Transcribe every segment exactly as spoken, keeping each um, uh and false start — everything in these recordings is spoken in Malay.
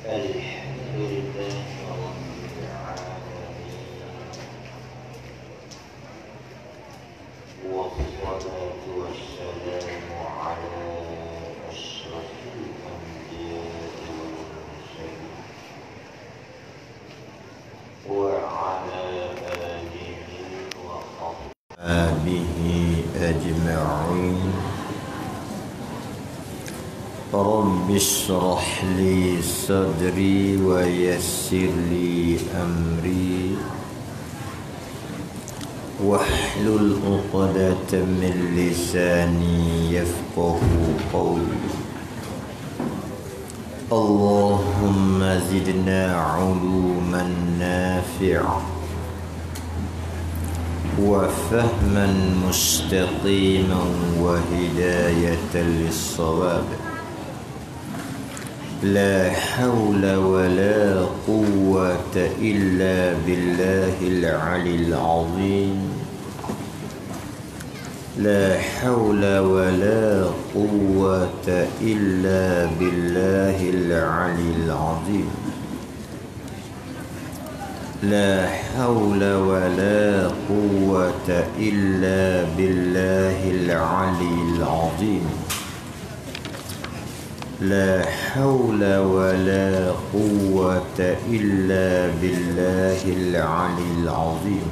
الحمد لله رب العالمين والصلاة والسلام على أشرف الأنبياء والمرسلين وعلى آله وصحبه أجمعين. رب اشرح لي صدري ويسر لي أمري واحلل عقدة من لساني يفقه قولي. اللهم زدنا علوما نافعا وفهما مستقيما وهداية للصواب. لا حول ولا قوة إلا بالله العلي العظيم. لا حول ولا قوة إلا بالله العلي العظيم. لا حول ولا قوة إلا بالله العلي العظيم. لا حول ولا قوة إلا بالله العلي العظيم.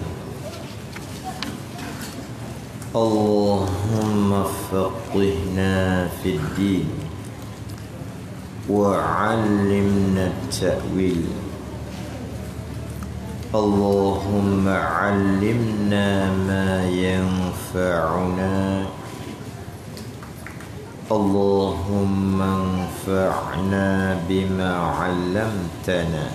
اللهم فقهنا في الدين وعلمنا التأويل. اللهم علمنا ما ينفعنا. اللهم انفعنا بما علمتنا.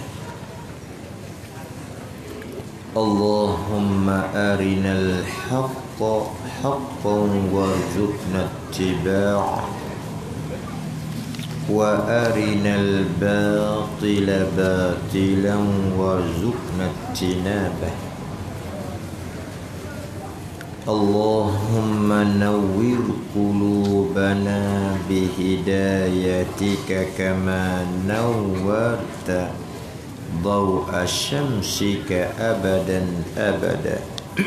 اللهم أرنا الحق حقا وارزقنا اتباعه وأرنا الباطل باطلا وارزقنا اجتنابه. اللهم نور قلوبنا بهدايتك كما نورت ضوء شمسك أبدا أبدا.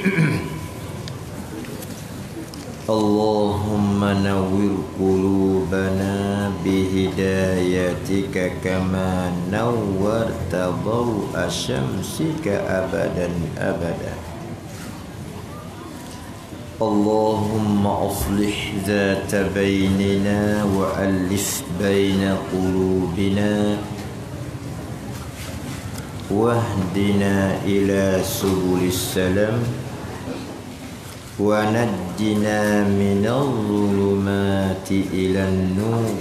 اللهم نور قلوبنا بهدايتك كما نورت ضوء شمسك أبدا أبدا. اللهم أصلح ذات بيننا وألف بين قلوبنا واهدنا إلى سبل السلام ونجنا من الظلمات إلى النور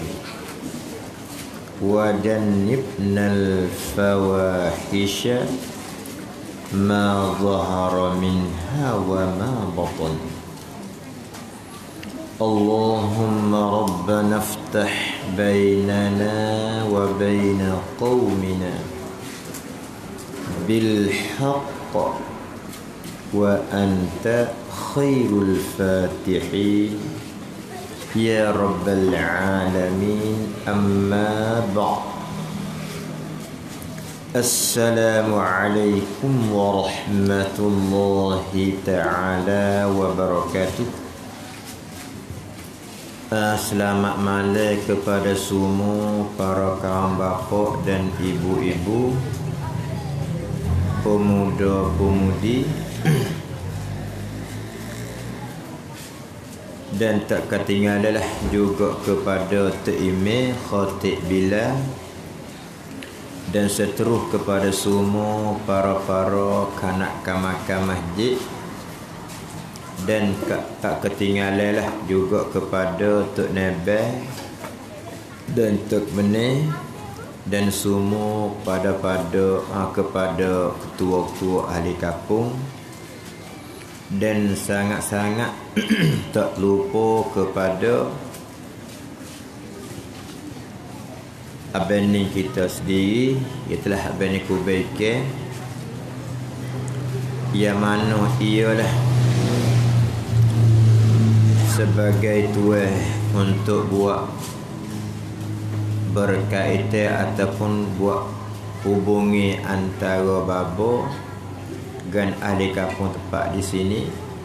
وجنبنا الفواحش ما ظهر منها وما بطن. اللهم ربنا افتح بيننا وبين قومنا بالحق وأنت خير الفاتحين يا رب العالمين. أما بعد. السلام عليكم ورحمة الله تعالى وبركاته. Selamat malam kepada semua para kaum bapa dan ibu-ibu, pemuda-pemudi dan tak ketinggalanlah juga kepada Tok Khatib Bilal dan seterus kepada semua para-para kanak-kanak masjid dan tak ketinggalanlah juga kepada Tok Nebel dan Tok Benih dan semua pada-pada kepada ketua-ketua ahli kampung dan sangat-sangat tak lupa kepada abang kita sendiri, ialah abang Kubaikan yang mana ialah sebagai tuan untuk buat berkaitan ataupun buat hubungi antara babo dengan ahli kampung tempat di sini.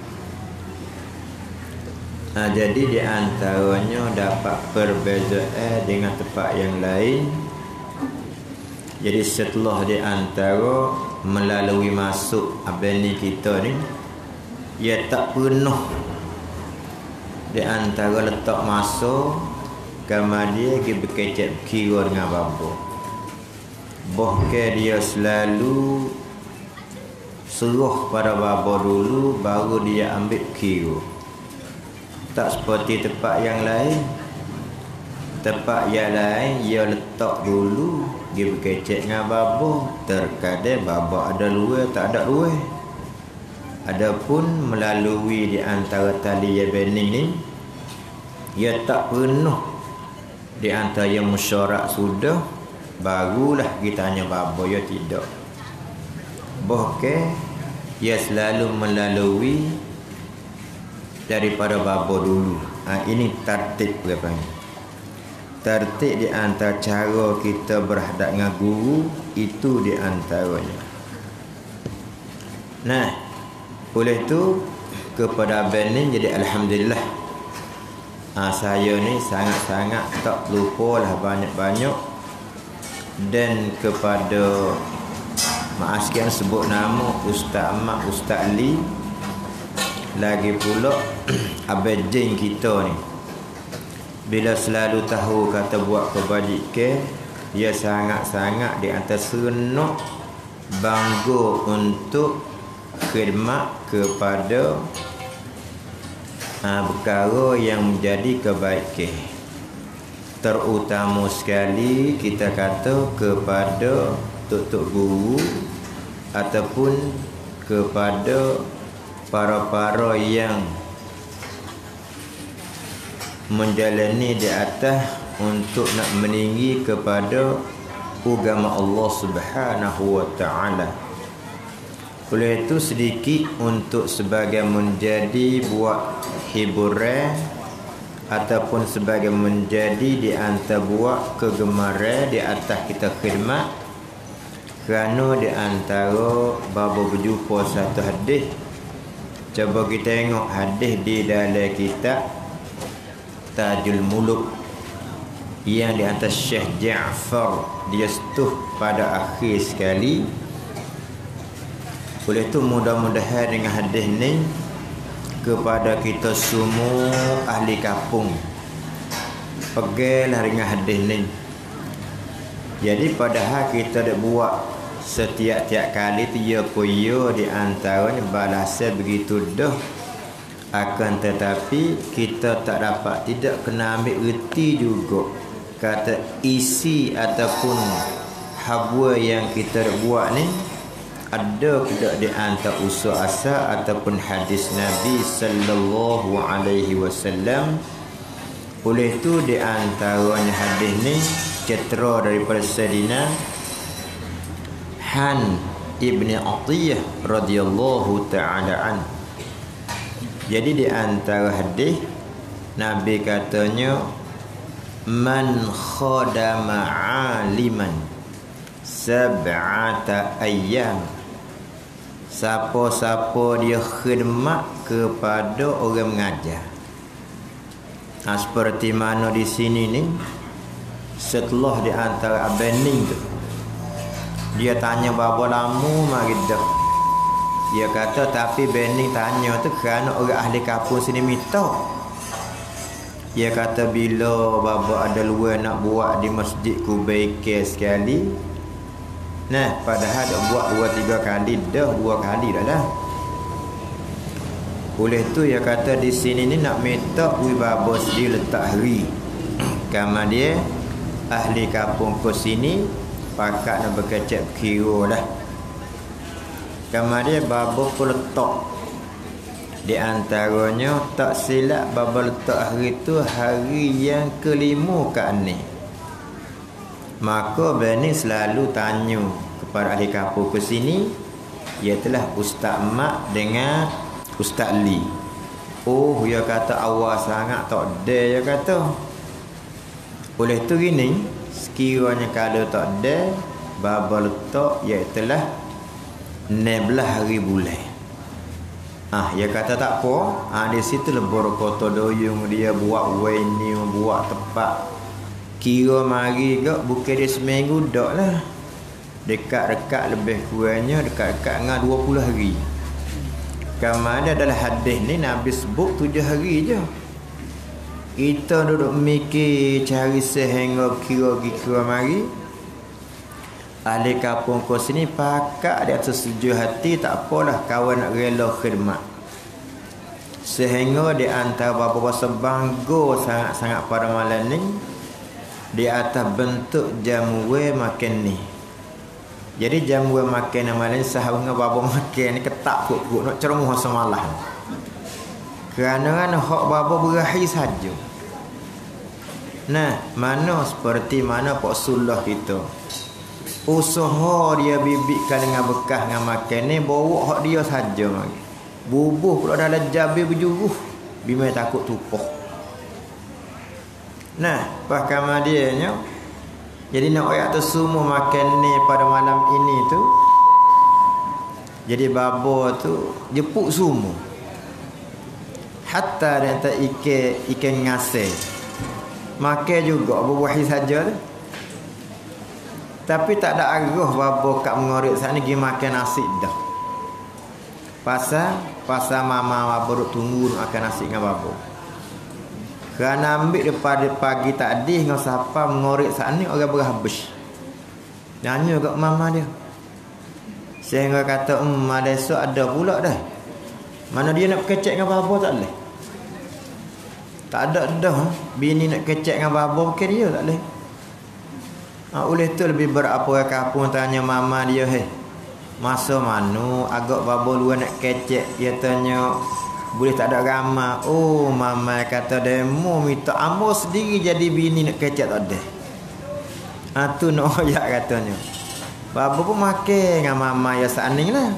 Ha, jadi di antaranya dapat perbezaan dengan tempat yang lain. Jadi setelah di antara melalui masuk abani kita ni, ia tak pernah di antara letak masa gambar dia dia berkecek kira dengan babo. Bahkan dia selalu seruh pada babo dulu baru dia ambil kira. Tak seperti tempat yang lain. Tempat yang lain ia letak dulu dia berkecek dengan babo. Terkadang babo ada luar tak ada luar. Adapun melalui di antara tali yang bening ni, ia tak pernah di antara yang mesyuarat sudah barulah kita tanya babo, ya tidak. Bahkan ia selalu melalui daripada babo dulu. Ha, ini tertib berapa? Tertib di antara cara kita berhadap dengan guru, itu di antaranya. Nah, oleh tu kepada abang ni jadi alhamdulillah. Ha, saya ni sangat-sangat tak lupalah banyak-banyak. Dan kepada maaf sekian sebut nama Ustaz Ahmad, Ustaz Ali, lagi pula abang Jeng kita ni, bila selalu tahu kata buat kebajikan, dia sangat-sangat di atas seronok bangga untuk khidmat kepada ha, perkara yang menjadi kebaikan. Terutama sekali kita kata kepada tok-tok guru ataupun kepada para-para yang menjalani di atas untuk nak meninggi kepada agama Allah Subhanahu wa taala. Oleh itu sedikit untuk sebagai menjadi buat hiburan ataupun sebagai menjadi di antara buat kegemaran di atas kita khidmat. Kerana di antara babo berjumpa satu hadis. Cuba kita tengok hadis di dalam kitab Tajul Muluk yang di atas Syekh Ja'far, dia setuh pada akhir sekali. Oleh itu mudah-mudahan dengan hadis ni kepada kita semua ahli kampung peganglah dengan hadis ni. Jadi padahal kita dah buat setiap-tiap kali dia punya di antaranya balasan begitu dah. Akan tetapi kita tak dapat tidak kena ambil erti juga kata isi ataupun habwa yang kita buat ni ada tidak di antara usul asal ataupun hadis Nabi sallallahu alaihi wasallam. Oleh itu di antaranya hadis ni cetera daripada Sayyidina Han Ibn Atiyah radhiyallahu ta'ala an. Jadi di antara hadis Nabi katanya, man khadama aliman sab'ata ayyam, siapa-siapa dia khidmat kepada orang mengajar. Nah, seperti mana di sini ni, setelah di antara abaning tu dia tanya berapa lama mari dah. Dia kata tapi Bening tanya tu kerana orang ahli kampung sini minta. Dia kata bila baba ada luar nak buat di masjid Kubaikir sekali. Nah, padahal dah buat dua tiga kali dah, dua kali dah lah. Oleh tu dia kata di sini ni nak minta ui baba sendiri letak hari. Karena dia ahli kampung ke sini pakat nak berkecap kira dah. Kamar dia babo pun letak di antaranya tak silap babo letak hari tu hari yang kelima ke ni. Maka Bani selalu tanya kepada ahli kampung ke sini, ialah Ustaz Mak dengan Ustaz Li. Oh, dia kata awal sangat tak ada, dia kata. Oleh tu gini, sekiranya kalau tak ada baba letak iaitu lah enam belas hari bulan. Ah, dia kata tak apa. Ah, di situ lebur kota doyong dia buat venue, buat tempat. Kira mari gak bukan dia seminggu dak lah. Dekat-dekat lebih kurangnya dekat-dekat dengan dua puluh hari. Kamada adalah hadis ni Nabi sebut tujuh hari je. Kita duduk mikir cari sehingga kira-kira mari. Ahli kampung kau sini pakak dia tersetuju hati tak apalah kawan nak rela khidmat. Sehingga di antara bapa-bapa bangga sangat-sangat pada malam ni di atas bentuk jamuwe makan ni. Jadi jamuwe makan malam ni sahabat bapa makan ni ketak perut-perut nak ceramah semalam. Kerana kan hak bapa berakhir saja. Nah, mana seperti mana Pak Sulah kita. Usaha dia bibitkan dengan bekas dengan makan ni bawa hak dia saja mari. Bubuh pula dalam jabe berjuruh. Bimai takut tupuh. Nah, pakam dia nya. Jadi nak ayat tu semua makan ni pada malam ini tu. Jadi babo tu jepuk semua. Hatta dia tak ikan ikan ngasih. Makan juga berbuahi saja tu. Tapi tak ada arah babo kat mengorik sana pergi makan nasi dah. Pasal pasal mama babo tunggu makan nasi dengan babo. Kerana ambil daripada pagi tadi dengan siapa mengorik sana orang berhabis. Nanya kat mama dia. Sehingga kata, "Hmm, ada esok ada pula dah." Mana dia nak kecek dengan babo tak boleh. Tak ada dah. Bini nak kecek dengan babo bukan dia tak boleh. Ha, oleh tu lebih berapa kampung tanya mama dia, "Hei, masa mana agak babo luar nak kecek?" Dia tanya, "Boleh tak ada ramah?" Oh, mama kata demo minta ambo sendiri jadi bini nak kecek tak ada. Ha, tu nak oyak katanya. Babo pun makan dengan mama ya saning lah.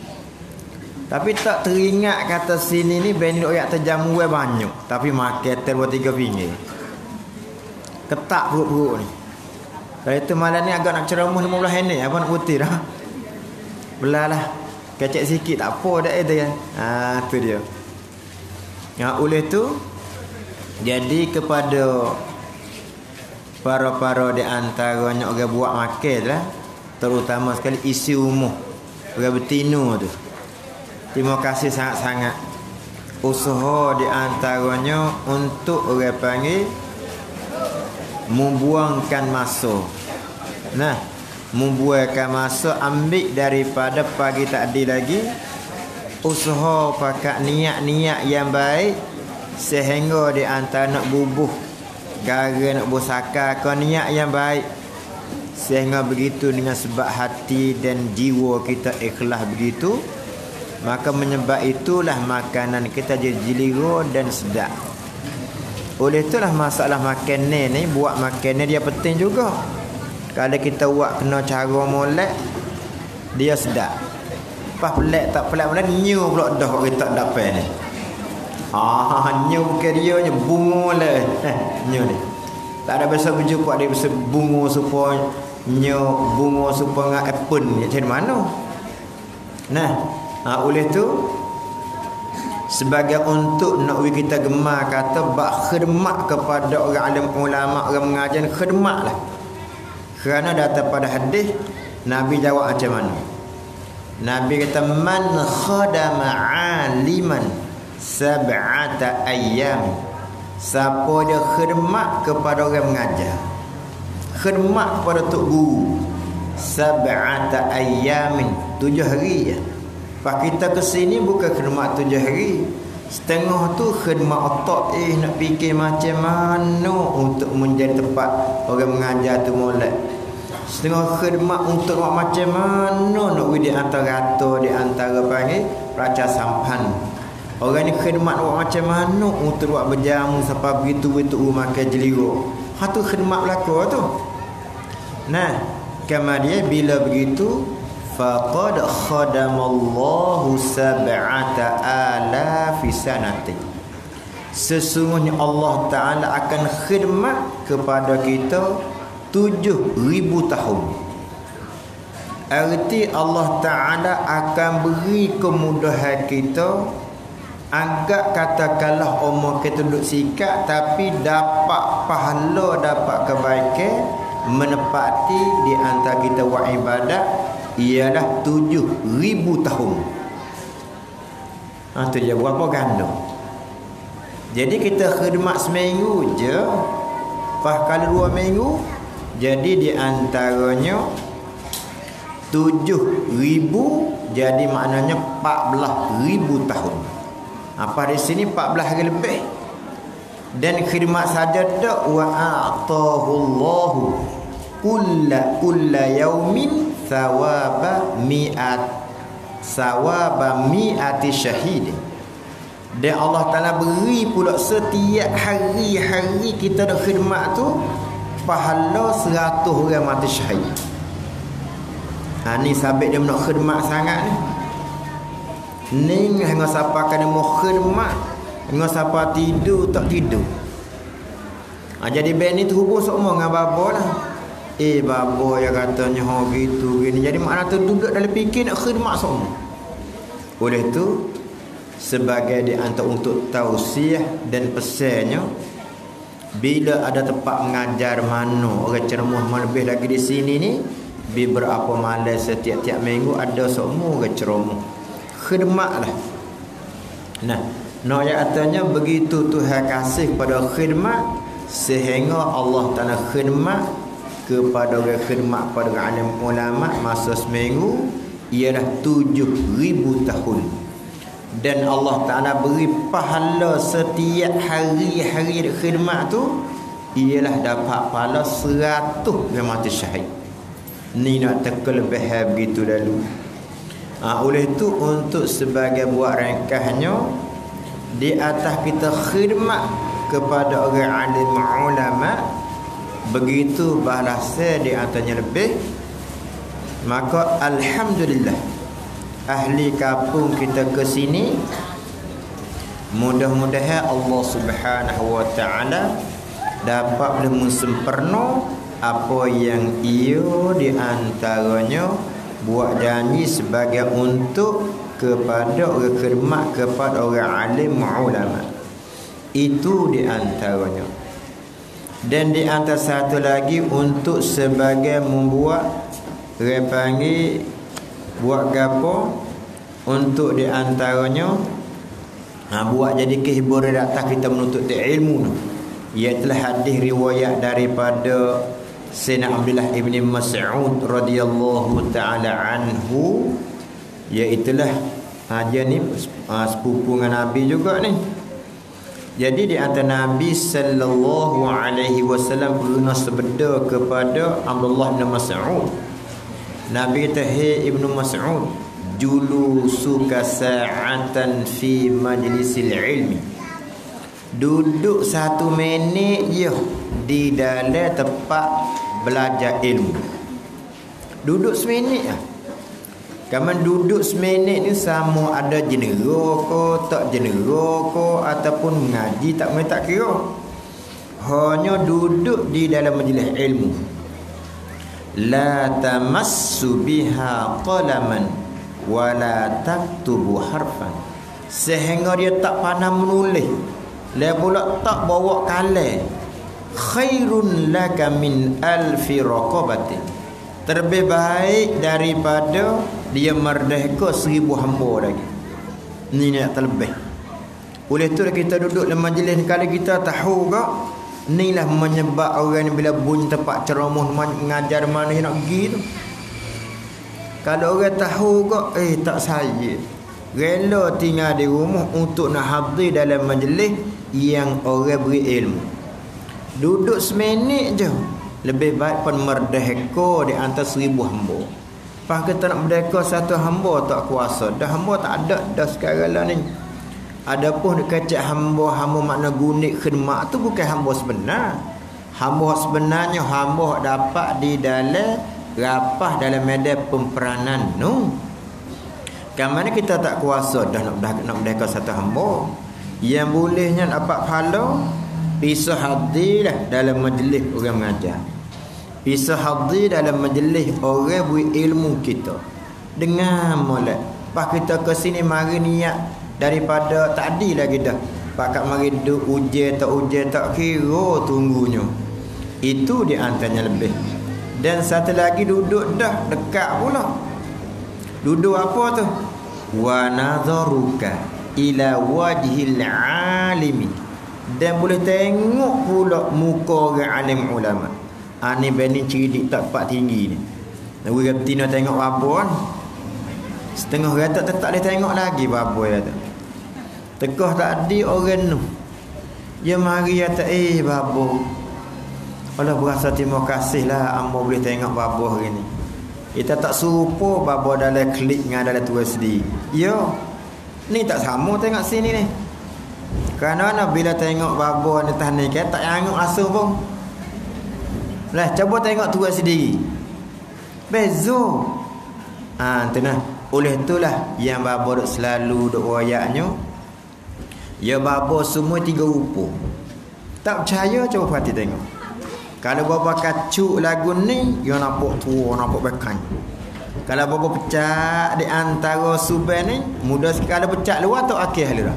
Tapi tak teringat kata sini ni bini nak oyak terjamu banyak. Tapi makan ter tiga pinggir. Ketak perut-perut ni. Kalau itu malam ni agak nak ceramah lima belas minit apa nak putih dah. Belalah. Kecek sikit tak apa dah itu kan. Ha, tu dia. Ya, oleh tu jadi kepada para-para di antaranya orang buat makan lah, terutama sekali isi umum orang bertino tu. Terima kasih sangat-sangat. Usaha di antaranya untuk orang panggil membuangkan masa. Nah, membuangkan masa ambil daripada pagi tadi lagi. Usaha pakai niat-niat yang baik sehingga di antara nak bubuh gara nak bersakar kau niat yang baik sehingga begitu dengan sebab hati dan jiwa kita ikhlas begitu, maka menyebab itulah makanan kita jadi jeliga dan sedap. Oleh itulah masalah makan ni ni buat makan ni dia penting juga. Kalau kita buat kena cara molek dia sedap. Pas pelik tak pelik mana nyu pula dah orang tak dapat ni. Ah, nyu bukan dia nya bunga lah. Nyu ni. Tak ada bahasa berjumpa dia bahasa bunga supaya nyu bunga supaya apple ni macam mana? Nah, ha, oleh tu sebagai untuk nak kita gemar kata bak khidmat kepada orang alim ulama, orang mengajar khidmatlah. Kerana datang pada hadis Nabi jawab macam mana? Nabi kata man khadama aliman sab'ata ayyam. Siapa dia khidmat kepada orang mengajar, khidmat kepada tok guru sab'ata ayyamin, tujuh hari je. Pak kita ke sini bukan khidmat tujuh hari. Setengah tu khidmat otak eh nak fikir macam mana untuk menjadi tempat orang mengajar tu molek. Setengah khidmat untuk buat macam mana nak di antara rata di antara panggil raja sampan. Orang ni khidmat buat macam mana untuk buat berjamu sampai begitu-begitu makan jeliga. Ha tu khidmat belaka tu. Nah, kemudian bila begitu faqad khadamallahu sab'ata alafi sanati. Sesungguhnya Allah Ta'ala akan khidmat kepada kita tujuh ribu tahun. Arti Allah Ta'ala akan beri kemudahan kita, agak katakanlah umur kita duduk sikat, tapi dapat pahala, dapat kebaikan, menepati di antara kita buat ibadat ialah tujuh ribu tahun. Ha, tu je berapa ganda. Jadi kita khidmat seminggu je, lepas kali dua minggu, jadi di antaranya tujuh ribu, jadi maknanya empat belas ribu tahun. Apa di sini empat belas hari lebih. Dan khidmat saja dak wa a'tahullahu kulla kulla yaumin thawaba mi'at thawaba mi'ati syahid. Dan Allah Ta'ala beri pula setiap hari-hari kita dak khidmat tu pahala seratus orang mati syahid. Ha, ni sabit dia nak khidmat sangat ni. Ni hingga siapa kena mau khidmat, hingga siapa tidur tak tidur. Ha, jadi ben ni terhubung semua dengan babo lah. Eh babo yang katanya ha gitu gini. Jadi makna tu duduk dalam fikir nak khidmat semua. Oleh tu sebagai di antara untuk tausiah dan pesannya, bila ada tempat mengajar mana orang ceramah mana lebih lagi di sini ni, beberapa malam setiap-tiap minggu ada semua orang ceramah. Khidmatlah. Nah, no ayat katanya begitu Tuhan kasih kepada khidmat sehingga Allah Ta'ala khidmat kepada orang khidmat pada alim ulama masa seminggu ialah tujuh ribu tahun. Dan Allah Ta'ala beri pahala setiap hari-hari khidmat tu ialah dapat pahala seratus yang mati syahid. Ni nak terkelebihan begitu dulu. Ha, oleh tu untuk sebagai buat ringkasnya, di atas kita khidmat kepada orang alim ulama, begitu balasan di atasnya lebih, maka alhamdulillah ahli kampung kita ke sini, mudah-mudahan Allah Subhanahu wa taala dapat mensempurna apa yang ia di antaranya buat janji sebagai untuk kepada orang khidmat kepada orang alim ulama. Itu di antaranya. Dan di antara satu lagi untuk sebagai membuat orang panggil buat gapo untuk di antaranya ha, buat jadi kehiburan atas kita menuntut ilmu. Ialah hadis riwayat daripada Sayyidina Abdullah ibn Mas'ud radhiyallahu ta'ala anhu, iaitulah ha, dia ni ha, sepupu dengan Nabi juga ni. Jadi di antara Nabi sallallahu alaihi wasallam pernah sebeda kepada Abdullah bin Mas'ud. Nabi kata, "Hai Ibnu Mas'ud, julusuka sa'atan fi majlisil ilmi." Duduk satu minit je di dalam tempat belajar ilmu. Duduk seminit lah. Kamu duduk seminit ni sama ada jenera ke, tak jenera ke, ataupun mengaji tak boleh tak kira. Hanya duduk di dalam majlis ilmu. La tamassu biha qalaman wa la taktubu harfan. Sehingga dia tak pandai menulis. Dia pula tak bawa kalam. Khairun laka min alfi raqabatin. Terlebih baik daripada dia merdeka seribu hamba lagi. Ni nak terlebih. Oleh tu kita duduk dalam majlis ni, kalau kita tahu ke, inilah menyebab orang ni bila bunyi tempat ceramah mengajar mana yang nak pergi tu. Kalau orang tahu ke, eh tak saya rela tinggal di rumah untuk nak hadir dalam majlis yang orang beri ilmu. Duduk seminit je lebih baik pun merdeka di antara seribu hamba. Pas kita nak merdeka satu hamba tak kuasa, dah hamba tak ada dah sekarang lah ni. Adapun dekat hamba, hamba makna gunik khidmat tu bukan hamba sebenar. Hamba sebenarnya hamba dapat di dalam rapah dalam medan pemperanan tu. Kamane kita tak kuasa dah nak nak merdeka satu hamba. Yang bolehnya dapat pahala pisah hadirlah dalam majlis orang mengajar. bisa hadir dalam majlis orang berilmu kita. Dengar molek. Pas kita ke sini mari niat daripada tadi lagi dah. Pakat mari duduk ujian tak ujian tak kira tunggunya. Itu di antaranya lebih. Dan satu lagi duduk dah dekat pula. Duduk apa tu? Wa nadharuka ila wajhil alimi. Dan boleh tengok pula muka orang alim ulama. Ha ni bani cerdik tak pak tinggi ni. Nak we betina tengok apa kan? Setengah rata tak boleh tengok lagi apa ya tu. Tekah tadi orang tu. Dia mari kata eh babo. Allah berasa terima kasih lah amba boleh tengok babo hari ni. Kita tak serupa babo dalam klik dengan dalam tu sendiri. Yo. Ni tak sama tengok sini ni. Kerana bila tengok babo ni tah ni kan tak anguk asuh pun. Lah cuba tengok tu sendiri. Bezo. Ah ha, tenah. Oleh itulah yang babo duk selalu duk royaknya. Ya babo semua tiga rupa. Tak percaya cuba perhati tengok. Kalau babo kacuk lagu ni, dia nampak tua, nampak bekan. Kalau babo pecah di antara suben ni, mudah sekali pecah luar tu akhir dah.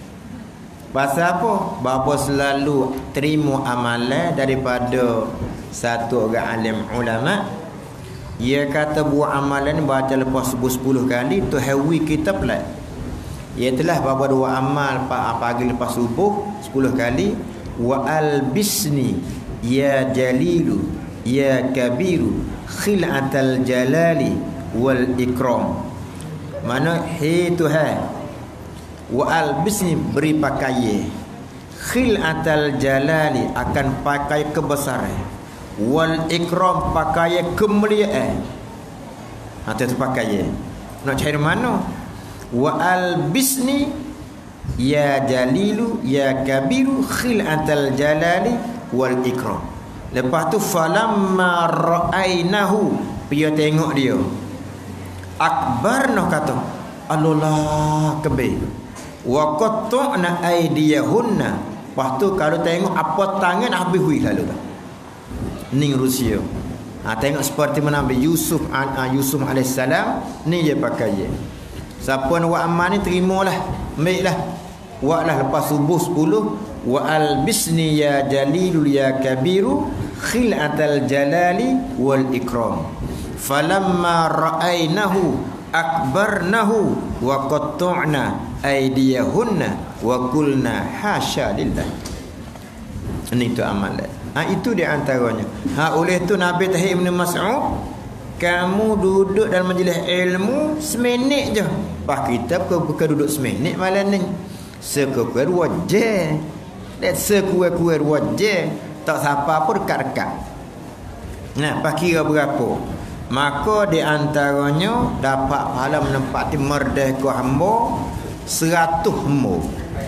Pasal apa? Babo selalu terima amalan daripada satu orang alim ulama. Dia kata buat amalan baca lepas subuh sepuluh kali tu hawi kita pelat. Iaitulah babo dua amal pagi lepas subuh sepuluh kali wa albisni ya jalilu ya kabiru khil'atal jalali wal ikram. Mana he Tuhan wa albisni beri pakaian khil'atal jalali akan pakai kebesaran wal ikram pakaian kemuliaan. Atau tu pakaian nak cari mana? Wa albisni ya jalilu ya kabiru khil'atal jalali wal ikram. Lepas tu falamma ra'ainahu, dia tengok dia. Akbar nak kata Allah kebe. Wa qatta'na aydiyahunna. Lepas tu kalau tengok apa tangan habis hui lalu dah. Ning Rusia. Ha, tengok seperti mana Nabi Yusuf uh, Yusuf alaihissalam ni dia pakai je. Siapa nak buat amal ni terimalah. Ambillah. Buatlah lepas subuh sepuluh wa albisni ya jalilul ya kabiru khil'atal jalali wal ikram. Falamma ra'ainahu akbarnahu wa qatta'na aydiyahunna wa qulna hasya lillah. Ini tu amalan. Ha, itu di antaranya. Ha, oleh tu Nabi Tahir Ibn Mas'ud, kamu duduk dalam majlis ilmu seminit je. Pak kita bukan duduk seminit malam ni. Sekuat wajah. Dan sekuat-kuat wajah. Tak siapa pun dekat-dekat. Nah, pak kira berapa? Maka di antaranya dapat pahala menempati merdeka hamba seratus hamba.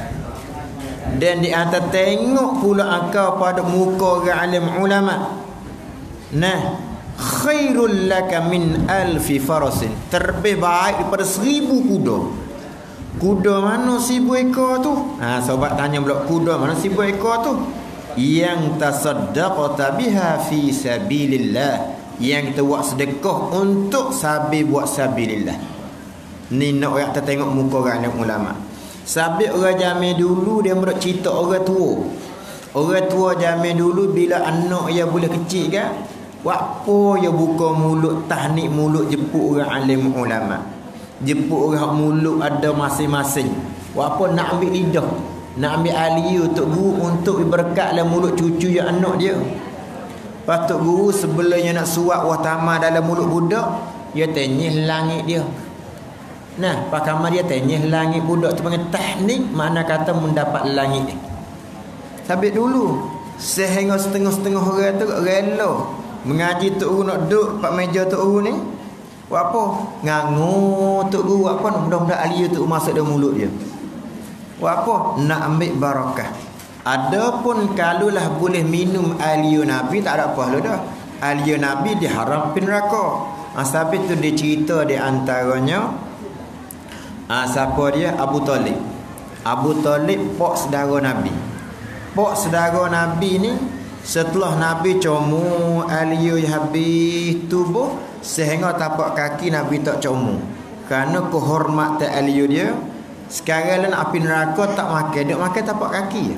Dan di antara tengok pula engkau pada muka orang alim ulama. Nah, khairul laka min alfi farasin. Terlebih baik daripada seribu kuda. Kuda mana seribu ekor tu? Ha, sobat tanya pula kuda mana seribu ekor tu? Yang tasaddaqta biha fi sabilillah. Yang kita buat sedekah untuk sabi buat sabilillah. Ni nak orang kita tengok muka orang alim ulama. Sabit orang zaman dulu dia merek cerita orang tua. Orang tua zaman dulu bila anak dia boleh kecil kan, apa dia buka mulut tahnik mulut jemput orang alim ulama. Jemput orang mulut ada masing-masing. Apa nak ambil lidah, nak ambil alia untuk guru untuk berkat dalam mulut cucu yang anak dia. Patut guru sebelumnya nak suap wah tamah dalam mulut budak, dia tenyih langit dia. Nah, Pak Kamal dia tanya langit budak tu panggil tahnik, mana kata mendapat langit. Sabit dulu sehingga setengah-setengah orang tu rela mengaji tok guru nak duduk pak meja tok guru ni. Buat apa? Ngangu tok guru apa nak mudah-mudahan alia tu masuk dalam mulut dia. Buat apa? Nak ambil barakah. Adapun kalulah boleh minum alia Nabi tak ada apa lah dah. Alia Nabi diharamkan neraka. Ha, sabit tu dia cerita di antaranya. Ah, siapa dia? Abu Talib. Abu Talib pak saudara Nabi. Pak saudara Nabi ni Setelah Nabi comu aliyu habis tubuh sehingga tapak kaki Nabi tak comu. Kerana kehormatan aliyu dia. Sekarang lah api neraka tak makan, dia makan tapak kaki.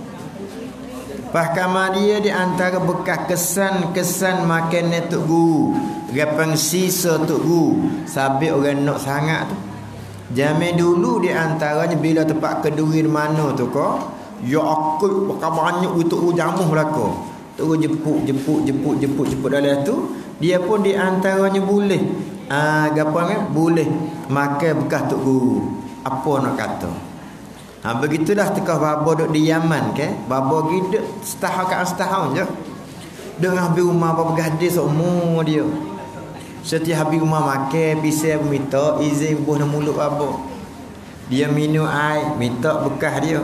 Bahkan dia di antara bekas kesan-kesan makan tok guru. Rapang sisa tok guru. Sabit orang nak sangat tu. Zaman dulu di antaranya bila tempat keduri mana tu kau, ya aku bakal banyak untuk jamuh belaka. Tu jepuk jepuk jepuk jepuk jepuk dalam tu, dia pun di antaranya boleh. Ah, gapo ni? Boleh makan bekas tok guru. Apa nak kata? Ha, begitulah tekah babo duk di Yaman ke. Babo giduk setahun kat setahun je. Dengan habis rumah babo gadis semua dia. Setiap habis rumah makan, pisau minta izin buah dalam mulut babo. Dia minum air, minta bekas dia.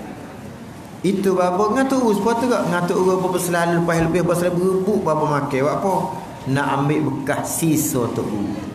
Itu babo ngatur sebab tu gak ngatur apa selalu lepas lebih pasal berebut babo makan buat apa? Nak ambil bekas sisa tu.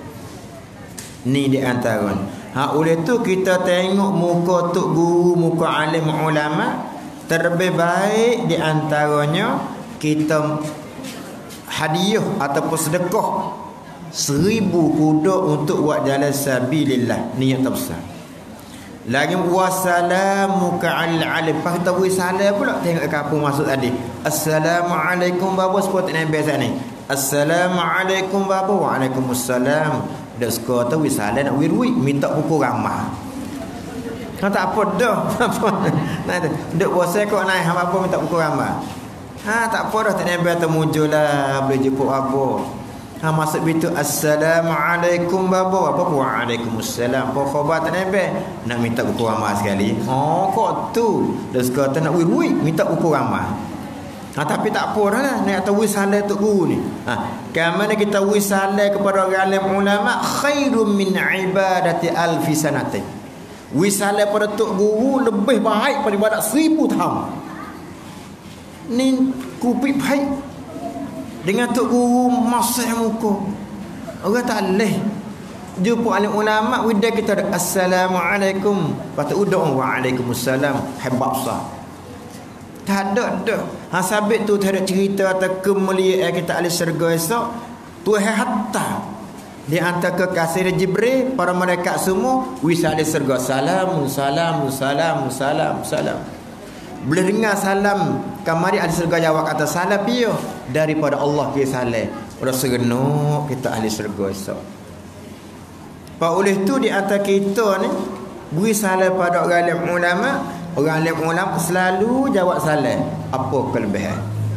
Ni di antara. Ha, oleh tu kita tengok muka tok guru, muka alim ulama, terlebih baik di antaranya kita hadiah ataupun sedekah seribu kuda untuk buat jalan sabilillah, niat terbesar. Lagi wassalamu ka'al alim. Pas kita beri salam pula tengok ke apa maksud tadi. Assalamualaikum bapa seperti Nabi biasa ni. Assalamualaikum bapa. Waalaikumsalam. Dak suka tu wis salam nak wirwi minta buku ramah. Ha tak apa dah. Nah dak puasa kok naik hang apa minta buku ramah. Ha tak apa dah tak Nabi termuncul-lah boleh jemput apa. Ha masuk itu assalamualaikum bapa. Apa waalaikumsalam. Apa khabar tak Nabi? Nak minta buku ramah sekali. Oh kok tu. Dak suka tu nak wirwi minta buku ramah. Ha, tapi tak apa dah lah. Nak kata wisalah tok guru ni. Ha, kamana kita wisalah kepada orang alim ulama khairum min ibadati alfi sanatin. Wisalah pada tok guru lebih baik daripada seribu tahun. Ni kupik baik. Dengan tok guru masih muka. Orang tak leh. Jumpa alim ulama wida kita ada assalamualaikum. Lepas tu udah waalaikumsalam. Hebat sah. Tak ada dah. Ha sabit tu tak ada cerita atau kemuliaan kita ahli syurga esok. Tuhan hatta di antara kekasih Jibril para malaikat semua wis ahli syurga salam salam salam salam salam. Boleh dengar salam kamari ahli syurga jawab kata salam dia daripada Allah ke salam. Ora serenuk kita ahli syurga esok. Pak oleh tu di antara kita ni beri salam pada orang alim ulama. Orang alim ulama selalu jawab salam. Apa kelebihan?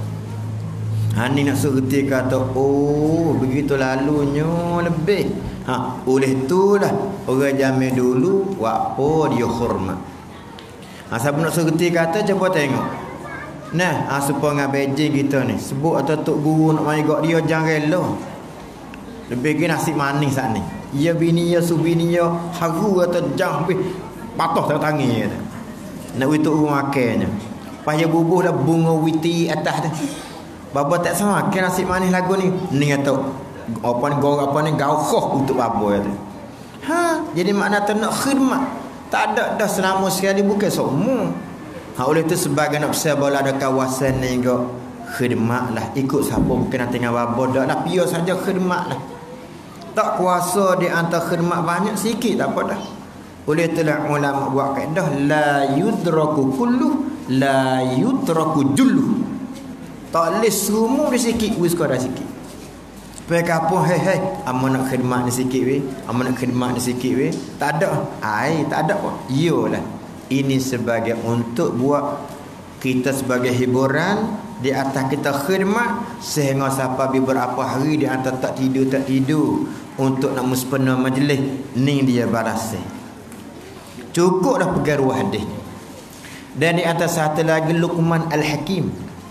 Ha ni nak suruh reti kata, oh begitu lalunya lebih. Ha oleh itulah orang zaman dulu buat apa dia hormat. Ha siapa nak suruh reti kata cuba tengok. Nah, ha supaya dengan Beijing kita ni sebut atau tok guru nak mai gak dia jangan rela. Lebih ke nasi manis sat ni. Ya bini ya subini ya haru atau jang habis patoh tak tangi kata. Nak wituk rumah makannya. Pas dia bubuh dah bunga witi atas tu. Bapa tak sama makan nasi manis lagu ni. Ni kata apa ni gor apa ni gaukhah untuk bapa kata. Ha, jadi makna tu nak khidmat. Tak ada dah selama sekali bukan semua. Ha oleh tu sebagai nak besar bola ada kawasan ni juga khidmatlah. Ikut siapa bukan nak tinggal bapa dak lah pia saja khidmatlah. Tak kuasa di antara khidmat banyak sikit tak apa dah. Oleh itulah ulama buat kaedah la yudraku kullu la yudraku jullu. Tak boleh semua dia sikit wis kau dah sikit. Supaya kapung hei hei amun nak khidmat ni sikit weh, amun nak khidmat ni sikit weh. Tak ada. Ai tak ada pun. Iyalah. Ini sebagai untuk buat kita sebagai hiburan di atas kita khidmat sehingga sampai beberapa hari di atas tak tidur tak tidur untuk nak muspena majlis ni dia balasnya. Cukup dah pegang ruah hadis. Dan di atas satu lagi Luqman Al-Hakim.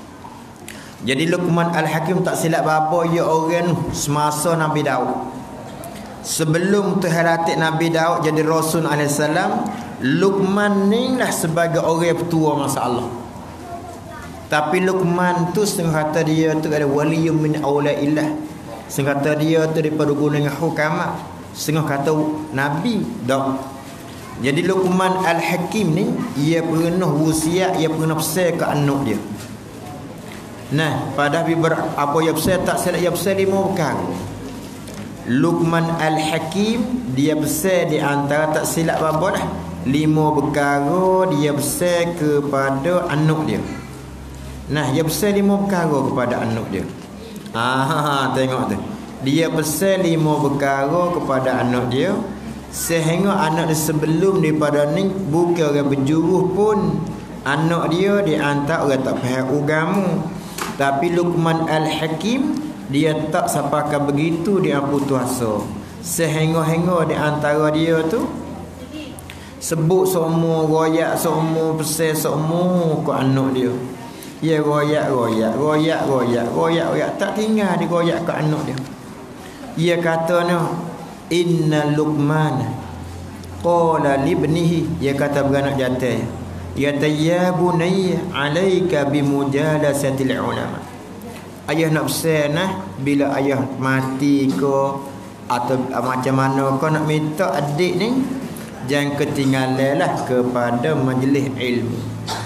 Jadi Luqman Al-Hakim tak silap bapa ya orang semasa Nabi Daud. Sebelum Tuhan latih Nabi Daud jadi Rasul alaihi salam, Luqman ni lah sebagai orang petua masa Allah. Tapi Luqman tu setengah kata dia tu ada waliyun min aulaillah. Setengah kata dia tu daripada guna dengan hukamat. Setengah kata Nabi dak. Jadi Luqman Al-Hakim ni ia pernah wasiat, ia pernah pesan ke anak dia. Nah, pada biber apa ya besar tak silap ya besar lima perkara. Luqman Al-Hakim dia besar di antara tak silap apa dah. Lima perkara dia besar kepada anak dia. Nah, dia besar lima perkara kepada anak dia. Ah, tengok tu. Dia besar lima perkara kepada anak dia sehingga anak dia sebelum daripada ni bukan orang berjuruh pun anak dia di antara orang tak faham agama. Tapi Luqman Al-Hakim dia tak sapakan begitu dia putus asa. Sehingga-hingga di antara dia tu sebut semua royak semua pesan semua ke anak dia. Ya royak royak royak royak royak royak tak tinggal di royak ke anak dia. Ia katanya inna Luqman qala li ibnihi, ia kata beranak jantan, ya ya bunayya alayka bimujalasatil ulama. Ayah nak pesan nah bila ayah mati ke atau macam mana kau nak minta adik ni jangan ketinggalanlah kepada majlis ilmu.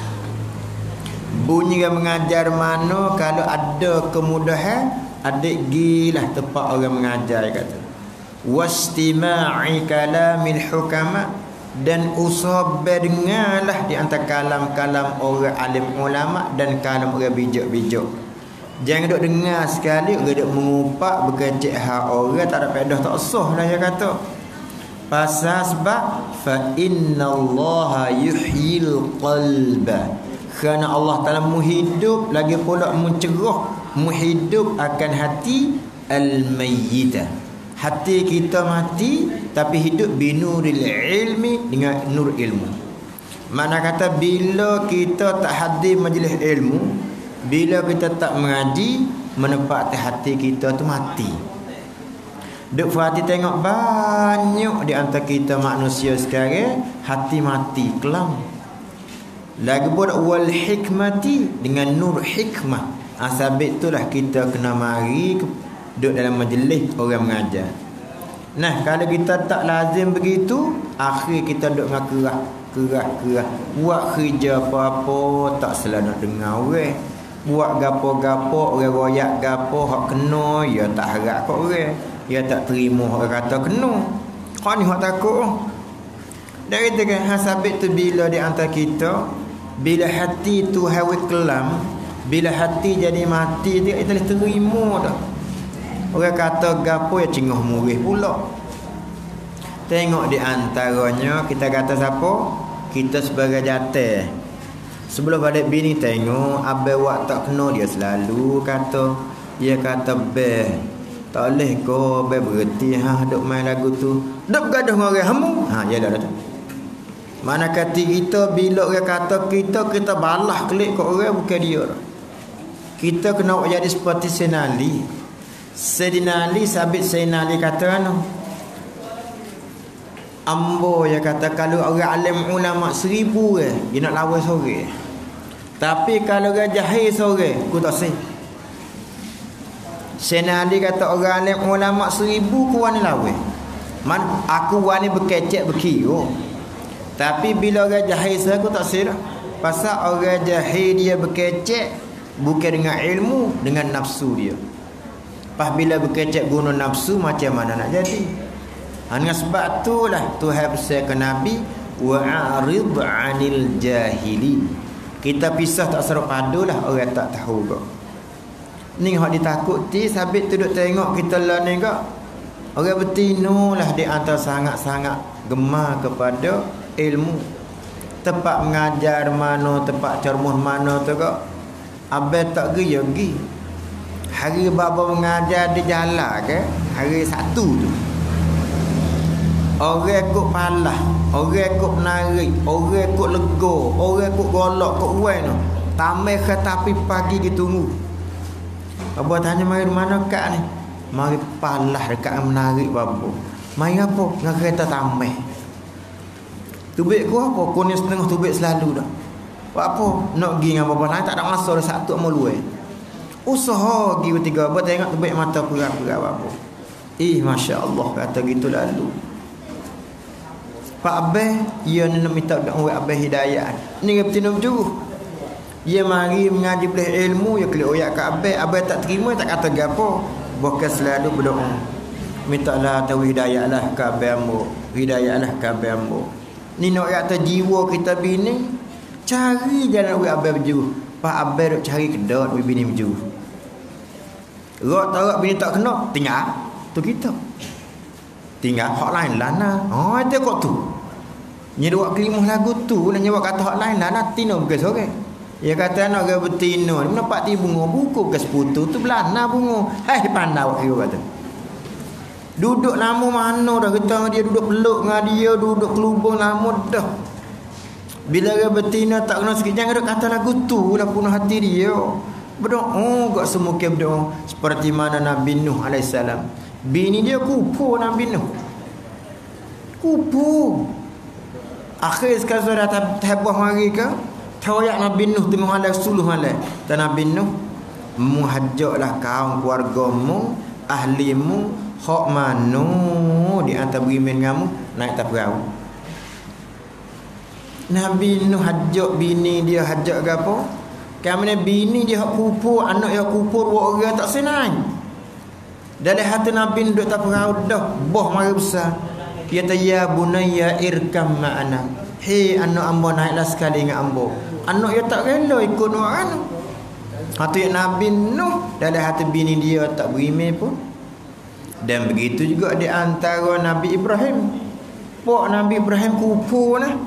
Bunyi yang mengajar mana kalau ada kemudahan adik gilah tempat orang mengajar kata. Wastima'i kalamil hukama, dan usaha berdengarlah di antara kalam-kalam orang alim ulama dan kalam orang bijak-bijak. Jangan duk dengar sekali orang duk mengupak berkecek hak orang tak ada faedah tak sah lah dia kata. Pasal sebab fa innallaha yuhyil qalba, kerana Allah Taala menghidup lagi pula mencerah menghidup akan hati al-mayyitah. Hati kita mati tapi hidup binuril ilmi, dengan nur ilmu. Mana kata bila kita tak hadir majlis ilmu, bila kita tak mengaji, menempati hati kita tu mati. Duk hati tengok banyak di antara kita manusia sekarang hati mati kelam. Lagi pula wal hikmati, dengan nur hikmah. Asabit itulah kita kena mari duduk dalam majlis orang mengajar. Nah, kalau kita tak lazim begitu, akhir kita duduk dengan kerah, kerah, kerah. Buat kerja apa-apa tak selalu nak dengar orang. Buat gapo-gapo orang royak gapo hak kena, ya tak harap kat orang. Ya tak terima orang kata kena. Kau ni hak takut. Dari tu kan hasabit tu bila di antara kita, bila hati tu hawa kelam, bila hati jadi mati dia tak boleh terima dah. Orang kata gapo ya cingah murih pula. Tengok di antaranya kita kata siapa? Kita sebagai jatah. Sebelum balik bini tengok abai wak tak kena dia selalu kata, dia kata beh tak boleh ko beh berhenti ha duk main lagu tu. Duk gaduh dengan orang hamu. Ha ya dah dah. Mana kata kita bila orang kata kita kita balah kelik kat orang bukan dia. Kita kena jadi seperti Senali. Sayyidina Ali, sabit Sayyidina Ali kata anu, ambo ya kata kalau orang alim ulama seribu eh, dia nak lawan sore. Tapi kalau orang jahil sore, aku tak sih. Sayyidina Ali kata orang alim ulama seribu ku wani lawan. Man aku wani berkecek berkira. Tapi bila orang jahil sore aku tak sih dah. Pasal orang jahil dia berkecek bukan dengan ilmu, dengan nafsu dia. Pas bila berkecek guna nafsu macam mana nak jadi? Dengan sebab itulah Tuhan pesan ke Nabi wa'arid 'anil jahili. Kita pisah tak serup padulah orang tak tahu kok. Ni hak ditakuti sabit tu duk tengok kita lah ni kok. Orang bertinulah di antara sangat-sangat gemar kepada ilmu. Tempat mengajar mana, tempat ceramah mana tu kok. Abang tak pergi pergi. Hari bapa mengajar di jalan ke, hari satu tu. Orang kok palah, orang kok menarik, orang kok lego, orang kok golok, kok uai tu. Tamai ke tapi pagi kita tunggu. Bapa tanya mari mana kak ni? Mari palah dekat menarik bapa. Mari apa? Dengan kereta tamai. Tubik ku apa? Ku ni setengah tubik selalu dah. Buat apa? Nak pergi dengan bapa lain tak ada masa dah satu amal luai. Usaha pergi tiga apa tengok tubik mata perang-perang apa. Eh masya-Allah kata gitu lalu. Pak Abah ia nak minta doa Abah hidayah. Ni betul betul. Dia mari mengaji belah ilmu, dia klik oyak kat abang, abang tak terima, tak kata gapo. Bukan selalu berdoa. Mintalah tahu hidayah lah ke abang ambo. Hidayah lah ke abang ambo. Ni nak kata jiwa kita bini, cari jalan we abang berjuru. Pak abang duk cari kedot we bini berjuru. Rok tarak bini tak kena, tinggal. Tu kita. Tinggal hak lain lah nah. Oh, itu kok tu. Nyewa kelimah lagu tu, nak nyewa kata hak lain lah nah tino bukan sore. Dia kata nak ke betino, ni nampak ti bunga buku ke seputu tu belana bunga. Hai pandai wak kira kata. Duduk nama mana dah kita dia duduk peluk dengan dia, duduk kelubung nama dah. Bila ke betina tak kena sikit jangan duk kata lagu tu lah punah hati dia. Berdoa gak semua ke berdoa seperti mana Nabi Nuh alaihissalam. Bini dia kupu Nabi Nuh. Kupu. Akhir sekali sudah tahbuh mari ke? Tawayak Nabi Nuh tengah halal suluh halal. Dan Nabi Nuh muhajjaklah kaum keluargamu, ahlimu, hak mano di antara beriman kamu naik tak perahu. Nabi Nuh hajak bini dia hajak ke apa? Kamane bini dia hak kupu, anak dia kupu dua orang tak senang. Dalam hati Nabi Nuh duk tak perahu dah, boh mari besar. Dia kata ya bunayya irkam ma'ana. Hei anak ambo naiklah sekali dengan ambo. Anak dia tak rela ikut orang. Hati Nabi Nuh dalam hati bini dia tak beriman pun. Dan begitu juga di antara Nabi Ibrahim. Pok Nabi Ibrahim kupu nah.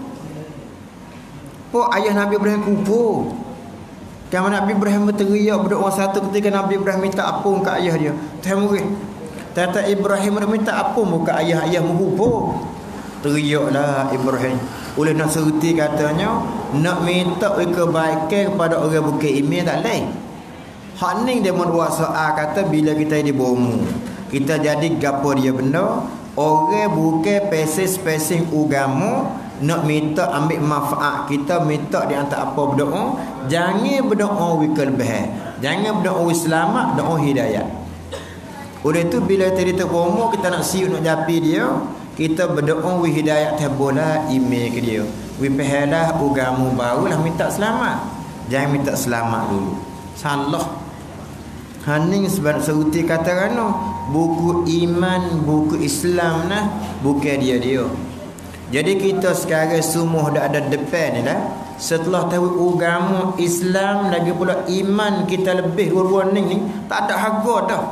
Pok ayah Nabi Ibrahim kupu. Kamu Nabi Ibrahim berteriak berdoa satu ketika Nabi Ibrahim minta ampun ke ayah dia. Tuhan murid. Tata Ibrahim minta ampun muka ayah-ayah mengkupu. Teriaklah Ibrahim. Oleh nak seruti katanya, nak minta kebaikan kepada orang bukan iman tak lain. Hak ni dia buat soal kata bila kita di bomu. Kita jadi gapo dia benda, orang bukan pesing-pesing agama nak minta ambil manfaat. Kita minta di antara apa berdoa, jangan berdoa wikal bah. Jangan berdoa selamat, doa hidayah. Oleh itu bila tadi terbomo kita nak siut nak japi dia, kita berdoa wi hidayah tabola email ke dia. Wi pahala agama barulah minta selamat. Jangan minta selamat dulu. Salah. Haning sebab seruti kata rano, buku iman, buku Islam nah, bukan dia dia. Jadi kita sekarang semua dah ada depan ni lah. Setelah tahu agama Islam lagi pula iman kita lebih dua-dua ni ni tak ada harga dah.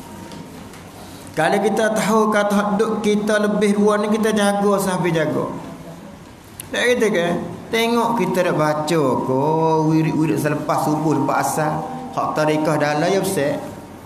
Kalau kita tahu kata duk kita lebih dua ni kita jaga sampai jaga. Tak kata ke? Tengok kita dah baca ko wirid-wirid selepas subuh lepas asar. Hak tarikah dalam ya Ustaz.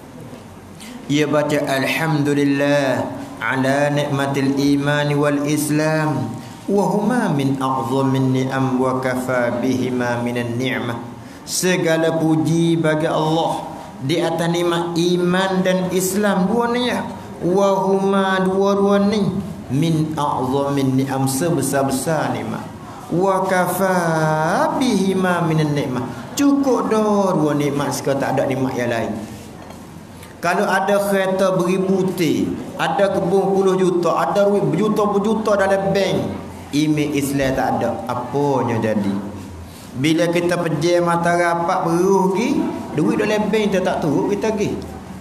Ia baca alhamdulillah ala nikmatil iman wal islam wa huma min a'zamin ni'am wa kafa bihima minan ni'mah. Segala puji bagi Allah di atas nikmat iman dan Islam dua ni ya. Wa huma dua-dua ni min a'zamin ni'am sebesar-besar nikmat. Wa kafa bihima minan ni'mah. Cukup dah dua nikmat sekali, tak ada nikmat yang lain. Kalau ada kereta beribu ti, ada kebun puluh juta, ada duit berjuta-berjuta dalam bank, email Islam tak ada, apanya jadi? Bila kita pergi mata rapat beruh pergi, duit dalam bank kita tak turut kita pergi.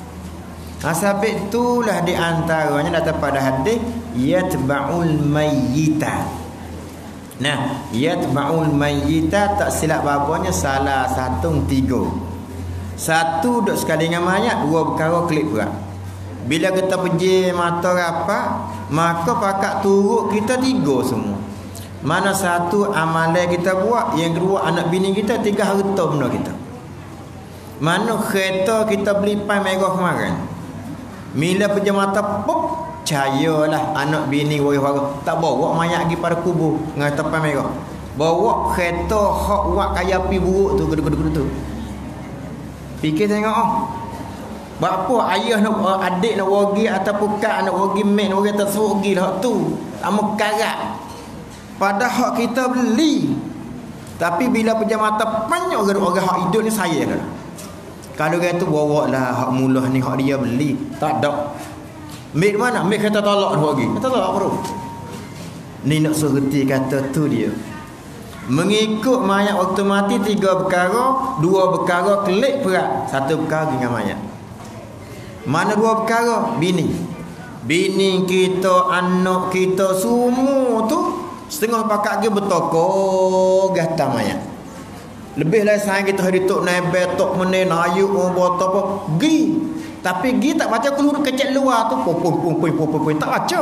Asabik itulah di antaranya datang pada hadis yatba'ul mayyita. Nah, yatba'ul mayyita tak silap babanya salah satu tiga. Satu duk sekali dengan mayat, dua perkara klik berat. Bila kita pergi mata rapat, maka pakak turut kita tiga semua. Mana satu amalan kita buat, yang kedua anak bini kita, tiga harta benda kita. Mana kereta kita beli pai merah kemarin. Bila pergi mata pop, cayalah anak bini wari-wari tak bawa mayat pergi pada kubur dengan tepan merah. Bawa kereta hak buat kaya api buruk tu gedung-gedung tu. Fikir tengok oh. Bapa ayah nak adik nak wagi ataupun kak nak wagi mek nak wagi tersuk gi lah tu. Amo karat. Pada hak kita beli. Tapi bila pergi mata banyak orang-orang hak hidup ni saya dah. Kalau dia tu bawa lah hak mula ni hak dia beli. Tak ada. Mek mana? Mek kata tolak dua lagi. Kata tolak bro. Ni nak suruti kata tu dia. Mengikut mayat waktu mati tiga perkara, dua perkara kelik perak, satu perkara dengan mayat. Mana dua perkara? Bini. Bini kita, anak kita semua tu setengah pakat dia bertokok gata mayat. Lebih lah sayang kita hari tok nebel tok menen ayuk orang botol apa gi. Tapi gi tak baca keluar kecil luar tu pom pom pom pom pom tak baca.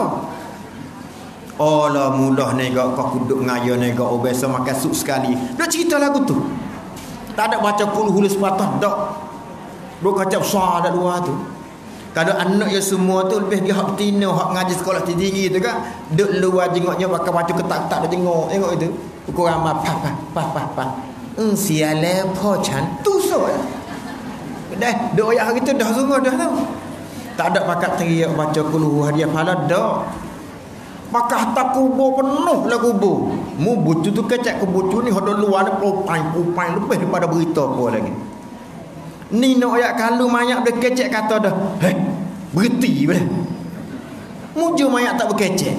Oh lah mudah negak kau kuduk ngaya negak oh biasa makan sup sekali. Dah cerita lagu tu. Tak ada baca puluh hulus patah dak. Dua kaca besar dah luar tu. Kalau anak ya semua tu lebih dia hak betina, hak ngaji sekolah tinggi tu kan. Duk luar jengoknya pakai baju ketak-ketak dah tengok. Tengok itu. Pukul ramah pa pa pa pa pa. Hmm siale po chan tu so ya. Dah duk ayat hari tu dah semua dah tu. Tak ada pakat teriak baca kuluh hadiah pahala dak. Maka tak kubur penuh lah kubur. Mu bucu tu kecak ke bucu ni hak luar ni pupai-pupai lebih daripada berita apa lagi. Ni nak ayat kalau mayat dia kecek kata dah. Hei, berhenti dah. Muju mayat tak berkecek.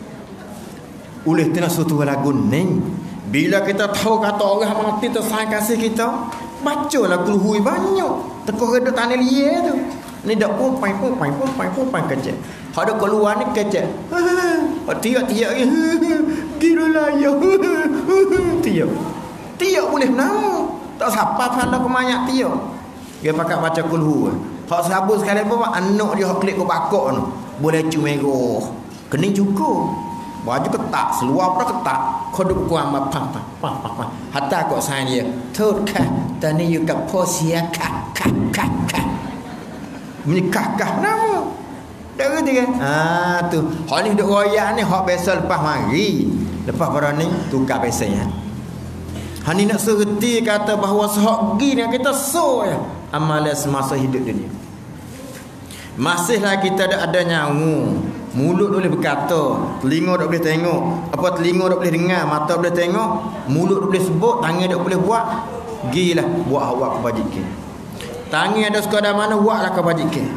Oleh tu nak suatu lagu ni. Bila kita tahu kata orang mati tu sayang kasih kita, bacalah keluhui banyak. Tekuk redak tanah liar tu. Ni dak pupai pupai pupai pupai kecek. Hak dak keluar ni kecek. Tiak-tiak girolah ya. Tiak. Tiak boleh nama. Tak siapa pada kemayat tiak. Dia pakai baca kulhu. Hak sabut sekali apa anak dia hak klik ke bakok tu. Boleh cumerah. Kening cukup. Baju ketak, seluar pun ketak. Kau duk kuam apa apa apa. Hatta kau sayang dia. Thot kah tani you kat posia kah kah kah kah. Menikah kah nama. Dah kerti kan? Ah tu. Hak ni duk royak ni hak biasa lepas mari. Lepas pada ni tukar biasanya. Hani nak serti kata bahawa sehak gi ni kita so ya. Amalan semasa hidup dunia. Masihlah kita ada ada nyawa. Mulut boleh berkata, telinga tak boleh tengok, apa telinga tak boleh dengar, mata boleh tengok, mulut tak boleh sebut, tangan tak boleh buat. Gilah buat awak kebajikan. Tangan ada sekadar mana buatlah kebajikan.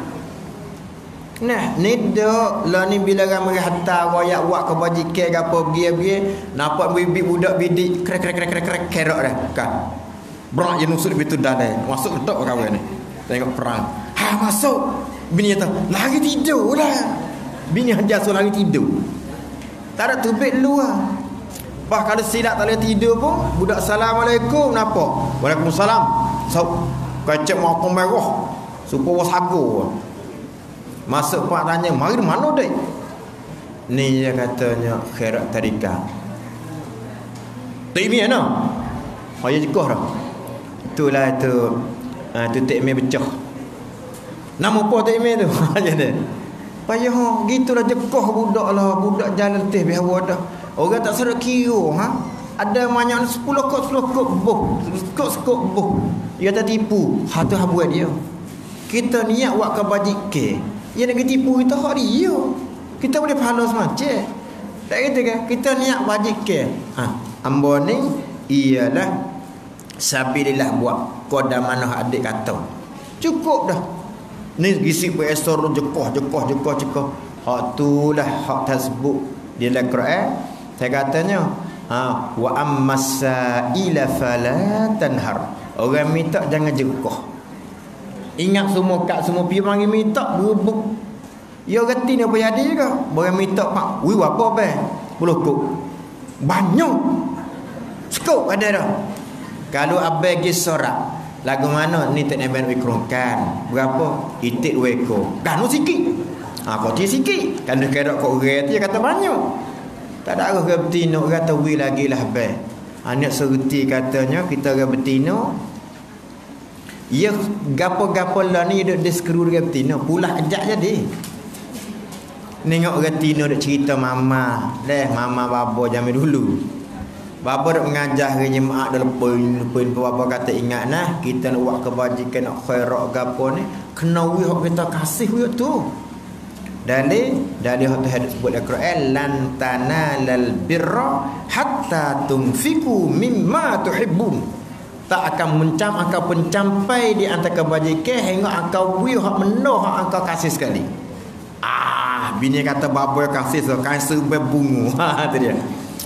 Nah, ni dak lah ni bila ramai hatta royak buat kebajikan gapo biar-biar nampak bibik budak bidik krek krek krek krek krek kerok dah kan. Brak je nusuk begitu dah dah. Masuk tok kawan ni. Tengok perang. Ha masuk. Bini kata, lagi tidur dah. Bini hajar suruh lagi tidur. Tak ada terbit luar. Bah kalau silap tak boleh tidur pun, budak assalamualaikum napa? Waalaikumsalam. So, kacak makan merah. Supaya wasago. Masuk pak tanya, mari mana dek? Ni dia katanya khairat tadika. Tak imi ana. Haya jekah dah. Itulah tu. Ah tu tak imi pecah. Nama apa tak imi tu? Aja dia. Payah ha, gitulah jekah budak lah, budak jalan teh bihawa dah. Orang tak serak kira ha. Ada banyak sepuluh kok sepuluh kok boh. Kok-kok boh. Dia tak tipu. Ha tu buat dia. Kita niat buat kebajikan. Dia nak tipu kita hak dia. Kita boleh pahala semacam. Tak kata kan? Kita niat wajib ke. Ha, ambo ni ialah sabilillah buat koda mana adik kata. Cukup dah. Ni gisi beresor jekoh jekoh jekoh jekoh. Hak tulah hak tersebut di dalam Quran. Saya katanya, ha wa ammasaila fala tanhar. Orang minta jangan jekoh. Ingat semua kat semua pi panggil minta berebut. Ya reti ni apa jadi ke? Orang minta pak, wi apa be? Puluh kok. Banyak. Cukup ada dah. Kalau abai gi sorak, lagu mana ni tak naban ikromkan. Berapa? Itik dua ekor. Kan sikit. Ha kau ti sikit. Kan dia kira kau reti kata banyak. Tak ada arah betina kata wi lagi lah be. Anak serti katanya kita orang betina. Ya gapo-gapo lah ni duk diskru dengan betina pula ajak jadi. Nengok betina duk cerita mama, deh mama bapa zaman dulu. Bapa duk mengajar ke jemaah dalam poin-poin bapa kata ingat nah kita nak buat kebajikan nak khairat gapo ni kena wi hak kita kasih wi tu. Dalil dalil hak hadis sebut Al-Quran lan tanalal birra hatta tunfiqu mimma tuhibbun. Tak akan mencam engkau pencampai di antara kebajikan hingga engkau wi hak menoh hak engkau kasih sekali. Ah, bini kata bapa kasih so kan sampai bungu. Ha tu dia.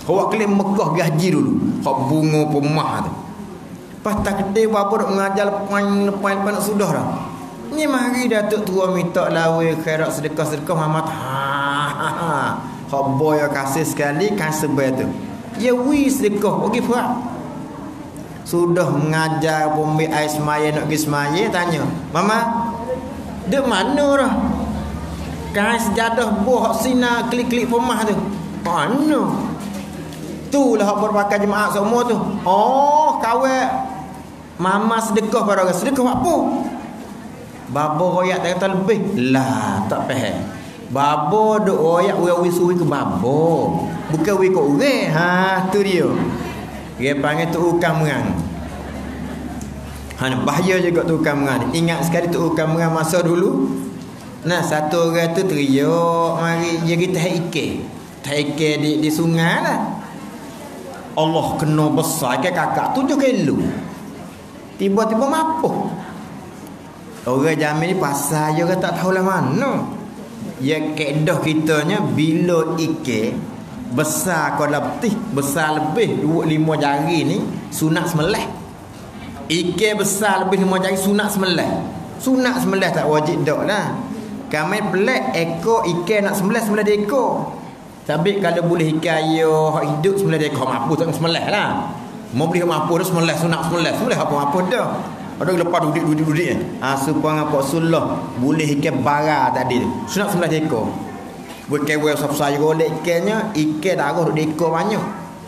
Awak kelim Mekah gaji dulu. Hak bunga pemah tu. Pas tak kedai bapa dok mengajar lepan lepan lepan sudah dah. Ni mari datuk tua minta lawe khairat sedekah-sedekah Muhammad. Ha ha ha. Hak boy kasih sekali kan sebab tu. Ya wi sedekah bagi puak. Sudah mengajar bombe air semaya nak pergi semaya tanya, "Mama, dek mana dah?" Kan sejadah buah sina klik-klik pemah tu. Mana? Itulah hak berpakai jemaah semua tu. Oh, kawan mama sedekah pada orang. Sedekah apa? Babo royak tak kata lebih. Lah, tak faham. Babo duk royak wi suwi ke babo. Bukan wi ke orang. Ha, tu dia. Dia panggil tu ukam merang. Ha, bahaya juga tu ukam merang. Ingat sekali tu ukam merang masa dulu. Nah, satu orang tu teriak mari dia kita haike. Haike di di sungai lah. Allah kena besar ke kakak tujuh kilo. Tiba-tiba mapuh. Orang Jamil ni pasal je orang tak tahu lah mana. Ya kedah kitanya bila ike besar kau lebih, besar lebih dua lima jari ni sunat sembelih. Ike besar lebih lima jari sunat sembelih. Sunat sembelih tak wajib dak lah. Kami pelik ekor ike nak sembelih sembelih dia ekor. Tapi kalau boleh ikan ayo hak hidup sembelih dia kau mampu tak sembelih lah. Mau boleh mampu dah sembelih sunat sembelih. Sembelih apa-apa dah. Ada lepas dudik-dudik-dudik ah supaya apa sulah boleh ikan bara tadi tu. Sunat sembelih dia kau. Bukan we sap-sap golek ikannya, ikan darah duk ekor banyak.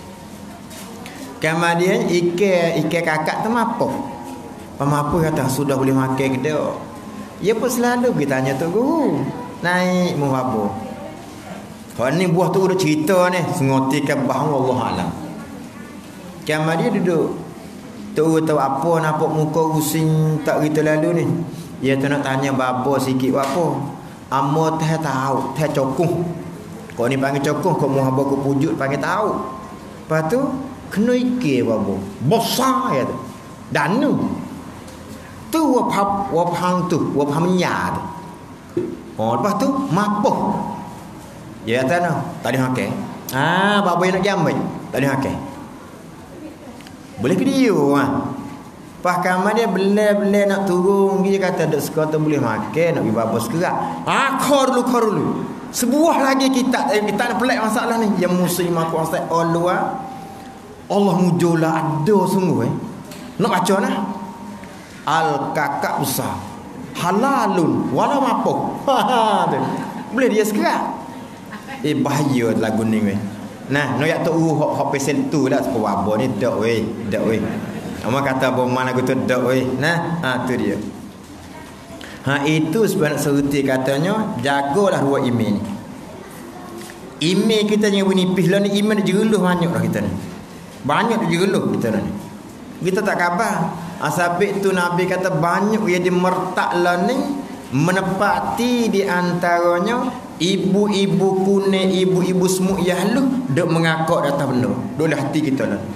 Kemudian ikan ikan kakak tu mampu. Pemampu kata sudah boleh makan ke dak. Ya pun selalu kita tanya tu guru. Naik mu apa? Hak ni buah tu udah cerita ni, sengotikan bahawa Allah alam. Kiamat dia duduk. Tu tahu apa nampak muka rusing tak gitu lalu ni. Dia tu nak tanya bapa sikit apa. Amo teh tahu, teh cokung. Kau ni panggil cokung, kau mau haba ku pujud panggil tahu. Lepas tu kena ike bapa. Besar ya tu. Danu. Tu wap wap hang tu, wap hamnya tu. Oh, lepas tu mapuh. Ya tanah, tak ada hakik. Ah, bapa nak jamai, tak ada hakik. Boleh ke dia ah. Pas kamar dia belai-belai nak turun, dia kata dak sekota boleh makan, nak pergi bapa sekerak. Ah, kor dulu, kor dulu. Sebuah lagi kita eh, kita nak pelik masalah ni. Yang muslim aku asal Allah. Allah mujola ada sungguh eh. Nak baca nah. Al kakak besar. Halalun walau mapuh. Ha tu. Boleh dia sekerak. Eh bahaya lagu ni weh. Nah, no yak tu hok hok pesen tu dah sebab apa ni dak weh, dak weh. Ama kata apa mana aku tu dak weh. Nah, ha tu dia. Ha itu sebab seruti katanya jagalah dua email ni. Email kita yang menipis lah ni email jegeluh banyak dah kita ni. Banyak jegeluh kita ni. Kita tak khabar. Asabik tu Nabi kata banyak yang dimertak lah ni menepati di antaranya ibu-ibu kuning, ibu-ibu semuk yahlu duk mengakak datang benda. Duk dah hati kita lah.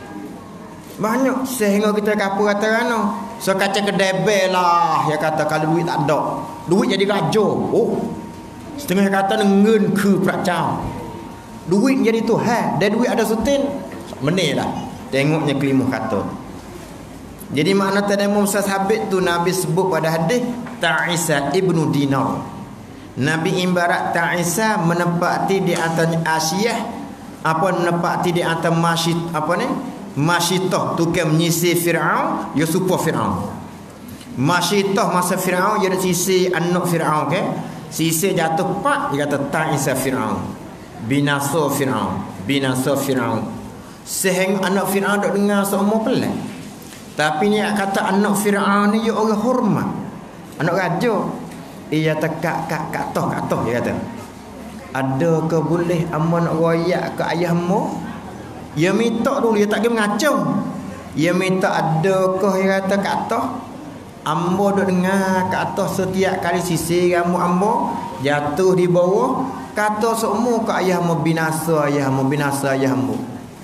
Banyak sehingga kita kapur kata kan. So kaca kedai lah dia kata kalau duit tak ada. Duit jadi raja. Oh. Setengah kata ngen ke pracau. Duit jadi Tuhan, dan duit ada sutin. Menil lah. Tengoknya kelimah kata. Jadi makna tadamum sahabit tu Nabi sebut pada hadis Ta'isa ibnu Dinar. Nabi ibarat Ta'isa menempati di antara Asyah apa menempati di antara masyit apa ni? Masyitah tukang menyisir Firaun, ya supaya Firaun. Masyitah masa Firaun dia sisi anak Firaun ke? Sisi jatuh pak dia kata Ta'isa Firaun. Binasa Firaun, binasa Firaun. Sehingga anak Firaun dok dengar semua pelik. Tapi ni kata anak Firaun ni dia orang hormat. Anak raja. Ia tekak kak kak toh kak toh dia kata. Ada ke boleh ambo nak royak ke ayahmu? Dia minta dulu dia tak kena mengacau. Dia minta ada ke dia kata kak toh. Ambo duk dengar kak toh setiap kali sisir rambut ambo jatuh di bawah kata semua ke ayahmu binasa ayahmu binasa ayahmu.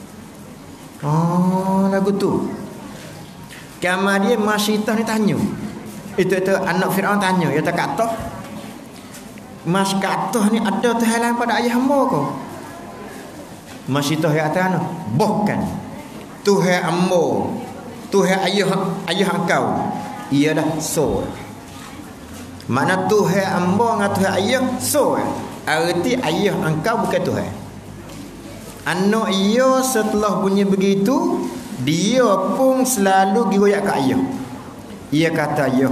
Oh lagu tu. Kemudian Masyitah ni tanya. Itu itu anak Firaun tanya, dia tak kata. Mas kata ni ada Tuhan lain pada ayah hamba kau. masyitah yang atas no. Bukan. Tuhan ambo, Tuhan ayah ayah engkau. Ialah so. Mana Tuhan ambo dengan Tuhan ayah so. Arti ayah engkau bukan Tuhan. Anak ia setelah bunyi begitu, dia pun selalu giroyak ke ayah. Ia kata ayah,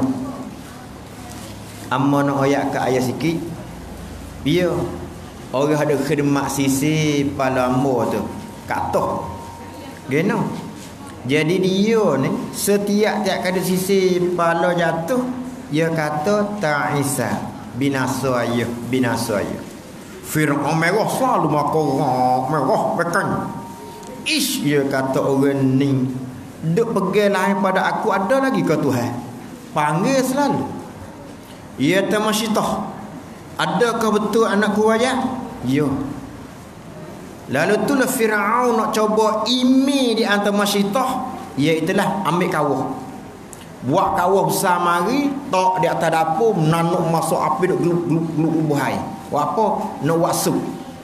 amma nak oyak ke ayah sikit. Dia orang ada khidmat sisi pala ambo tu. Kata. Geno. Jadi dia ni setiap tiap kali sisi pala jatuh, dia kata ta'isa, binasa ayah, binasa ayah. Fir'aun merah selalu makan merah makan. Ish, dia kata orang ni duk pergi lain pada aku, ada lagi ke Tuhan? Panggil selalu. Ia tamasyitah. Adakah betul anakku ayat? Ya. Lalu itulah Fir'aun nak coba imi di antara masyitah, iaitulah ambil kawah. Buat kawah besar mari, tok di atas dapur, nanuk masuk api duk geluk-geluk buhai. Buat apa? Nak buat sup.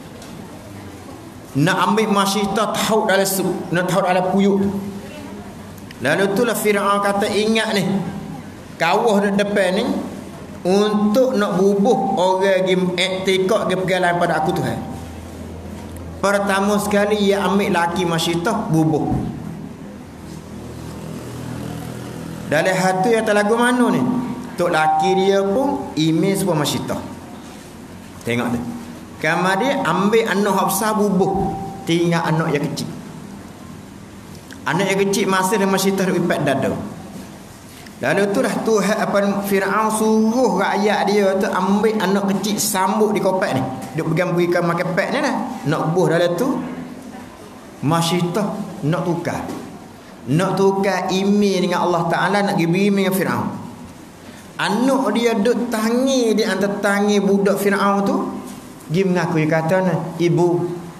Nak ambil masyitah tahu dalam sup, nak tahu dalam puyuk. Lalu itulah Fir'aun kata, ingat ni, kawah di depan ni untuk nak bubuh orang pergi iktikad pergi pergalaman pada aku Tuhan. Pertama sekali ia ambil laki masyitah bubuh. Dalam hati yang terlagu mana ni? Tok laki dia pun imej sebuah masyitah. Tengok dia. Kamar dia ambil anak yang besar bubuh, tinggal anak yang kecil. Anak yang kecil masa dia masyitah duk ipat dada. Lalu itulah Tuhan apa Fir'aun suruh rakyat dia tu ambil anak kecil sambut di kopak ni. Duk pegang berikan makan pek ni dah. Nak buh dalam tu masyitah nak tukar. Nak tukar email dengan Allah Ta'ala, nak pergi berimeh dengan Fir'aun. Anak dia duk tangi di antara tangi budak Fir'aun tu. Dia mengaku, dia kata nah, ibu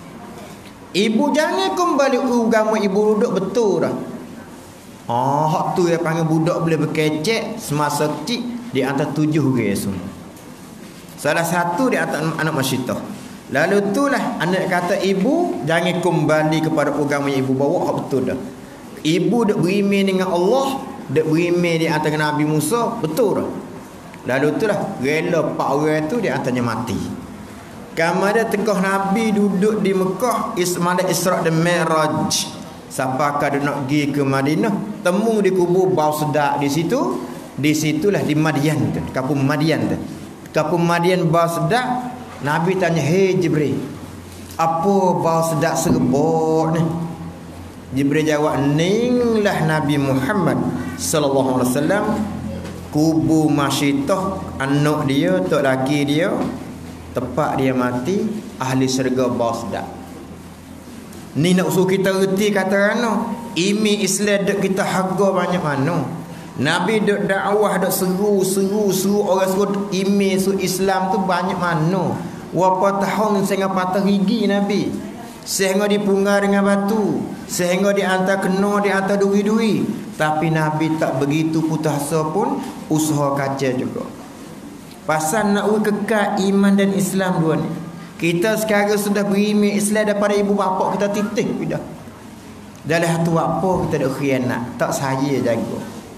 Ibu jangan kembali agama ibu duduk betul dah. Oh, hak tu yang panggil budak boleh berkecek semasa kecil di antara tujuh orang semua. Salah satu di antara anak masyitah. Lalu itulah anak kata ibu jangan kembali kepada agama ibu bawa hak betul dah. Ibu dak beriman dengan Allah, dak beriman di antara Nabi Musa, betul dah. Lalu itulah rela empat orang tu di antaranya mati. Kamar dia tengah Nabi duduk di Mekah, Ismail Isra' dan Mi'raj. Siapa kada nak pergi ke Madinah, temu di kubur bau sedap di situ. Di situlah di Madian tu, kampung Madian tu. Kampung Madian bau sedap. Nabi tanya, "Hei Jibril, apa bau sedap serbuk ni?" Jibril jawab, "Ninglah Nabi Muhammad sallallahu alaihi wasallam kubur masyitah anak dia, tok laki dia, tepat dia mati, ahli syurga bau sedap." Ni nak usul kita reti kata mana? Imi Islam dek kita harga banyak mana? Nabi dek dakwah dek seru seru seru orang seru imi su Islam tu banyak mana? Berapa tahun sehingga patah gigi Nabi, sehingga dipungar dengan batu, sehingga diantar kena diantar duri-duri. Tapi Nabi tak begitu putus asa pun usaha kaca juga. Pasal nak kekal iman dan Islam dua ni. Kita sekarang sudah beriman Islam daripada ibu bapa kita titih dah. Dalam hatu apa kita dak khianat, tak saya jaga.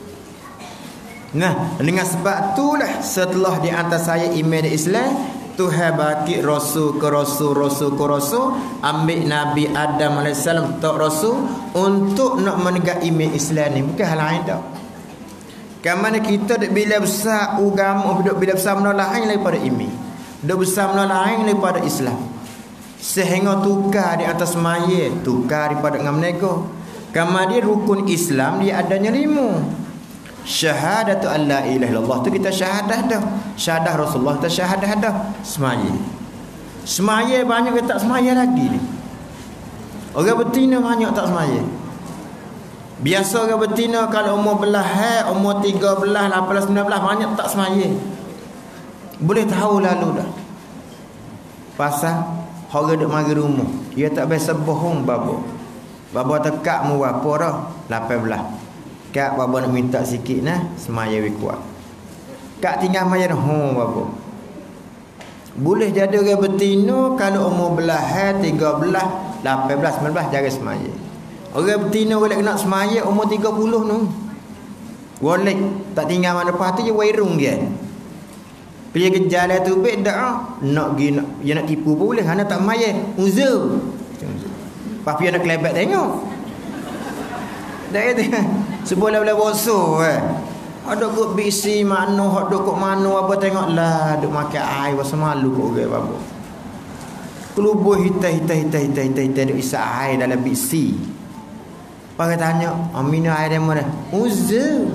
Nah, dengan sebab itulah setelah di antara saya iman dan Islam, Tuhan bagi rasul ke rasul, rasul ke rasul, ambil Nabi Adam alaihissalam tak rasul untuk nak menegak iman Islam ni, bukan hal lain dah. Kamana kita dak bila besar agama, dak bila besar menolak lain daripada iman. Dak besar menolak lain daripada Islam. Sehingga tukar di atas maya, tukar daripada dengan mereka. Kamana dia rukun Islam dia adanya lima. Syahadatu an la ilaha illallah tu kita syahadah dah. Syahadah Rasulullah kita syahadah dah. Semaya. Semaya banyak kita tak semaya lagi ni. Orang betina banyak tak semaya. Biasa orang betina kalau umur belah hai, umur tiga belas, lapan belas, sembilan belas banyak tak semaya. Boleh tahu lalu dah. Pasal orang duk mari rumah, dia tak biasa bohong babo. Babo tekak mu apa dah? lapan belas. Kak babo nak minta sikit nah, semaya we kuat. Kak tinggal maya dah, ho babo. Boleh jadi orang betina kalau umur belah hai, tiga belas, lapan belas, sembilan belas jarang semaya. Orang betina boleh kena semaya umur tiga puluh tu. Boleh tak tinggal mana lepas tu je wairung dia. Pergi ke jalan tu baik dak nak pergi nak dia nak tipu pun boleh kerana tak semaya. Uzur. Lepas dia nak kelebek tengok. Dak kata sebola-bola bosor eh. Ada kok bisi mano, ada kok mano apa tengoklah duk makan air pasal malu kok orang apa. Kelubuh hitai-hitai-hitai-hitai-hitai duk isa air dalam bisi. Pakai tanya, "Amina air dari mana?" Uzur.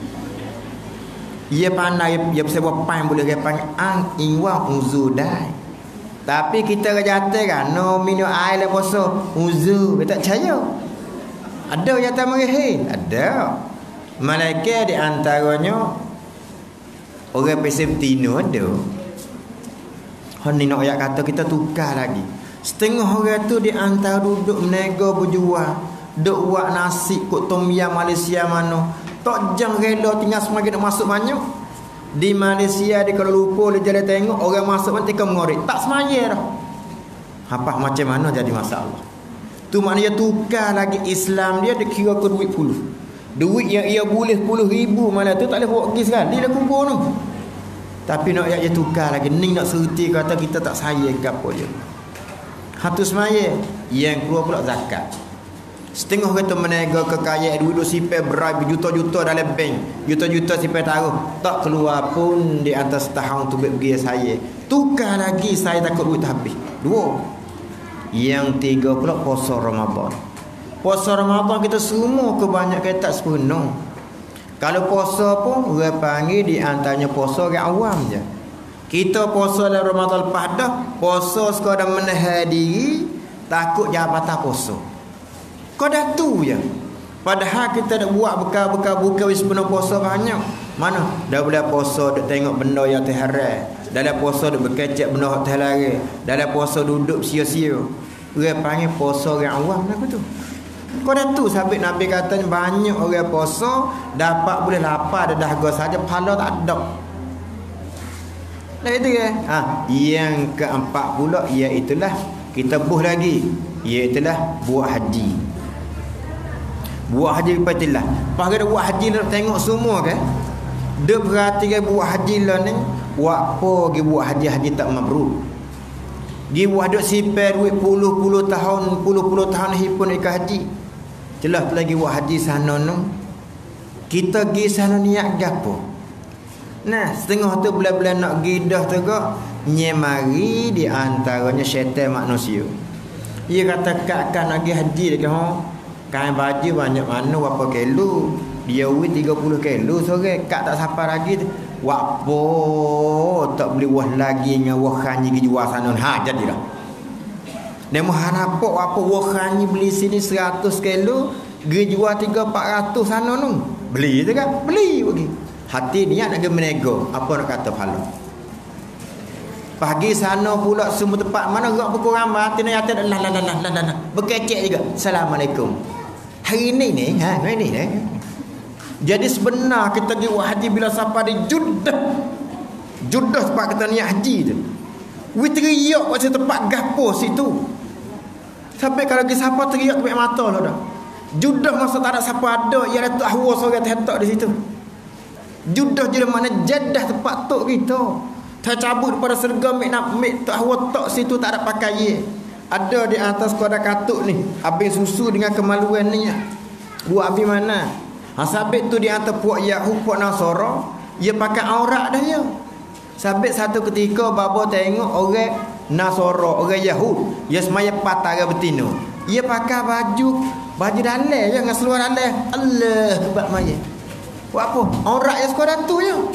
Ia pandai ia bisa buat pan boleh dia panggil ang ingwa uzur dai. Tapi kita kata kan no minum air le poso uzur, kita tak percaya. Ada kata mari ada. Malaikat di antaranya orang pesem tino ada. Hon ni nak ayat kata kita tukar lagi. Setengah orang tu di antara duduk menego berjual, duk buat nasi kok tom yam Malaysia mano. Tak jang rela tinggal semakin nak masuk banyak. Di Malaysia di Kuala Lumpur dia jalan tengok orang masuk nanti ke mengorik. Tak semaya dah. Apa macam mana jadi masalah. Tu maknanya tukar lagi Islam dia dia kira ke duit puluh. Duit yang ia boleh puluh ribu malah tu tak boleh bawa pergi sekali. Dia dah kubur tu. Tapi nak dia tukar lagi. Ni nak serti kata kita tak sayang ke apa je. Hatu semaya. Yang keluar pula zakat. Setengah kata menega kekayaan duit duk sipai berai berjuta-juta dalam bank. Juta-juta sipai taruh. Tak keluar pun di atas tahun tu pergi saya. Tukar lagi saya takut duit habis. Dua. Yang tiga pula puasa Ramadan. Puasa Ramadan kita semua kebanyakan tak sepenuh. Kalau puasa pun orang panggil di antaranya puasa orang awam je. Kita puasa dalam Ramadan lepas dah. Puasa sekadar menahan diri. Takut jabatan puasa. Kau dah tu je. Padahal kita dah buat bekal-bekal buka wis penuh puasa banyak. Mana? Dah boleh puasa duk tengok benda yang terharam. Dah dah puasa duk berkecek benda yang terlarang. Dah dah puasa duduk sia-sia. Orang panggil puasa orang awam apa tu? Kau dah tu sabit Nabi katanya banyak orang puasa dapat boleh lapar dah dahaga saja pahala tak ada. Dah itu ke? Ha, yang keempat pula iaitulah kita buh lagi. Iaitulah buat haji. Buat haji patilah. Pas kita buat haji nak tengok semua kan. Dia perhatikan buat haji lah ni. Buat apa dia buat haji-haji tak mabrur. Dia buat duk sipai duit puluh-puluh tahun, puluh-puluh tahun hipun ikut haji. Jelas lagi buat haji sana no. Kita pergi sana niat gapo. Nah, setengah tu bulan-bulan nak pergi dah tu kok nyemari di antaranya syaitan manusia. Dia kata kakak nak pergi haji dekat ha. Kain baju banyak mana berapa kilo. Dia wit tiga puluh kilo sore kak tak sampai lagi. Wapo tak boleh wah lagi dengan wah khanyi ke jual sana. Ha jadi dah. Nemo hanapak apa wah khanyi beli sini seratus kilo, ge jual tiga empat ratus sana nu. Beli tu kan? Beli pergi. Hati niat nak ke menego. Apa nak kata pahala? Pagi sana pula semua tempat mana gerak pukul ramai hati nak kata lah lah lah lah lah lah. Berkecek juga. Assalamualaikum. Hari ni ni, ha, hari ni ni. Jadi sebenar kita pergi buat haji bila sampai di Jeddah. Jeddah tempat kita niat haji tu. We teriak kat tempat gapo situ. Sampai kalau pergi siapa teriak tempat mata lah dah. Jeddah masa tak ada siapa ada, ia ada tak hawa seorang terhentak di situ. Jeddah je mana Jeddah tempat tok kita. Tercabut daripada sergam mek nak mek tak hawa tok situ tak ada pakai. Ada di atas kuada katuk ni. Habis susu dengan kemaluan ni. Buat habis mana? Ha, sabit tu di atas puak Yahud, puak Nasara. Dia pakai aurat dah ya. Sabit satu ketika baba tengok orang Nasara, orang Yahud. Dia semaya patara betina. Dia pakai baju baju dalam je dengan seluar dalam. Allah bak maya. Buat apa? Aurat yang sekuadar tu je.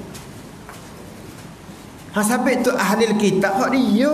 Ha, sabit tu ahli kitab hak dia.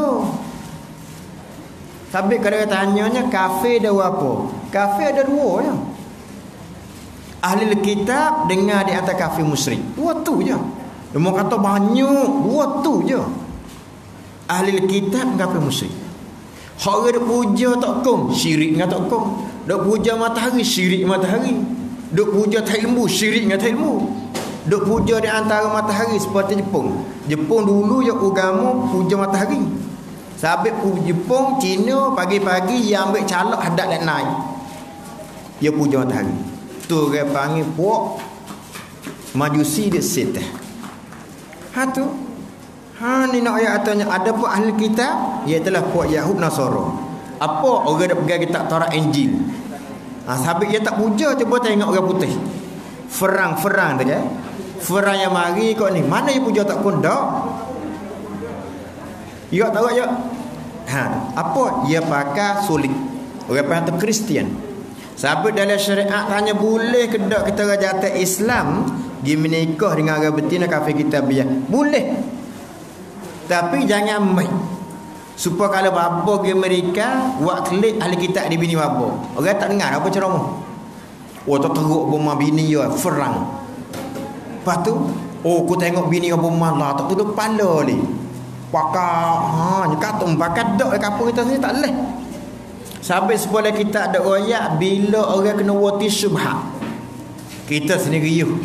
Sabit kalau tanyanya kafir ada apa? Kafir ada dua je. Ahli kitab dengar di atas kafir musyrik. Dua tu je. Dia mau kata banyak, dua tu je. Ahli kitab kafir musyrik. Hak orang duk puja tak kong, syirik dengan tak kong. Duk puja matahari, syirik matahari. Duk puja tak ilmu, syirik dengan tak ilmu. Duk puja di antara matahari seperti Jepun. Jepun dulu ya agama puja matahari. Sabit Jepun, Cina pagi-pagi dia ambil calak hadap dan naik. Dia puja matahari. Tu orang panggil puak Majusi dia set. Ha tu. Ha ni nak ayat katanya ada pun ahli kitab iaitu puak Yahud Nasara. Apa orang dak pegang kitab Taurat Injil. Ha sabit dia tak puja, cuba tengok orang putih. Ferang-ferang tu ya. Ferang yang mari kau ni. Mana yang puja tak kondak? Ya tahu ya. Ha apa dia pakai sulit. Orang panggil Kristian. Sabit dalam syariat tanya boleh ke tak kita rajata Islam dia menikah dengan orang betina kafir kitabiah. Boleh. Tapi jangan mai. Supaya kalau bapa ke mereka buat klik ahli kitab di bini bapa. Orang tak dengar apa ceramah. Oh tak teruk bomah bini ya ferang. Lepas tu, oh aku tengok bini apa malah tak tutup kepala ni. Pakak ha nyakat pakat dak kapur kita sini tak leh. Sampai sepuluh kita ada ayat bila orang kena wati syubhat. Kita sendiri you.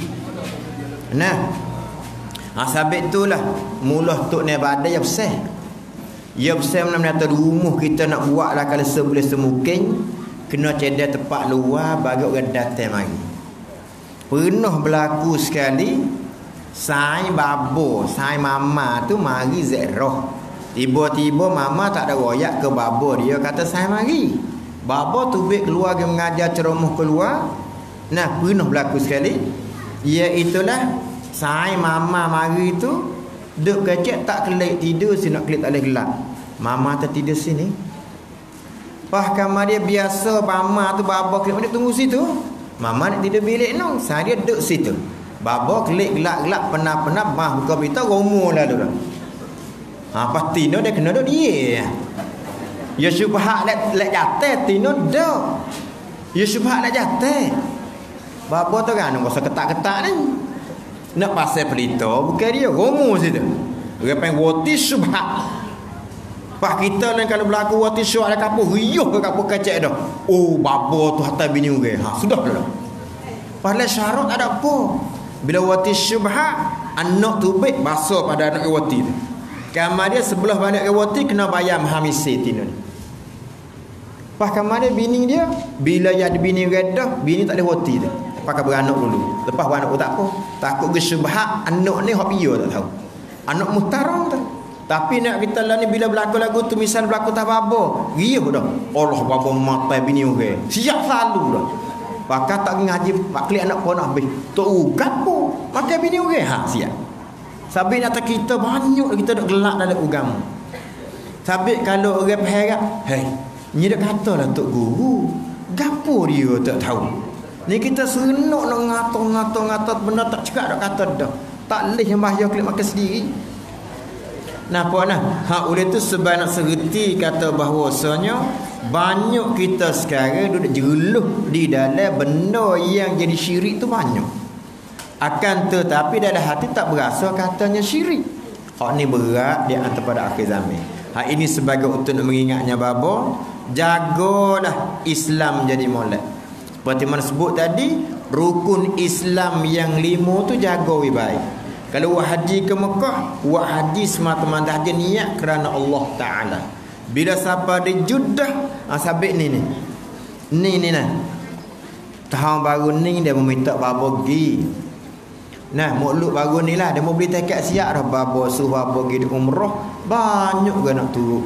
Nah. Ha sabit itulah mula tok ni badai yang besar. Ya besar mana atas rumah kita nak buatlah kalau seboleh semungkin kena cedek tempat luar bagi orang datang mari. Pernah berlaku sekali sai babo, sai mama tu mari zeroh. Tiba-tiba mama tak ada royak ke babo dia kata sai mari. Babo tu baik keluar dia mengajar ceramah keluar. Nah, pernah berlaku sekali. Iaitulah sai mama mari tu duk kecek tak kelik tidur si nak kelik tak boleh gelap. Mama tak tidur sini. Bahkan dia biasa mama tu baba kelik dia tunggu situ. Mama nak tidur bilik no, saya dia duduk situ. Baba kelik gelap-gelap penat-penat bah buka pintu romo lah tu. Ha pasti no dia kena duk dia. Ya syubhat lek lek jatuh tino dak. Ya syubhat lek jatuh. Baba tu kan rasa ketak-ketak ni. Nak pasal pelita bukan dia romo situ. Orang panggil wati syubhat. Pak kita lain kalau berlaku wati syubhat ada kapur riuh ke kapur kecek dah. Oh baba tu hatta bini orang. Ha sudah dah. Padahal syarat ada apa? Bila wati syubhat anak tu baik basuh pada anak wati tu. Kamar dia sebelah balik wati kena bayar mahamisi tino ni. Pak kamar dia bini dia bila ya ada bini redah bini tak ada wati tu. Pakai beranak dulu. Lepas beranak pun tak apa. Takut ke syubhat anak ni hak dia tak tahu. Anak muhtaram tu. Tapi nak kita lah ni bila berlaku lagu tu misal berlaku tak apa-apa. Riuh dah. Allah bapa mata bini orang. Siap selalu dah. Pakai tak ngaji pak klik anak pun habis. Tok ugat pun. Pakai bini orang ha siap. Sabit nak kita banyak kita dak gelak dalam agama. Sabit kalau orang berharap, "Hei, ni dak katalah tok guru. Gapo dia tak tahu." Ni kita serenok nak ngato-ngato-ngato benda tak cakap dak kata dah. Tak leh yang bahaya klik makan sendiri. Nah apa nah? Hak oleh tu sebab nak serti kata bahawasanya banyak kita sekarang duduk jeluh di dalam benda yang jadi syirik tu banyak. Akan tetapi dalam hati tak berasa katanya syirik. Hak ni berat dia antara pada akhir zaman. Hak ini sebagai untuk mengingatnya babo, jagalah Islam jadi molek. Seperti mana sebut tadi, rukun Islam yang lima tu jaga baik. Kalau buat haji ke Mekah, buat haji semata-mata haji niat kerana Allah Ta'ala. Bila siapa dia judah, ha, sabit ni ni. Ni ni nah. Tahun baru ni dia meminta babo pergi. Nah, mukluk baru ni lah dia mau beli tiket siap dah babo suruh babo pergi umrah, banyak ke nak turun.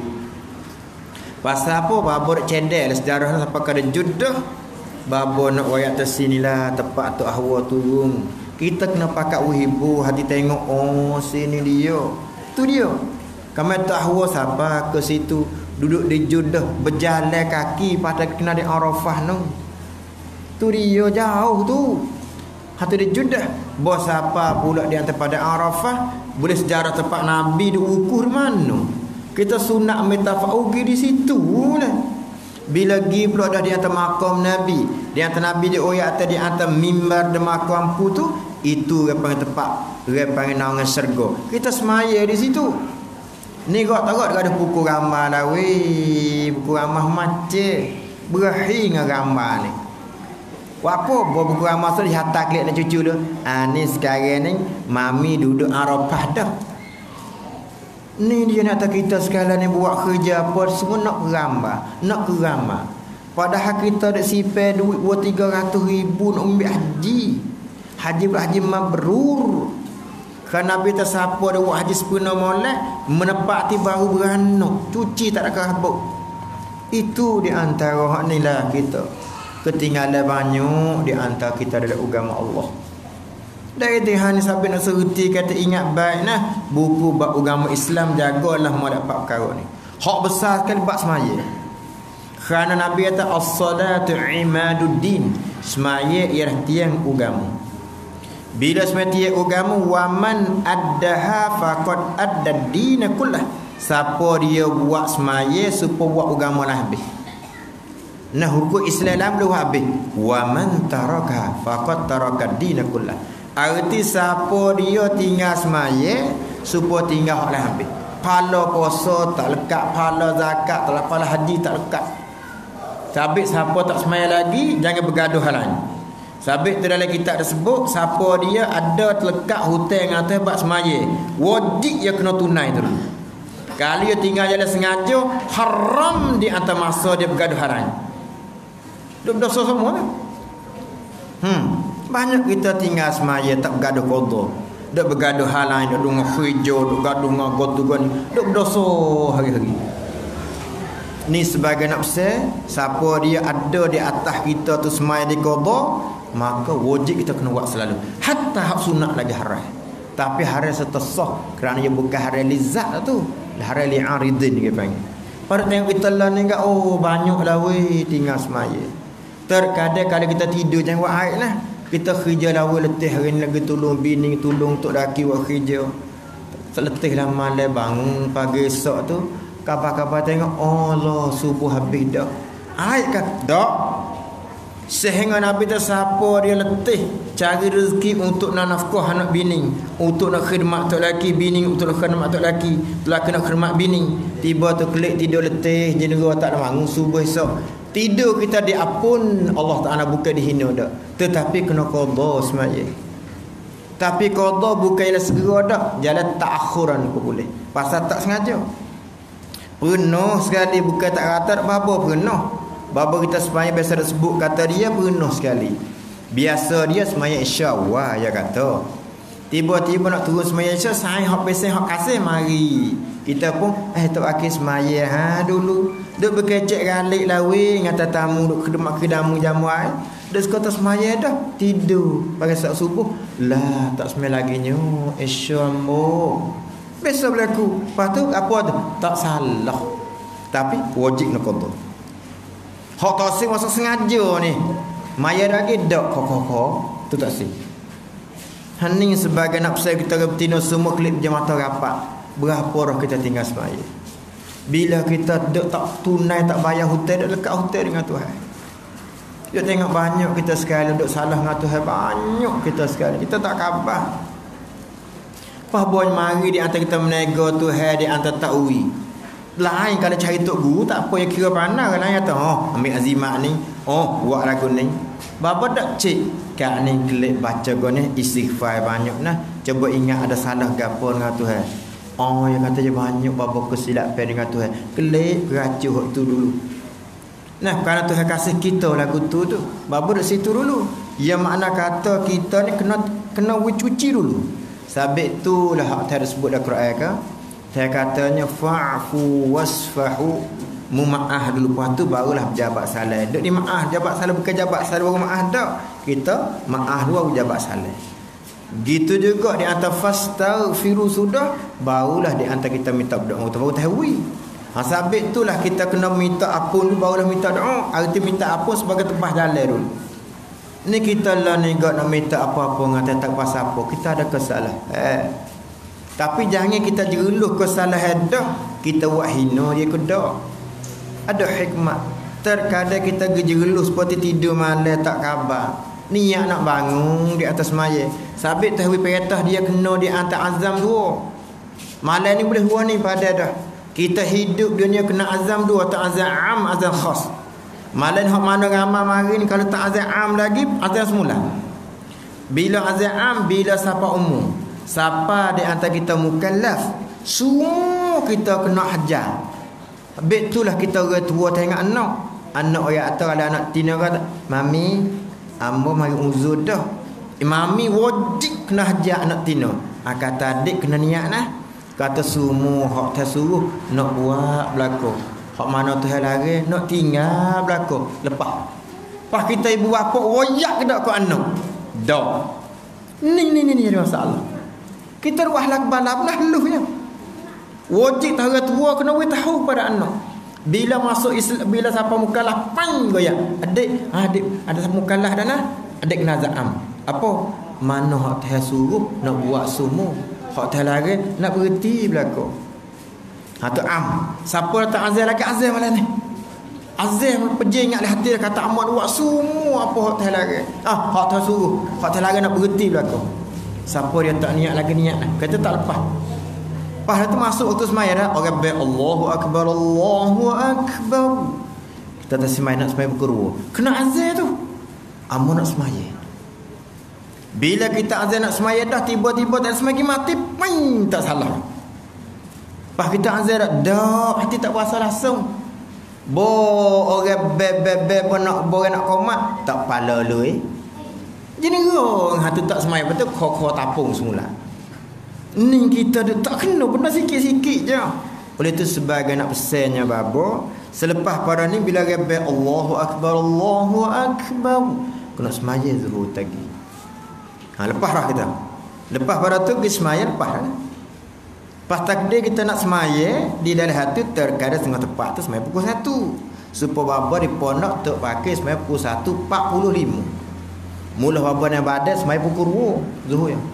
Pasal apa babo dak cendel sejarah sampai kada judah. Babo nak wayak tersinilah tempat tu ahwa turun. Kita kena pakat wibu hati tengok oh sini dia. Tu dia. Kami tak ahwa siapa ke situ duduk di judah berjalan kaki pada kena di Arafah no. Tu dia jauh tu. Hati di judah. Bos siapa pula di antara pada Arafah boleh sejarah tempat Nabi diukur mana. Kita sunat metafaugi di situ lah. Bila gi pula dah di atas makam Nabi, di atas Nabi dia oyak atas di atas mimbar de makam pu tu, itu orang panggil tempat, orang panggil naungan serga. Kita semaya di situ. Ni gak tak gak ada buku gambar dah weh, buku gambar macam berakhir dengan gambar ni. Apa buku gambar tu dihantar klik nak cucu tu. Ah ni sekarang ni mami duduk Arafah dah. Ni dia nak kita sekalian ni buat kerja apa semua nak keramba, nak kerama. Padahal kita ada sipir duit dua tiga ratus ribu nak ambil haji. Haji haji mabrur. Kerana Nabi tersapa ada buat haji sepuluh molek, menepati baru beranak, cuci tak ada kerabuk. Itu di antara hak ni lah kita. Ketinggalan banyak di antara kita dalam agama Allah. Dari Tuhan sampai nak seruti kata ingat baik nah, buku bab agama Islam jagalah mau dapat perkara ni. Hak besar sekali bab semaya. Kerana Nabi kata as-salatu imaduddin. Semaya ialah tiang agama. Bila semaya tiang agama, waman addaha faqad adda ad-din kullah. Siapa dia buat semaya supaya buat agama lah habis. Nah hukum Islam belum habis. Waman taraka faqad taraka ad-din kullah. Arti siapa dia tinggal semaya supaya tinggal hak lah habis. Pala puasa tak lekat, pala zakat tak lekat, pala haji tak lekat. Sabit siapa tak semaya lagi jangan bergaduh hal lain. Sabit tu dalam kitab tersebut siapa dia ada terlekat hutang atas bab semaya, wajib dia kena tunai dulu. Kalau dia tinggal jalan sengaja, haram di antara masa dia bergaduh hal lain. Duk dosa semua lah. Hmm. Banyak kita tinggal semaya tak bergaduh qada. Duk bergaduh hal lain, duk dengar hijau, duk gaduh dengan gotugan, duk berdosa hari-hari. Ni sebagai nak pesan, siapa dia ada di atas kita tu semaya di qada, maka wajib kita kena buat selalu. Hatta hak sunat lagi haram. Tapi haram setersah kerana dia bukan haram lizat tu, haram li'aridin dia panggil. Pada tengok kita lah ni enggak, oh banyaklah weh tinggal semaya. Terkadang kalau kita tidur jangan buat air lah. Kita kerja lawa letih hari ni lagi tolong bini, tolong tok laki buat kerja. Letih lah malam bangun pagi esok tu, kabar-kabar tengok, oh Allah subuh habis dah. Air kan? Tak. Sehingga Nabi tersapa dia letih cari rezeki untuk nak nafkah anak bini, untuk nak khidmat tok laki, bini untuk nak khidmat tok laki, laki nak khidmat bini. Tiba tu klik tidur letih, jenera tak ada bangun subuh esok. Tidur kita diapun Allah Ta'ala bukan dihina dak. Tetapi kena qada semaya. Tapi qada bukanlah segera dak, jalan ta'akhuran pun boleh. Pasal tak sengaja. Penuh sekali bukan tak kata baba penuh. Baba kita semaya biasa disebut kata dia penuh sekali. Biasa dia semaya insya-Allah ya kata. Tiba-tiba nak turun semaya insya saya hak pesen hak kasih mari. Kita pun eh tok akhir semaya ha dulu. Duk berkecek galik lah weh ngata tamu duk kedemak kedamu jamuai. Dak sekota semaya dah tidur pagi saat subuh lah tak semaya lagi nyo insyaallah. Besok berlaku. Lepas tu apa tu? Tak salah. Tapi wajib nak qada. Hak tak sih masa sengaja ni. Maya lagi dak kok-kok tu tak sih. Hening sebagai nak pasal kita betina semua klip je mata rapat. Berapa roh kita tinggal semaya. Bila kita dek tak tunai tak bayar hutang, dek lekat hutang dengan Tuhan. Dia tengok banyak kita sekali duk salah dengan Tuhan, banyak kita sekali. Kita tak khabar. Apa boy mari di antara kita menego Tuhan di antara tak uwi. Lain kalau cari tok guru tak apa yang kira pandang kan kata, oh ambil azimat ni, oh buat lagu ni. Bapa dak cek kat ni klik baca gone istighfar banyak nah. Cuba ingat ada salah gapo dengan Tuhan. Oh yang kata je banyak bapa kesilapan dengan Tuhan. Klik racuh tu dulu. Nah, kerana Tuhan kasih kita lagu tu tu, bapa dak situ dulu. Yang makna kata kita ni kena kena cuci dulu. Sabit tu lah hak tadi sebut dalam Quran ke. Saya katanya fa'fu wasfahu, mumaah dulu, lepas tu barulah berjabat salah. Duk di maah jabat salah bukan jabat salah baru maah dak. Kita maah dua jabat salah. Gitu juga di antara fastaghfiru sudah, barulah di antara kita minta doa baru tahwi. Ha sabit itulah kita kena minta ampun dulu barulah minta doa. Arti minta ampun sebagai tebas jalan dulu. Ni kita lah ni gak nak minta apa-apa ngata tak pasal apa. Kita ada kesalahan. Eh. Tapi jangan kita jeruh kesalahan dah, kita buat hina dia ke dak. Ada hikmat. Terkadang kita gejeruh seperti tidur malam tak khabar. Niat nak bangun di atas maya. Sabit tahwi peretah dia kena di atas azam dua. Malam ni boleh dua ni pada dah. Kita hidup dunia kena azam dua, tak azam am, azam khas. Malam hak mana ramai mari ni kalau tak azam am lagi, azam semula. Bila azam am, bila siapa umum. Siapa di antara kita mukallaf, semua semua kita kena hajar. Habis itulah kita orang tua tengok anak. Anak orang atau ada anak tina kata, "Mami, ambo mari uzur dah." Eh, mami wajib kena hajar anak tina. Ha, kata adik kena niat nah. Kata semua hak tersuruh nak buat belako. Hak mana tu hal lari nak tinggal belako. Lepas. Pas kita ibu bapa royak ke dak ke anak? Dak. Ni ni ni ni ada masalah. Kita ruah lak balap lah luhnya. Wajib tahu tua kena we tahu pada anak. Bila masuk Islam, bila siapa mukallaf pan goyak. Adik, adik ada siapa mukallaf dah nah? Adik kena zaam. Apa? Mana hak teh suruh nak buat semua. Hak teh lari nak berhenti belako. Ha tu am. Siapa tak azal lagi azal malam ni. Azam pergi ingat hati dia kata amat buat semua apa hak teh lari. Ah, hak teh suruh, hak teh lari nak berhenti belaka. Siapa dia tak niat lagi niat lah. Kata tak lepas. Pas tu masuk waktu semaya dah, orang baik Allahu akbar, Allahu akbar. Kita tak semaya nak semaya berkuru. Kena azan tu. Amu nak semaya. Bila kita azan nak semaya dah tiba-tiba tak semaya mati, ping tak salah. Pas kita azan dah, dah hati tak puasa langsung. Bo orang beb-beb pun nak bo nak komat tak pala lu eh. Jadi gong hatu tak semai betul kho-kho tapung semula. Ni kita tak kena benda sikit-sikit je. Oleh itu sebagai nak pesannya babo, selepas pada ni bila rebe Allahu akbar Allahu akbar kena semaya zuhur tadi. Ha lepas dah kita. Lepas pada tu pergi semaya lepas dah. Pas takdir kita nak semaya di dalam hati terkadang setengah tepat tu semaya pukul satu. Supaya baba di pondok tu pakai semaya pukul satu empat puluh lima. Mula baba yang badan semaya pukul dua zuhur ya.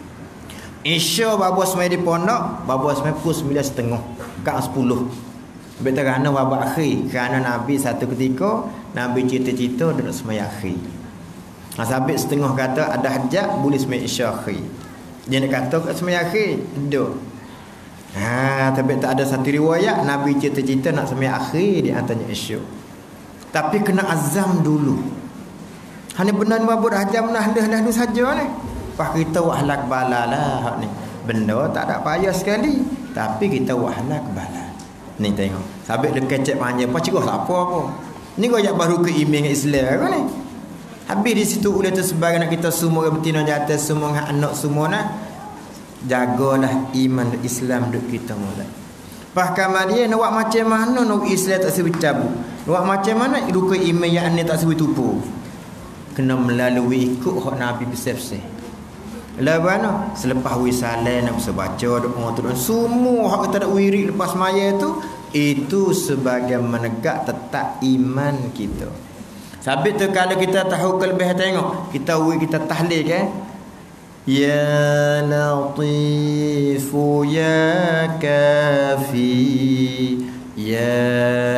Isya baba semaya di pondok, baba semaya pukul sembilan setengah, kat sepuluh. Betul kerana baba akhir, kerana Nabi satu ketika Nabi cita-cita dia nak semaya akhir. Ha, sampai setengah kata ada hajat boleh semaya isya akhir. Dia nak kata kat semaya akhir, duduk. Ha, tapi tak ada satu riwayat Nabi cita-cita nak semaya akhir di antaranya isya. Tapi kena azam dulu. Hanya benar mabut ajam nah dah dah saja ni. Pas kita wahlak balalah hak ni. Benda tak ada payah sekali, tapi kita wahlak bala. Ni tengok. Sabik dia kecek panjang, pas cerah tak apa-apa. Ni goyak baru ke iman Islam kan ni. Habis di situ oleh tu sebagai nak kita semua betina jatuh semua anak semua nah. Jagalah iman Islam duk kita mula. Bahkan dia nak buat macam mana nak Islam tak sebut cabut. Nak macam mana ruka iman yang ni tak sebut tupu. Kena melalui ikut hak Nabi besar-besar. Lalu mana? Selepas wisalah nak baca doa tu semua hak kita nak wirid lepas maya tu itu sebagai menegak tetap iman kita. Sabit tu kalau kita tahu kelebihan tengok, kita wi kita tahlil kan. Ya Latifu Ya Kafi Ya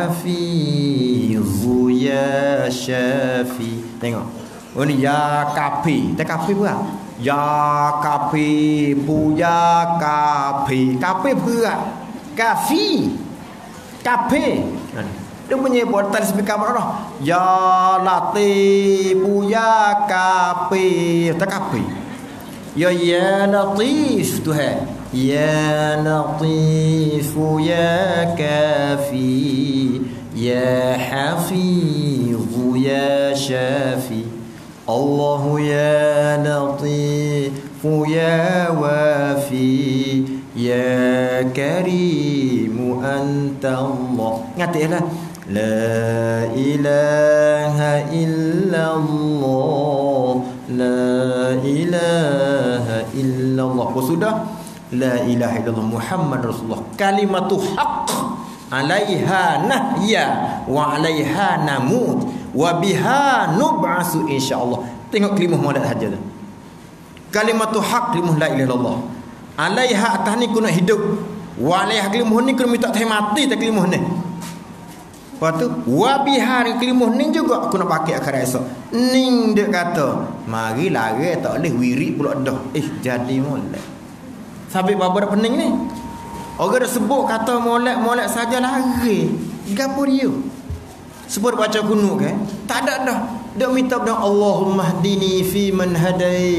Hafizu Ya Syafi. Tengok. Oh ni Ya Kafi. Tak Kafi pula. Ya Kafi Puya Kafi. Kafi pula. Kafi. Kafi. Dia punya buatan speaker apa? Ya Latifu Ya Kafi. Tak Kafi. Ya Ya Latif tu hai. Ya Latifu Ya Kafi Ya Hafizu Ya Syafi. Allahu Ya Latifu Ya Wafi Ya Karimu Anta Allah. Ngatilah. La ilaha illallah La ilaha illallah. Oh sudah. La ilaha illallah Muhammad Rasulullah. Kalimatu haqq alaiha nahya wa alaiha namut wa biha nub'asu insyaallah. Tengok kalimah molek saja tu. Kalimatu haqq kalimah la ilaha illallah. Alaiha atas ni kena hidup. Wa alaiha kalimah ni kena minta tak mati tak kalimah ni. Lepas tu wa biha kalimah ni juga aku nak pakai akhirat esok. Ning dia kata, mari lari tak boleh wirid pula dah. Eh jadi molek. Sabit bapa dah pening ni. Orang dah sebut kata molek-molek saja lari. Gapo dia? Sebut baca kunut kan? Tak ada dah. Dia minta dah Allahumma hdini fi man hadait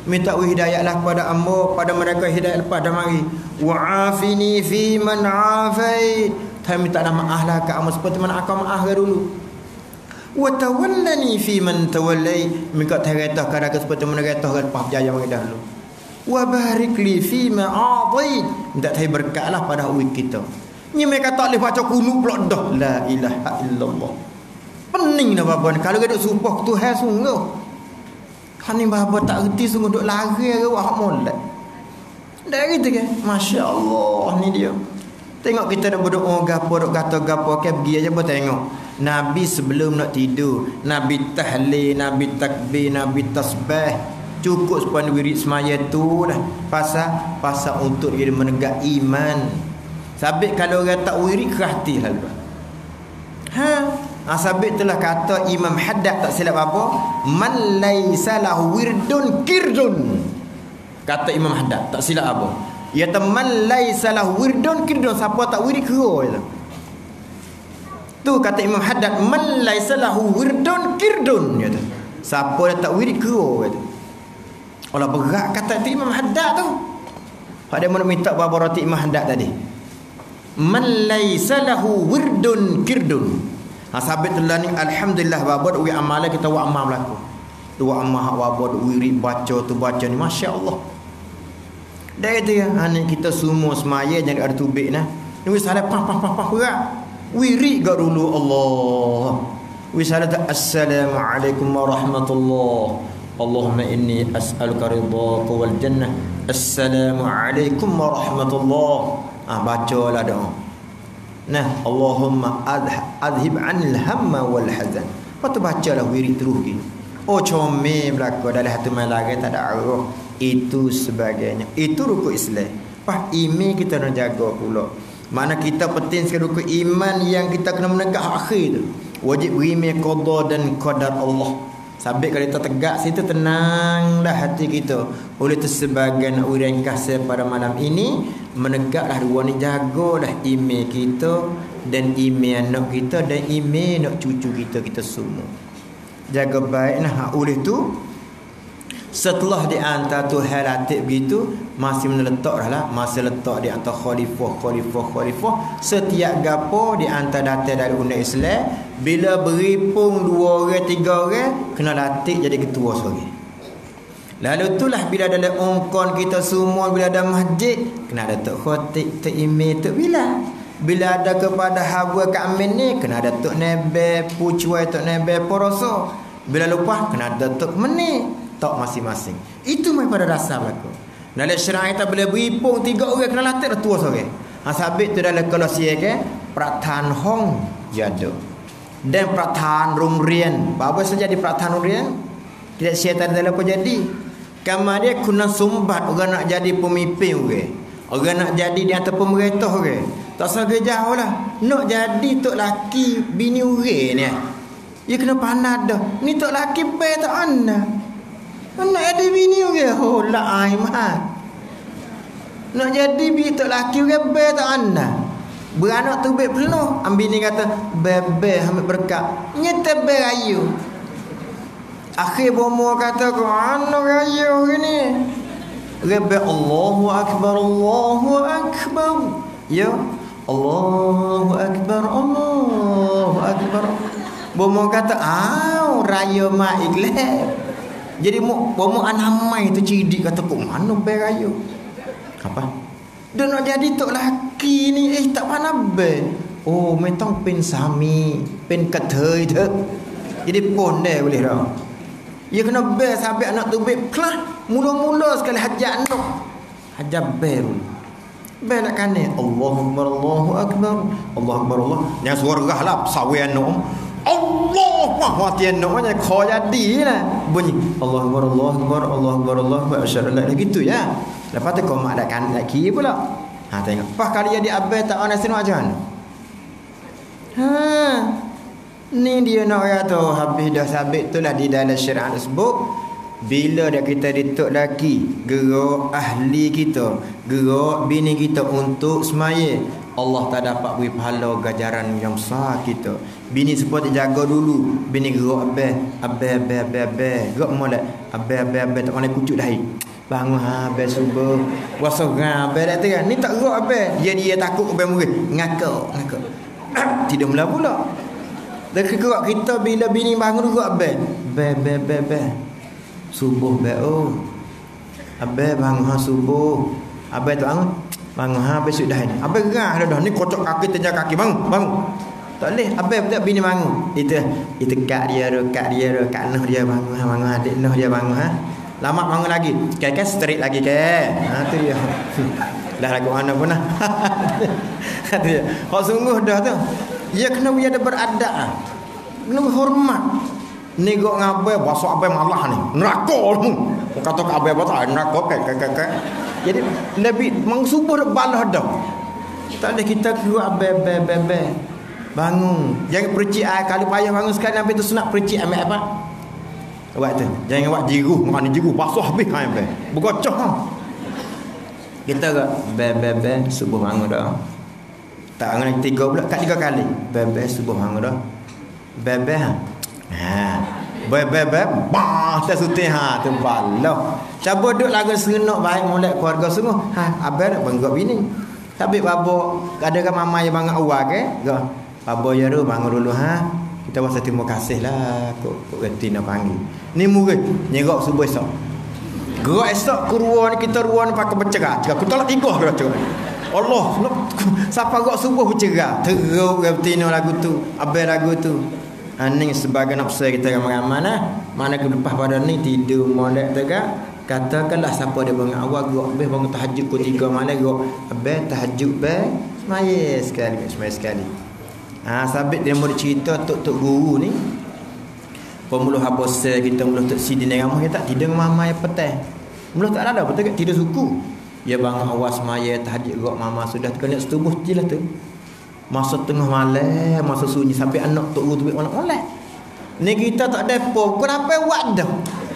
minta hidayahlah kepada hamba pada mereka hidayah lepas dah mari. Wa'afini fi man afai, kami minta maaf lah ke hamba seperti mana aku maaf dulu. Wa tawallani fi man tawallai, minta tergetah kadang seperti mana getah lepas berjaya mari dahulu. Wa barik li fi ma a'tait, minta tai berkatlah pada uik kita. Ni mereka tak boleh baca kunut pula dah. La ilaha illallah. Pening dah bapa ni kalau duk sumpah Tuhan sungguh. Hani bapa tak reti sungguh duk lari ke wah molek. Dah gitu ke? Masya-Allah ni dia. Tengok kita dah berdoa gapo duk kata gapo ke pergi aja apa tengok. Nabi sebelum nak tidur, Nabi tahlil, Nabi takbir, Nabi tasbih. Cukup sepan wirid semaya tu dah. Pasal pasal untuk dia menegak iman. Sabit kalau orang tak wirid kerati lalu. Ha, asabit telah kata Imam Haddad tak silap apa, man laisa lahu wirdun kirdun. Kata Imam Haddad tak silap apa. Ya man laisa lahu wirdun kirdun, siapa tak wirid kero itu. Tu kata Imam Haddad, man laisa lahu wirdun kirdun kata. Siapa dah tak wirid kero kata. Allah berat kata tu Imam Haddad tu. Pak dia mau minta berapa roti Imam Haddad tadi. Man laisa lahu wirdun kirdun. Ha sabit telah ni alhamdulillah babad wi amalan kita wa amal berlaku. Dua amal hak babad wirid baca tu baca ni masya-Allah. Dah itu ya, ha ni kita semua semaya jangan ada tubik nah. Ni wi salat pah pah pah pah berat. Wirid gak dulu Allah. Wi salat assalamualaikum warahmatullahi. Allahumma inni as'aluka ridhaka wal jannah. Assalamualaikum warahmatullahi. Ah, bacalah doa. Nah, Allahumma adhib anil hamma wal hazan. Lepas tu bacalah wirid terus gitu. Oh, comel berlaku dalam hati malaikat tak ada arah. Itu sebagainya. Itu rukun Islam. Pas iman kita nak jaga pula. Mana kita penting sekali rukun iman yang kita kena menegak akhir tu. Wajib beriman qada dan qadar Allah. Sabit kalau kita tegak situ tenanglah hati kita. Oleh itu sebagian ringkas pada malam ini menegaklah dua ni, jagalah iman kita dan iman anak kita dan iman anak cucu kita kita semua. Jaga baiklah. Oleh itu setelah di antara tu halatik begitu masih meletak dah lah, masih letak di antara khalifah khalifah khalifah setiap gapo di antara datang dari umat Islam bila beripung dua orang tiga orang kena latih jadi ketua seorang. Lalu itulah bila dalam ongkon kita semua bila ada masjid kena ada tok khatib tok imam tok bila bila ada kepada hawa kaamin ni kena ada tok nebe pucuai tok nebe poroso, bila lupa kena ada tok meni tok masing-masing. Itu mai pada dasar berlaku. Dalam syariat kita boleh beripung tiga orang kena latih dah tua seorang. Ha sabit tu dalam kalau sia ke prathana hong jado dan prathana rumrian. Apa saja di prathana rumrian tidak syaitan dalam apa jadi. Kamar dia kena sumbat orang nak jadi pemimpin orang. Orang nak jadi di atas pemerintah orang. Tak sahaja jauh lah. Nak jadi tok laki bini orang ni. Dia kena panas dah. Ni tok laki baik tak anda. Nak jadi bini orang. Oh lah aiman. Nak jadi bini tok laki orang baik tak anda. Beranak tu baik penuh. Ambil ni kata bebe ambil berkat. Nyata berayu. Akhir bomo kata kau anak raya ni. Rabbi Allahu akbar Allahu akbar. Ya Allahu akbar Allahu akbar. Bomo kata ah raya mak ikhlas. Jadi mu bomo anamai tu cidik kata kau mana beraya. Apa? Dia nak jadi tok laki ni eh tak mana be. Oh metong pen sami, pen kathai tu. Jadi pon dia boleh dah. Ya kena bel sampai anak tu bel kelah mula-mula sekali hajat anak hajat bel bel nak kane Allahu akbar Allahu akbar Allahu akbar Allah yang suara lah sawi anak Allah mati anak nya kho jadi lah bunyi Allahu akbar Allahu akbar Allahu akbar Allahu akbar asyhadu la gitu ya. Lepas tu kau mak dak kan dak kiri pula. Ha tengok pas kali jadi abai tak ana sino ajan. Ha ni dia nak kata habis dah sabit tu lah di dalam syariat tersebut. Bila dah kita dituk laki gerak ahli kita, gerak bini kita untuk semaya, Allah tak dapat beri pahala ganjaran yang besar kita. Bini seperti jaga dulu, bini gerak abeh abeh abeh abeh abeh gerak molek Abel-abel tak pandai kucuk dahi. Bangun ha abel subuh. Puasa orang abel dak terang. Ni tak gerak abel. Dia dia takut abel murid. Ngakak, ngakak. Tidur mula pula. Dak gerak kita bila bini bangun gerak abel. Abel abel abel abel. Subuh abel oh. Abel bangun ha subuh. Abel tak bangun. Bangun ha besok dah ni. Abel gerah dah dah. Ni kocok kaki tenja kaki bangun, bangun. Tak boleh. Abel tak bini bangun. Itu itu kak dia ro, kak dia ro, kak noh dia bangun ha bangun adik noh dia bangun ha. Lama bangun lagi. Kan straight lagi ke. Ha tu dia. Dah lagu mana pun dah. Tu dia. Hak sungguh dah tu. Dia kena dia ada beradab ah. Kena hormat. Ni gok ngabai bahasa abai malah ni. Neraka lu. Kata ke abai apa neraka kai kai kai. Jadi Nabi mengsubuh balah dah. Tak ada kita keluar abai abai abai. Bangun. Jangan percik ai kalau payah bangun sekali Nabi tu sunat percik ambil apa? Buat tu. Jangan buat jiru, makan jiru basuh habis hai be. Bergocok ha. Kita ke be be be subuh bangun dah. Tak angan tiga pula, kat tiga kali. Be be subuh bangun dah. Be be ha. Ha. Be be be bah tak sutih ha tu balah. Cuba duk lagu serenok baik molek keluarga semua. Ha abang nak benggok bini. Tapi babo ada kan mama yang bangun awal ke? Ke. Babo ya ru bangun dulu ha. Kita rasa terima kasih lah kok kok ganti nak panggil. Ni murid nyerok subuh esok. Gerak esok ke ruang kita ruang pakai bercerah. Kita tolak tiga ke cerah. Allah, siapa gerak subuh bercerah. Teruk ganti lagu tu, abang lagu tu. Aning sebagai nafsu kita ramai-ramai nah. Mana ke lepas pada ni tidur molek tegak. Katakanlah siapa dia bangun awal gerak habis bangun tahajud pukul tiga malam gerak. Abang tahajud be semaya sekali, semaya sekali. Ha, sabit dia mau cerita tok-tok guru ni. Pemuluh habis kita muluh tok sidi ni ramah kita tidur mama yang petang. Muluh tak ada betul ke tidur suku. Dia bangun awal semaya tahajud gerak mama sudah kena setubuh jelah tu. Masa tengah malam, masa sunyi sampai anak tok guru tu molek-molek. Ni kita tak depo, kenapa buat dah?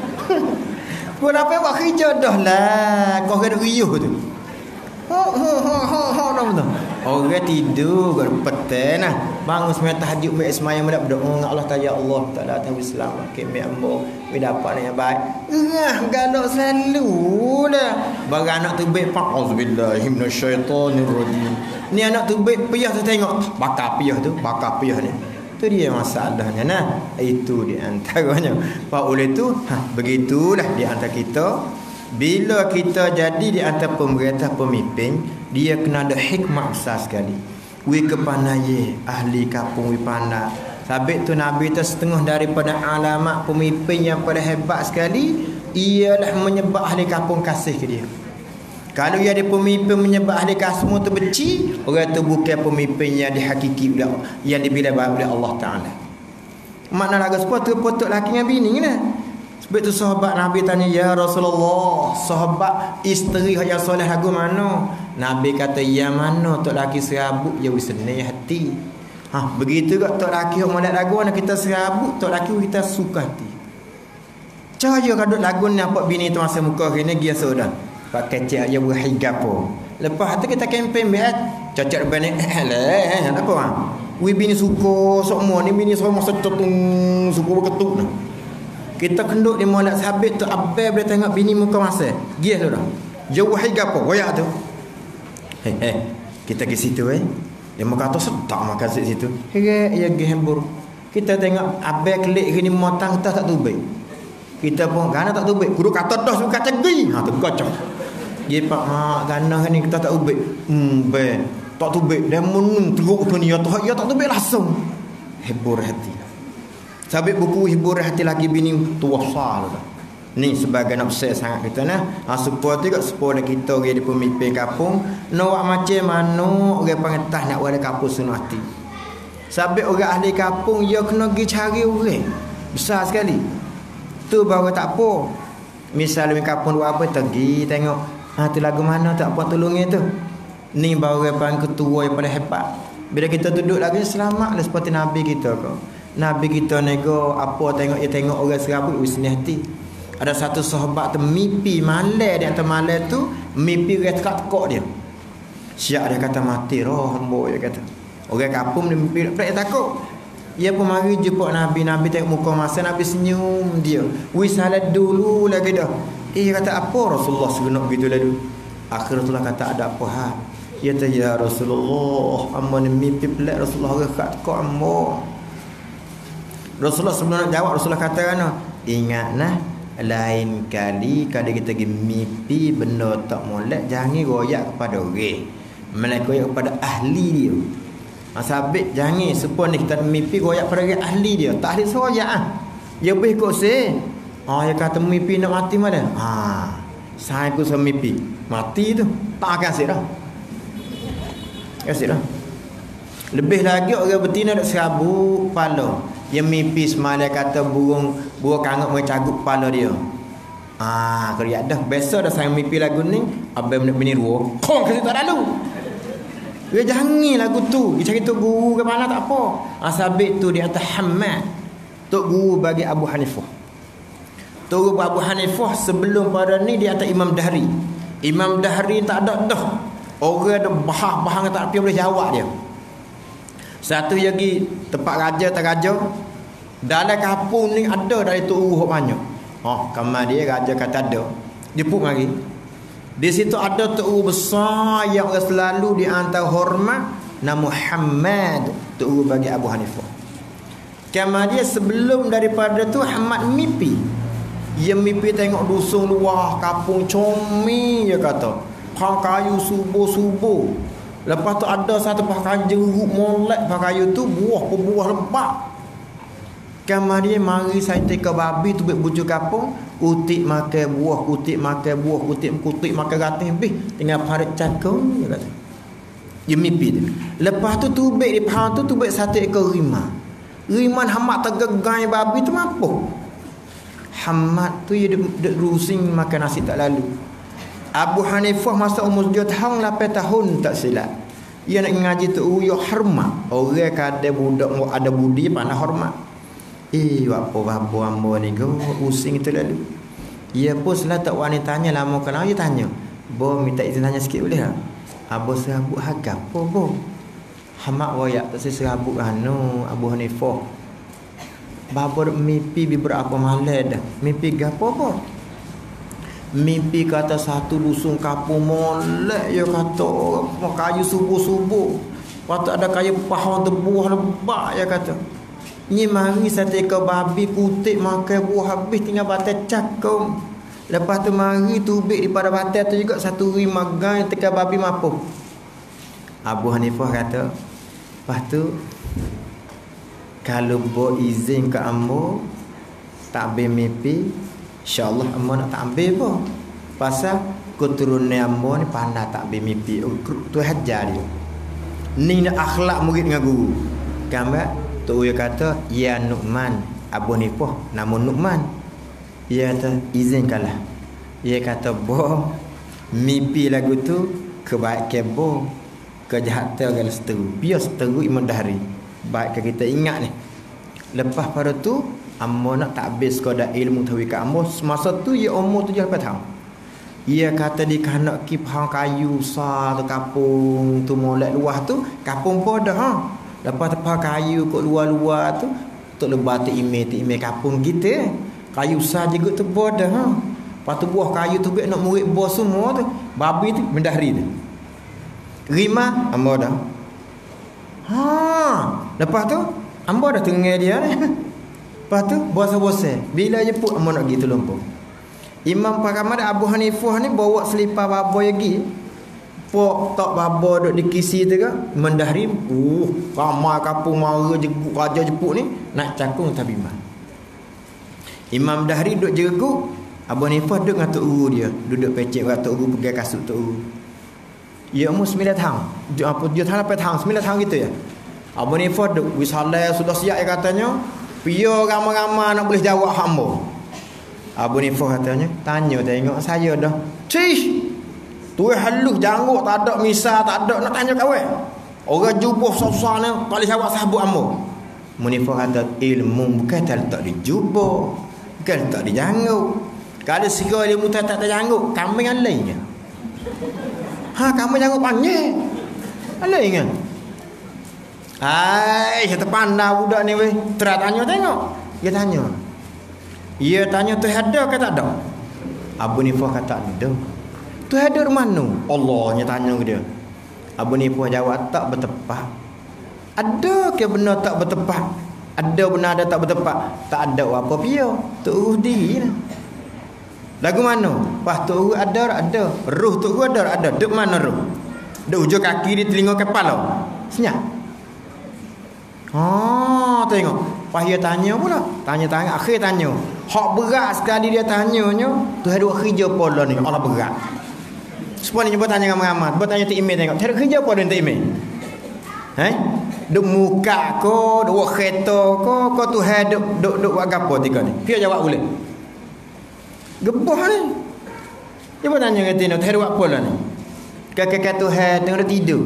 Kenapa buat kerja dah lah. Kau kena riuh tu. Ho ho ho ho ho dah betul. Orang tidur kat petang nah. Bangun semaya tahajud mek semaya mendak berdoa dengan Allah ta ya Allah taala tahu Islam ke mek ambo we dapat yang baik. Ngah galak selalu dah. Barang anak tu baik pak auzubillahi minasyaitonir rajim. Ni anak tu baik payah tu tengok bakar payah tu, bakar payah ni. Tu dia masalahnya nah. Itu di antaranya. Pak oleh tu ha begitulah di antara kita. Bila kita jadi di antara pemerintah pemimpin, dia kena ada hikmah besar sekali. Wi kepanai ahli kampung wi pandai. Sabit tu Nabi tu setengah daripada alamat pemimpin yang pada hebat sekali ialah menyebab ahli kampung kasih ke dia. Kalau ia ada pemimpin menyebab ahli kampung tu benci, orang tu bukan pemimpin yang dihakiki oleh yang dipilih oleh Allah Taala. Makna lagu sepatu potong laki dengan bini nah. Sebab tu sahabat Nabi tanya, ya Rasulullah, sahabat isteri yang soleh lagu mana? Nabi kata, ya mana tok laki serabut ya wisni hati. Ha begitu juga tok laki yang molek lagu mana kita serabut, tok laki kita suka hati. Cahaya kadut lagu ni apa bini tu masa muka kini dia sudah. Pak kecil aja berhigapo. Lepas tu kita kempen beat, cocok bani eh apa ah? Wi bini suka semua ni bini semua masa tetung suka berketuk nah. Kita kenduk di molek sabit tu abang boleh tengok bini muka masa. Dia tu dah. Jauh higapo goyak tu. Hei hei kita ke situ eh. Dia makan tu sedap makan kat situ. Hei ya gembur. Kita tengok abang kelik gini motang tak tak tubik. Kita pun gana tak tubik. Kudu kata dah suka cegi. Ha tu kocok. Dia pak mak gana ni kita tak tubik. Hmm be tak tubik dia mun teruk tu ni ya tak ya tak tubik langsung. Hibur hati. Sabit buku hibur hati lagi bini tua sal. Ni sebagai nafsu sangat kita nah. Ha supaya juga supaya kita orang di pemimpin kampung nak macam mana orang pengetah nak ada kampung sunati. Sabit orang ahli kampung dia kena pergi cari orang. Besar sekali. Tu baru tak apa. Misal di kampung buat apa pergi tengok. Ha tu lagu mana tak apa tolongnya tu. Ni baru orang ketua yang paling hebat. Bila kita duduk lagi selamatlah seperti Nabi kita kau. Nabi kita nego apa tengok dia tengok orang serabut wisni hati. Ada satu sahabat tu mimpi malam di atas malam tu mimpi dia tekak-tekak dia. Siap dia kata mati roh hamba dia kata. Orang kampung dia mimpi dia takut. Ia pun mari jumpa Nabi. Nabi tengok muka masa Nabi senyum dia. Wisalat dulu lagi dah. Eh kata apa Rasulullah segenap gitu lah dulu. Akhir Rasulullah kata ada apa ha? Ia kata ya Rasulullah, amma ni mimpi pelik Rasulullah kat kau amma. Rasulullah sebelum nak jawab Rasulullah kata kan, ingatlah lain kali kalau kita pergi mimpi benda tak molek jangan royak kepada orang. Melainkan royak kepada ahli dia. Sabit jangan supaya ni kita mimpi royak pada orang ahli dia. Tak ahli royak ah. Dia boleh kok se. Ah dia kata mimpi nak mati mana? Ah. Saya aku sama mimpi mati tu. Tak akan asyik dah. Asyik dah. Lebih lagi orang betina nak serabut kepala. Yang mimpi semalam kata burung burung kangat mencagup kepala dia. Ah, keriak dah. Biasa dah saya mimpi lagu ni, abang nak meniru. Kong kasi tak lalu. Dia jangan lagu tu. Dia cari tu guru ke mana tak apa. Ah, sabit tu dia atas Hamad. Tok guru bagi Abu Hanifah. Tok guru Abu Hanifah sebelum pada ni dia atas Imam Dahri. Imam Dahri tak ada dah. Orang ada bahang-bahang tak boleh jawab dia. Satu lagi tempat raja tak raja. Dalam kampung ni ada dari tu uruh banyak. Oh, kamar dia raja kata ada. Dia pun mari. Di situ ada tu uruh besar yang selalu diantar hormat nama Muhammad, tu uruh bagi Abu Hanifah. Kamar dia sebelum daripada tu Hamad mimpi. Dia mimpi tengok dusun luar kampung comel dia kata. Pang kayu subuh-subuh. Lepas tu ada satu pakai jeruk molek pakai kayu tu buah buah lebat. Kamar dia mari saya teka babi tu bujuk kapung, utik makan buah, utik makan buah, utik kutik makan gating habis tinggal parit cakung dia kata. Dia mimpi tu. Lepas tu tubik di pahang tu tubik satu ekor rimah. Rimah Hamad tergegai babi tu mampu. Hamad tu dia duduk rusing makan nasi tak lalu. Abu Hanifah masa umur tujuh tahun, lapan tahun tak silap. Ia nak ngaji tu yo hormat. Orang kada budak ada budi pandai hormat. Eh, apa babo ambo ni go using itu lalu. Ia pun selah tak wani tanya lama kenal dia tanya. Bo minta izin tanya sikit boleh tak? Abo serabut harga apa bo? Hamak wayak tak serabut anu Abu Hanifah. Babo mimpi beberapa malam dah. Mimpi gapo bo? Mimpi kata satu dusun kampung molek ya kata mau kayu subuh-subuh. Waktu ada kayu pohon terbuah lebat ya kata. Ni mari satu ekor babi kutik makan buah habis tinggal batai cakung. Lepas tu mari tubik daripada batai tu juga satu rimah gang tekan babi mampu. Abu Hanifah kata, lepas tu kalau bo izin ke ambo tak ambil mimpi, InsyaAllah ambo nak tak ambil pun. Pasal keturunan ambo ni pandai tak ambil mimpi. Tu hajar dia. Ni nak akhlak murid dengan guru. Gambar tu dia kata, ya Nu'man, Abu Hanifah nama Nu'man. Dia kata izinkanlah. Dia kata boh mimpi lagu tu kebaikan boh, kejahatan kalau seteru. Biar seteru Imam Dahri. Baik kita ingat ni. Lepas pada tu ambo nak tak habis sekadar ilmu tawika ambo semasa tu ia umur tujuh lapan tahun. Ia kata di kanak kipang kayu sa tu kampung tu molek luah tu kampung pun dah ha. Lepas tepa kayu kat luar-luar tu tok lebat tu ime tu ime kampung kita. Kayu sa juga tu bodah ha. Lepas tu buah kayu tu nak murid bos semua tu. Babi tu Mendahri tu. Rima ambo dah. Ha, lepas tu ambo dah tengah dia ni. Lepas tu bosan-bosan. Bila je pun ambo nak pergi tu lumpur. Imam Paramad Abu Hanifah ni bawa selipar babo lagi. Pok tak babo duk di kisi tu ke Mendahri. Uh, ramai kampung mara jepuk raja jepuk ni nak cakung tabimah. Imam Dahri duk jerguk, Abu Hanifah duk dengan tok guru dia. Duduk pecek dengan tok guru pegang kasut tok guru. Ya umur sembilan tahun. Apa dia tahun lapan tahun, sembilan tahun gitu ya. Abu Hanifah duk wisalah sudah siap ya katanya. Pio ramai-ramai nak boleh jawab hamba. Abu Hanifah katanya, tanya tengok saya dah. Cih. Tu halus janggut tak ada misal tak ada nak tanya kawan. Orang jubuh susah-susah ni tak boleh jawab sahabat hamba. Abu Hanifah kata ilmu bukan tak letak di jubuh, bukan letak di janggut. Kalau sekali ilmu tak tak janggut, kambing yang lainnya. Ha, kambing janggut panjang. Lainnya. Hai, saya terpandang budak ni weh. Terus tanya tengok. Dia tanya. Dia tanya tu ada ke tak ada? Abu Nifah kata ada. Tu ada di mana? Allahnya tanya ke dia. Abu Nifah jawab tak bertepat. Ada ke benar tak bertepat? Ada benar ada tak bertepat? Tak ada apa pia. Tu urus diri lah. Lagu mana? Pas tu urus ada ada. Ruh tu urus ada ada. Duk mana ruh? Duk hujung kaki di telinga kepala. Senyap. Oh, tengok. Pas dia tanya pula. Tanya-tanya akhir tanya. Hak berat sekali dia tanyanya. Tu ada kerja pola ni. Allah berat. Supaya ni cuba tanya ramai-ramai. Cuba tanya Tik Email tengok. Ada kerja apa dengan Tik Email? Eh? Duk muka ko, duk buat kereta ko, ko Tuhan duk duk duk buat gapo tiga ni. Dia jawab boleh. Gebah ni. Cuba tanya kata ni, Tuhan buat apa lah ni? Kakak Tuhan tengok dia tidur.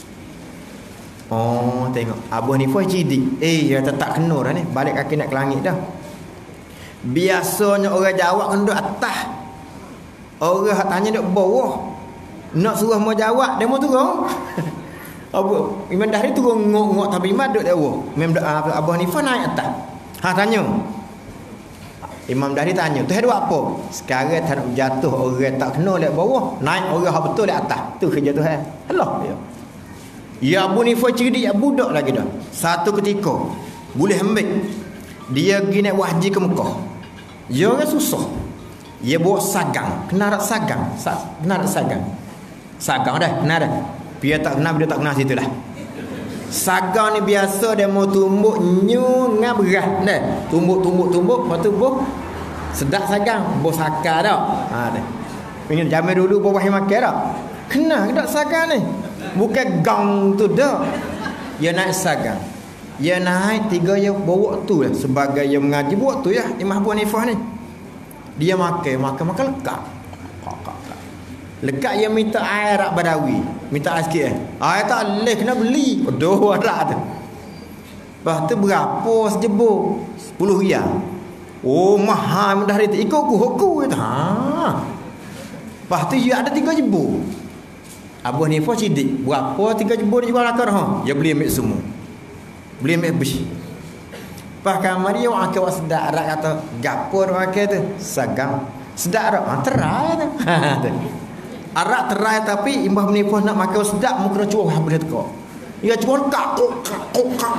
Oh, tengok. Abu Hanifah cidik. Eh, dia tak kena dah ni. Balik kaki nak ke langit dah. Biasanya orang jawab kan duk atas. Orang hak tanya duk bawah. Nak suruh mau jawab, dia mau turun. Abu Imam Dahri turun ngok-ngok tapi Imam duduk bawah. Imam Abu Hanifah naik atas. Ha tanya. Imam Dahri tanya, tu ada apa? Sekarang tak nak jatuh orang tak kena dekat bawah, naik orang hak betul dekat atas. Tu kerja Tuhan. Allah ya. Ya Abu Hanifah cerdik ya budak lagi dah. Satu ketika boleh ambil dia pergi naik wahji ke Mekah. Dia orang susah. Dia bawa sagang, kena rak sagang, kena rak sagang. Sagang dah, kena dah. Dia tak kenal, dia tak kenal situ lah. Sagang ni biasa dia mau tumbuk nyu ngah berat dah. Tumbuk-tumbuk-tumbuk, lepas tu boh sedap sagang, boh sakar dah. Ha dah. Pengen jamin dulu boh wahai makan dah. Kenal ke tak sagang ni? Bukan gang tu dah. Dia naik sagang. Dia naik tiga dia bawa tu lah sebagai yang mengaji buat tu ya Imam Abu Hanifah ni. Dia makan, makan makan lekat. Lekat dia minta air rak Badawi. Minta air sikit eh. Air tak boleh, kena beli. Aduh, rak tu. Lepas tu berapa sejebur? sepuluh riyal. Oh, mahal dah hari tu. Ikut aku, aku kata. Ha. Lepas tu dia ada tiga jebur. Abu Hanifah cidik. Berapa tiga jebur dia jual lakar ha? Dia beli ambil semua. Beli ambil habis. Lepas kamar dia orang akan sedap arak kata, gapo orang akan tu? Sagam. Sedap arak. Ha, terai tu. Arak terai tapi Imam Hanifah nak makan sedap muka dia cuak habis tekak. Dia cuak kak kak kak.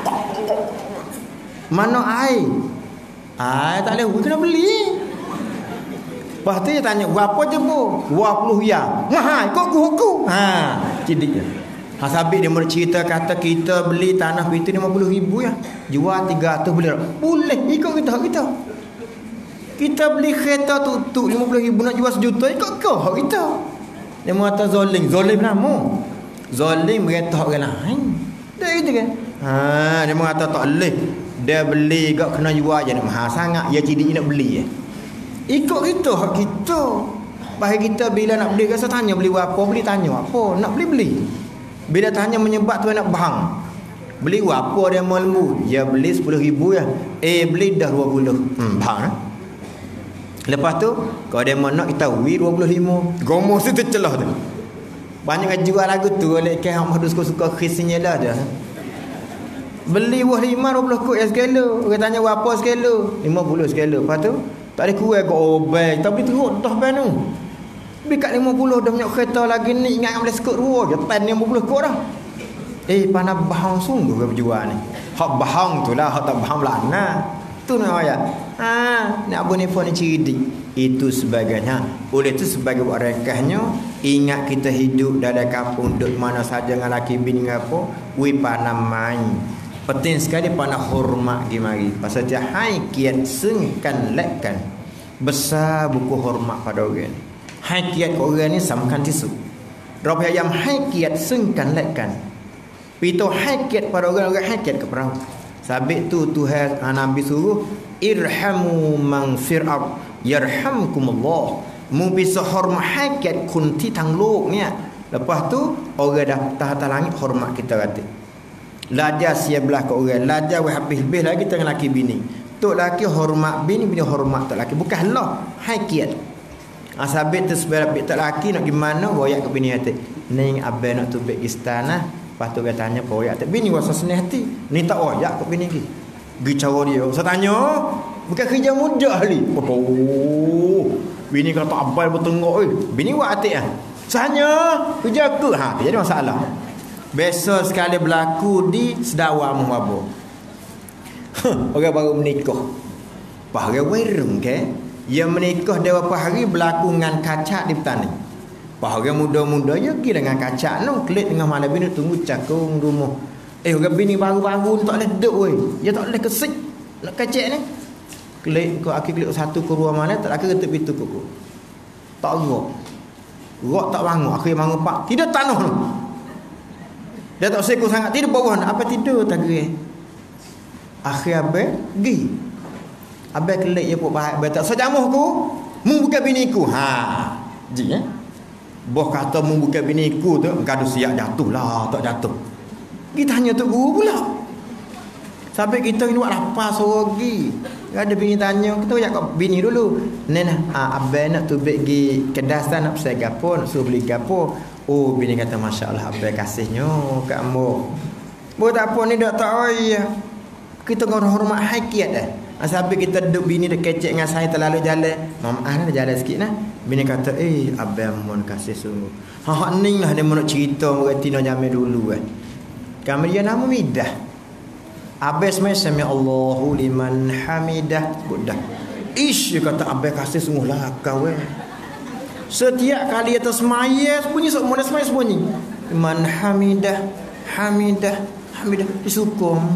Mana air? Air tak boleh, kena beli. Lepas tu dia tanya, berapa je bu? dua puluh riyal. Mahal, kok aku aku. Ha, cidik dia. Ha sabit dia mau cerita kata kita beli tanah itu lima puluh ribu ya. Jual tiga ratus boleh. Boleh ikut kita kita. Kita beli kereta tu tu lima puluh ribu nak jual sejuta ikut kau hak kita. Dia mengata zolim, zolim nama. Zolim mereta orang lain. Dah gitu kan. Ha dia mengata tak boleh. Dia beli gak kena jual je nak mahal sangat. Dia cidik nak beli eh. Ikut kita hak kita. Bahaya kita bila nak beli rasa tanya beli apa, beli tanya apa, nak beli beli. Bila tanya menyebab tu nak bahang. Beli apa dia mau lembu? Ya beli sepuluh ribu ya. Eh beli dah dua puluh. Hmm bahang eh? Lepas tu kalau dia mau nak kita wi dua puluh lima. Gomo tu tercelah tu. Banyak yang jual lagu tu oleh ke hang mahdu suka-suka khisinya dah dah. Beli buah lima dua puluh kok ya sekelo. Orang tanya berapa sekelo? lima puluh sekelo. Lepas tu tak ada kurang ke obeng. Tapi teruk dah ban tu. Lebih kat lima puluh dah banyak kereta lagi ni. Ingat yang boleh sekut dua je. Pan lima puluh kok dah. Eh panah bahang sungguh ke berjual ni. Hak bahang tu lah. Hak tak bahang belana. Tu nak ayat. Ha, nak Abu Hanifah ni cerdik. Itu sebagainya. Oleh tu sebagai buat rekahnya. Ingat kita hidup dalam kampung. Duduk mana saja dengan laki bini apa. Wi panah main. Penting sekali panah hormat gimari. Pasal dia hai kiat sengkan lekkan. Besar buku hormat pada orang ni. Hai kiat orang ni samkan tisu. Rabbi ayam hai kiat sengkan lekkan. Pito hai kiat pada orang-orang hai kiat ke perang. Sabit tu Tuhan Nabi suruh irhamu man fil ard yarhamkumullah. Mu bisa hormat hai kiat kunti tang lok ni. Lepas tu orang dah tahta langit hormat kita kata. Lajar siap belah ke orang. Lajar we habis-habis lagi tengah laki bini. Tok laki hormat bini, bini hormat tok laki. Bukan Allah. Hai kiat. Asabit tu sebab tak laki nak gimana royak ke bini hati. Ning abai nak tubik istana. Lepas tu dia tanya poyak tak bini wasa senih hati. Ni tak oyak kok bini gi. Gi cara dia. Saya tanya, bukan kerja mudah ni. Oh. Bini kata tak abal bertengok oi. Bini buat atik ah. Sanya kerja ke? Ha, jadi masalah. Biasa sekali berlaku di sedawa muhabbo. Orang baru menikah. Pahari werung ke? Yang menikah dia berapa hari berlaku dengan kacak di petani. Pahari muda-muda ya pergi dengan kacak no, klik dengan mana bini tunggu cakung rumah. Eh orang bini baru-baru tak boleh duduk weh. Dia tak boleh kesik nak kacak ni. Klik kau akhir klik satu ke dua mana tak akhir ketuk pintu kuku. Tak gerak. Gerak tak bangun, akhir bangun pak. Tidur tanah tu. Dia tak seku sangat tidur bawah nak apa tidur tak gereh. Akhir abang pergi. Abang kelik je pun baik abang tak sejamuh ku. Mu bukan biniku. Ha. Ji eh. Boh kata mu bukan biniku tu, gaduh siap jatuh lah, tak jatuh. Kita tanya tu guru pula. Sampai kita ni buat lapar sorgi. Ada bini tanya, kita ajak kat bini dulu. Nena, ah abang nak tubik gi kedas tak nak pesan gapo, nak suruh beli gapo. Oh, bini kata masya-Allah abang kasihnya kat ambo. Bo tak apa ni dak tak oi. Kita kau hormat hakikat dah. Sampai kita duduk bini dak kecek dengan saya terlalu jalan. Maaf dah jalan sikit nah. Bini kata, "Eh, abang mohon kasih sungguh." Ha hak ning lah dia nak cerita berarti nak jamin dulu kan. Kami dia nama midah. Abang semai sami Allahu liman hamidah. Budak. Ish dia kata abang kasih sungguh lah kau eh. Setiap kali atas semaya bunyi sok modal semaya bunyi. Liman hamidah, hamidah, hamidah disukum.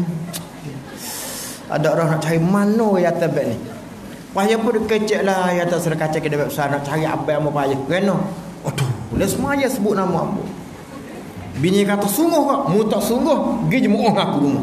Ada orang nak cari mana ya tabak ni. Payah pun kecek lah ya tak serah kaca ke dapat besar nak cari apa yang mau payah. Kena. Aduh, les semaya sebut nama aku. Bini kata sungguh kak, mu tak sungguh, pergi je mu'ong aku rumah.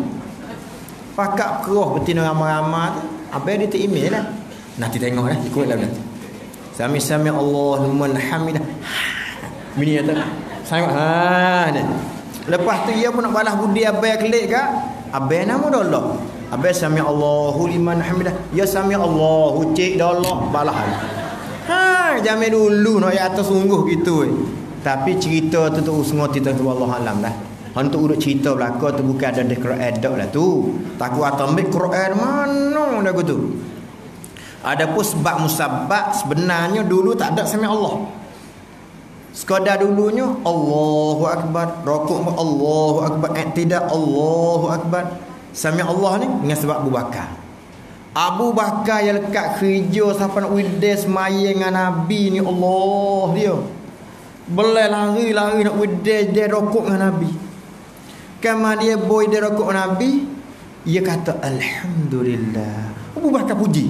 Pakak keroh betina ramah-ramah tu. Apa yang dia tak email lah. Nanti tengok lah, ikut lah nanti. Sami-sami Allahumma hamidah. Bini kata, sayang ha ni. Lepas tu dia pun nak balas budi apa yang kelik kak. Abang nama dah Allah. Abang sami Allahu liman hamidah. Ya sami Allahu cik dah Allah balas. Ha, jamin dulu nak ya atas sungguh gitu. Eh. Tapi cerita tu tu ngoti tu Allah alam dah. Hantu urut cerita belaka tu bukan ada di Quran dak lah tu. Takut atamik Quran mana dah gitu. Ada pun sebab musabab sebenarnya dulu tak ada sami Allah. Sekadar dulunya Allahu akbar, rukuk Allahu akbar, i'tidal Allahu akbar. Sami Allah ni dengan sebab Abu Bakar. Abu Bakar yang lekat kerja siapa nak wides semaya dengan Nabi ni Allah dia. Belai lari-lari nak wides dia rukuk dengan Nabi. Kama dia boy dia rukuk Nabi, dia kata alhamdulillah. Abu Bakar puji.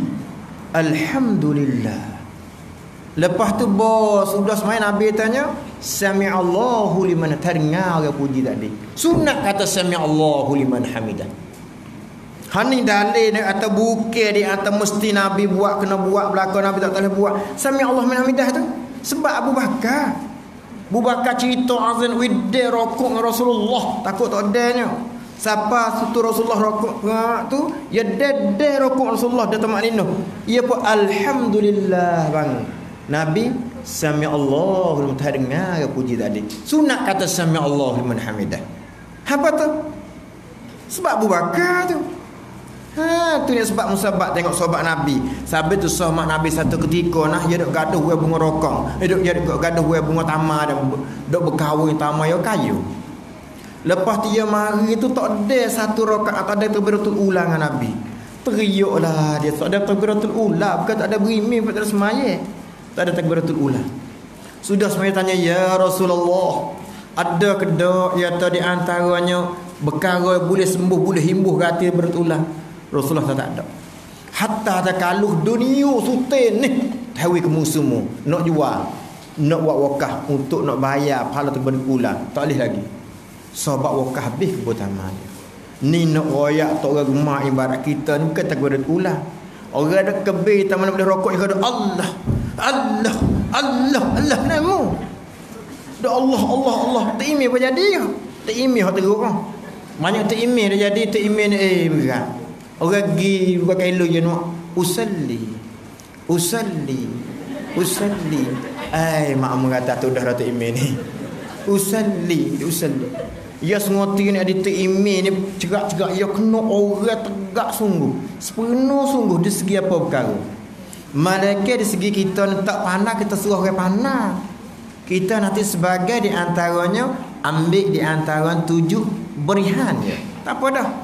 Alhamdulillah. Lepas tu bos sudah semai Nabi tanya, sami Allahu liman terdengar dia puji tadi. Sunat kata sami Allahu liman hamidah. Hani dalil atau bukit dia atau mesti Nabi buat kena buat belakang Nabi tak boleh buat. Sami Allah liman hamidah tu sebab Abu Bakar. Abu Bakar cerita azan widde rokok dengan Rasulullah, takut tak adanya. Siapa sutu Rasulullah rokok tu, ya dede rokok Rasulullah dia tamak nino. Ia pun alhamdulillah bang. Nabi sami Allahu liman terdengar puji tadi. Sunat kata sami Allahu liman hamidah. Apa tu? Sebab Abu Bakar tu. Ha, tu ni sebab musabab tengok sahabat Nabi. Sahabat tu sahabat Nabi satu ketika nah dia duk gaduh we bunga rokok. Dia duk dia duk gaduh we bunga tamar dan duk berkahwin tamar yo kayu. Lepas dia mari tu tak ada satu rakaat atau ada takbiratul ula dengan Nabi. Teriuklah dia tak ada takbiratul ula, bukan tak ada berimim pada semaya. Tak ada takbiratul ula. Sudah semaya tanya ya Rasulullah, ada ke dak ya tadi antaranya perkara boleh sembuh boleh himbuh hati berulang. Rasulullah tak ada. Hatta ada kaluh dunia sutin ni tahu ke musuhmu nak jual, nak buat wakaf untuk nak bayar pahala takbiratul ula. Tak boleh lagi. Sahabat wakaf habis keutamaan dia. Ni nak royak tok orang rumah ibarat kita ni bukan takbiratul ula. Orang ada kebir tak mana boleh rokok dia kata Allah Allah Allah Allah namu. Dak Allah Allah Allah tak imi apa jadi ke? Tak imi hak teruk kan. Banyak tak imi dah jadi tak imi ni eh berat. Orang gi pakai lu je nak usalli. Usalli. Usalli. Ai mak mu kata tu dah tak imi ni. Usalli, usalli. Ya sengoti ni ada email ni cerak-cerak ya kena orang tegak sungguh. Sepenuh sungguh di segi apa perkara. Malaikat di segi kita tak pandai kita suruh orang pandai. Kita nanti sebagai di antaranya ambil di antara tujuh berihan je. Tak apa dah.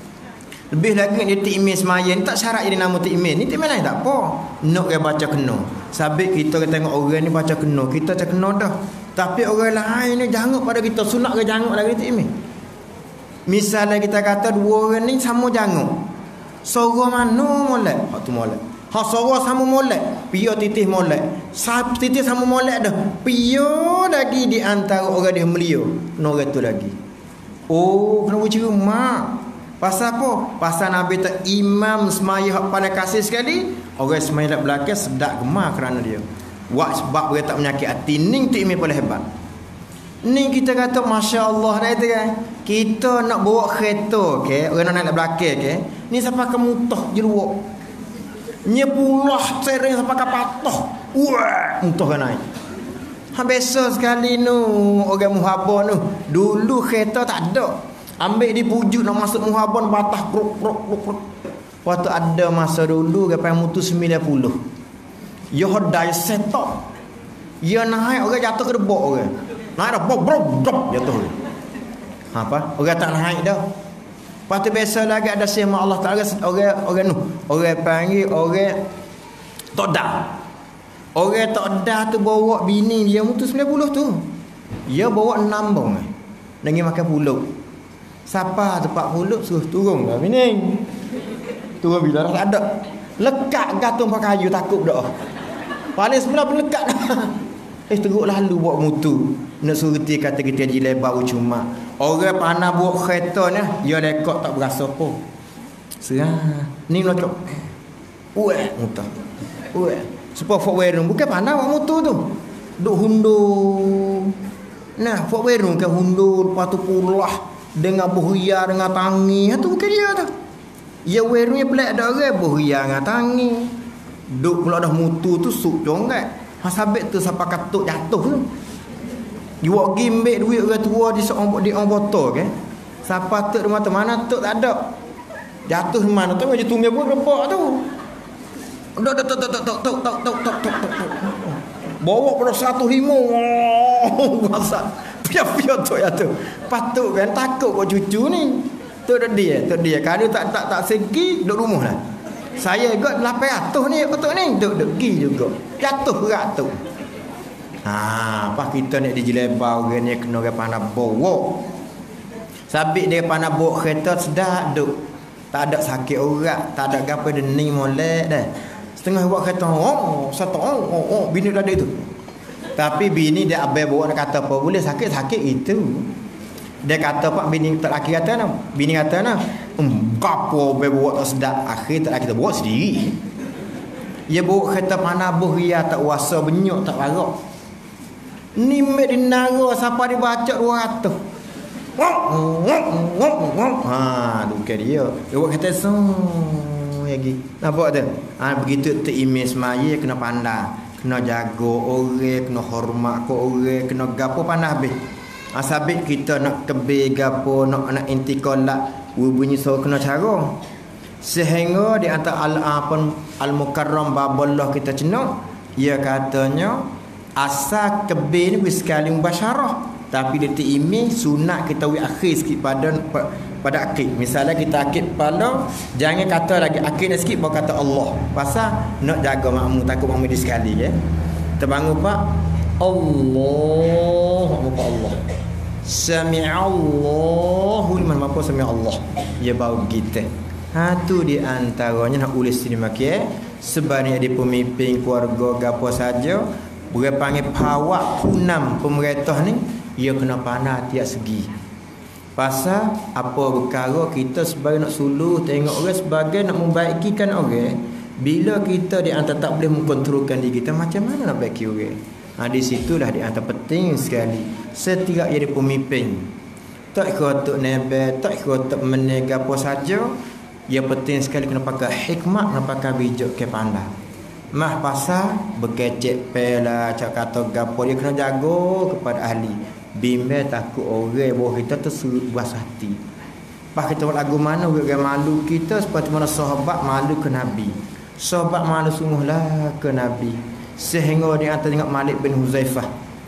Lebih lagi dia tik email semaya ni tak syarat jadi nama tik email. Ni tik email lain tak apa. Nak dia baca kena. Sabit kita tengok orang ni baca kena, kita cak kena dah. Tapi orang lain ni janguk pada kita, sunat ke janguk lagi tik email. Misalnya kita kata dua orang ni sama janguk. Suara mana molek? Hak tu molek. Ha suara sama molek, pia titih molek. Sab titih sama molek dah. Pia lagi di antara orang dia melia. No orang tu lagi. Oh, kena uji mak. Pasal apa? Pasal Nabi tak imam semaya hak pandai kasih sekali, orang semaya kat belakang sedak gemar kerana dia. Buat sebab dia tak menyakit hati. Ning tu imam paling hebat. Ni kita kata masya-Allah dah itu kan. Kita nak bawa kereta ke, okay? Orang nak naik belakang ke. Okay? Ni siapa ke mutah je luak. Nya pulah sering siapa ke patah. Wah, mutah kan naik. Ha biasa sekali nu orang muhabbar nu. Dulu kereta tak ada. Ambil dipujuk nak masuk muhabbar batah kruk kruk kruk kruk. Waktu ada masa dulu gapai mutu sembilan puluh. Ya hodai setok. Ya naik orang jatuh ke debok orang. Naik dah bok bok bok jatuh. Ha apa? Orang tak naik dah. Lepas tu biasa lagi ada sema Allah Taala orang orang nu. Orang panggil orang tak dah. Orang tak dah tu bawa bini dia mutu sembilan puluh tu. Dia bawa enam bong. Nangi makan pulut. Siapa tempat pulut suruh turun dah bini. Turun bila dah tak ada. Lekat gantung pakai kayu takut dah. Paling semula pun lekat dah. Eh teruk lalu buat mutu. Nak suruh dia kata kita haji lebar cuma. Orang panah buat kereta ni, dia lekot tak berasa apa. Serah. Ni nak ueh mutu. Ueh. Sebab fok werung bukan panah buat mutu tu. Duk hundur. Nah, fok werung ke hundur lepas tu pulah dengan buhia dengan tangi. Ha tu bukan dia tu. Ya werungnya pelik ada orang buhia dengan tangi. Duk pula dah mutu tu sup jonggat. Ha sabit tu siapa katuk jatuh tu. You buat gimbek duit orang tua di seorang di orang botol ke. Siapa tuk di mata mana tuk tak ada. Jatuh di mana tu macam tumbuh pun rebak tu. Dak dak dak dak dak dak dak dak dak dak. Bawa pada satu lima. Masa pia-pia tu ya tu. Patut kan takut kau cucu ni. Tu dia, tu dia. Kalau tak tak tak segi duduk rumah lah. Saya ikut lapan ratus ni betul ni duk duk gi juga. Jatuh berat tu. Ha, apa kita nak dijilebau orang ni kena orang pandai bawa. Sabit dia pandai bawa kereta sedap duk. Tak ada sakit urat, tak ada gapo dening molek dah. Setengah buat kereta oh, satu oh, oh, oh bini dah ada itu. Tapi bini dia abai bawa nak kata apa boleh sakit-sakit itu. Dia kata pak bini tak laki kata nah. Bini kata nah, "Hmm, gapo abai bawa tak sedap." Akhir tak kita bawa sendiri. Dia bawa kereta panah buhia tak wasa benyuk tak warak. Ni mek dinara siapa dibaca dua ratus. Ha, bukan dia. Dia buat kata so lagi. Nampak tu? Ha, begitu tu imej semaya kena pandai. Kena jaga orang, kena hormat ke orang, kena gapo pandai habis. Ha, sabit kita nak kebe gapo, nak nak intiqalat, bunyi so kena cara. Sehingga di antara al-apun al-mukarram baballah kita cenok, ia katanya asal kebe ni sekali mubasyarah. Tapi dia tiimi sunat kita wi akhir sikit pada pada akid. Misalnya kita akid pada jangan kata lagi akid sikit baru kata Allah. Pasal nak jaga makmum takut makmum dia sekali ya. Terbangun pak Allah apa Allah. Sami'allahu liman apa sami'allah. Ya baru kita. Ha tu di antaranya nak ulis sini makia sebanyak di pemimpin keluarga gapo saja boleh panggil pawak punam pemerintah ni ia kena pandai tiap segi. Pasal apa perkara kita sebagai nak suluh tengok orang sebagai nak membaikikan orang. Bila kita di antara tak boleh mengkontrolkan diri kita, macam mana nak baiki orang? Ha, di situlah di antara penting sekali. Setiap jadi pemimpin. Tak kira untuk nebel, tak kira untuk menega apa saja. Yang penting sekali kena pakai hikmat, kena pakai bijak ke pandai. Mah pasal berkecek pela cak kata gapo dia kena jaga kepada ahli. bimbang takut orang bawah kita tu buas hati. Pas kita buat lagu mana orang malu kita seperti mana sahabat malu ke Nabi. Sahabat malu sungguhlah ke Nabi. Sehingga dia antara tengok Malik bin Huzaifah.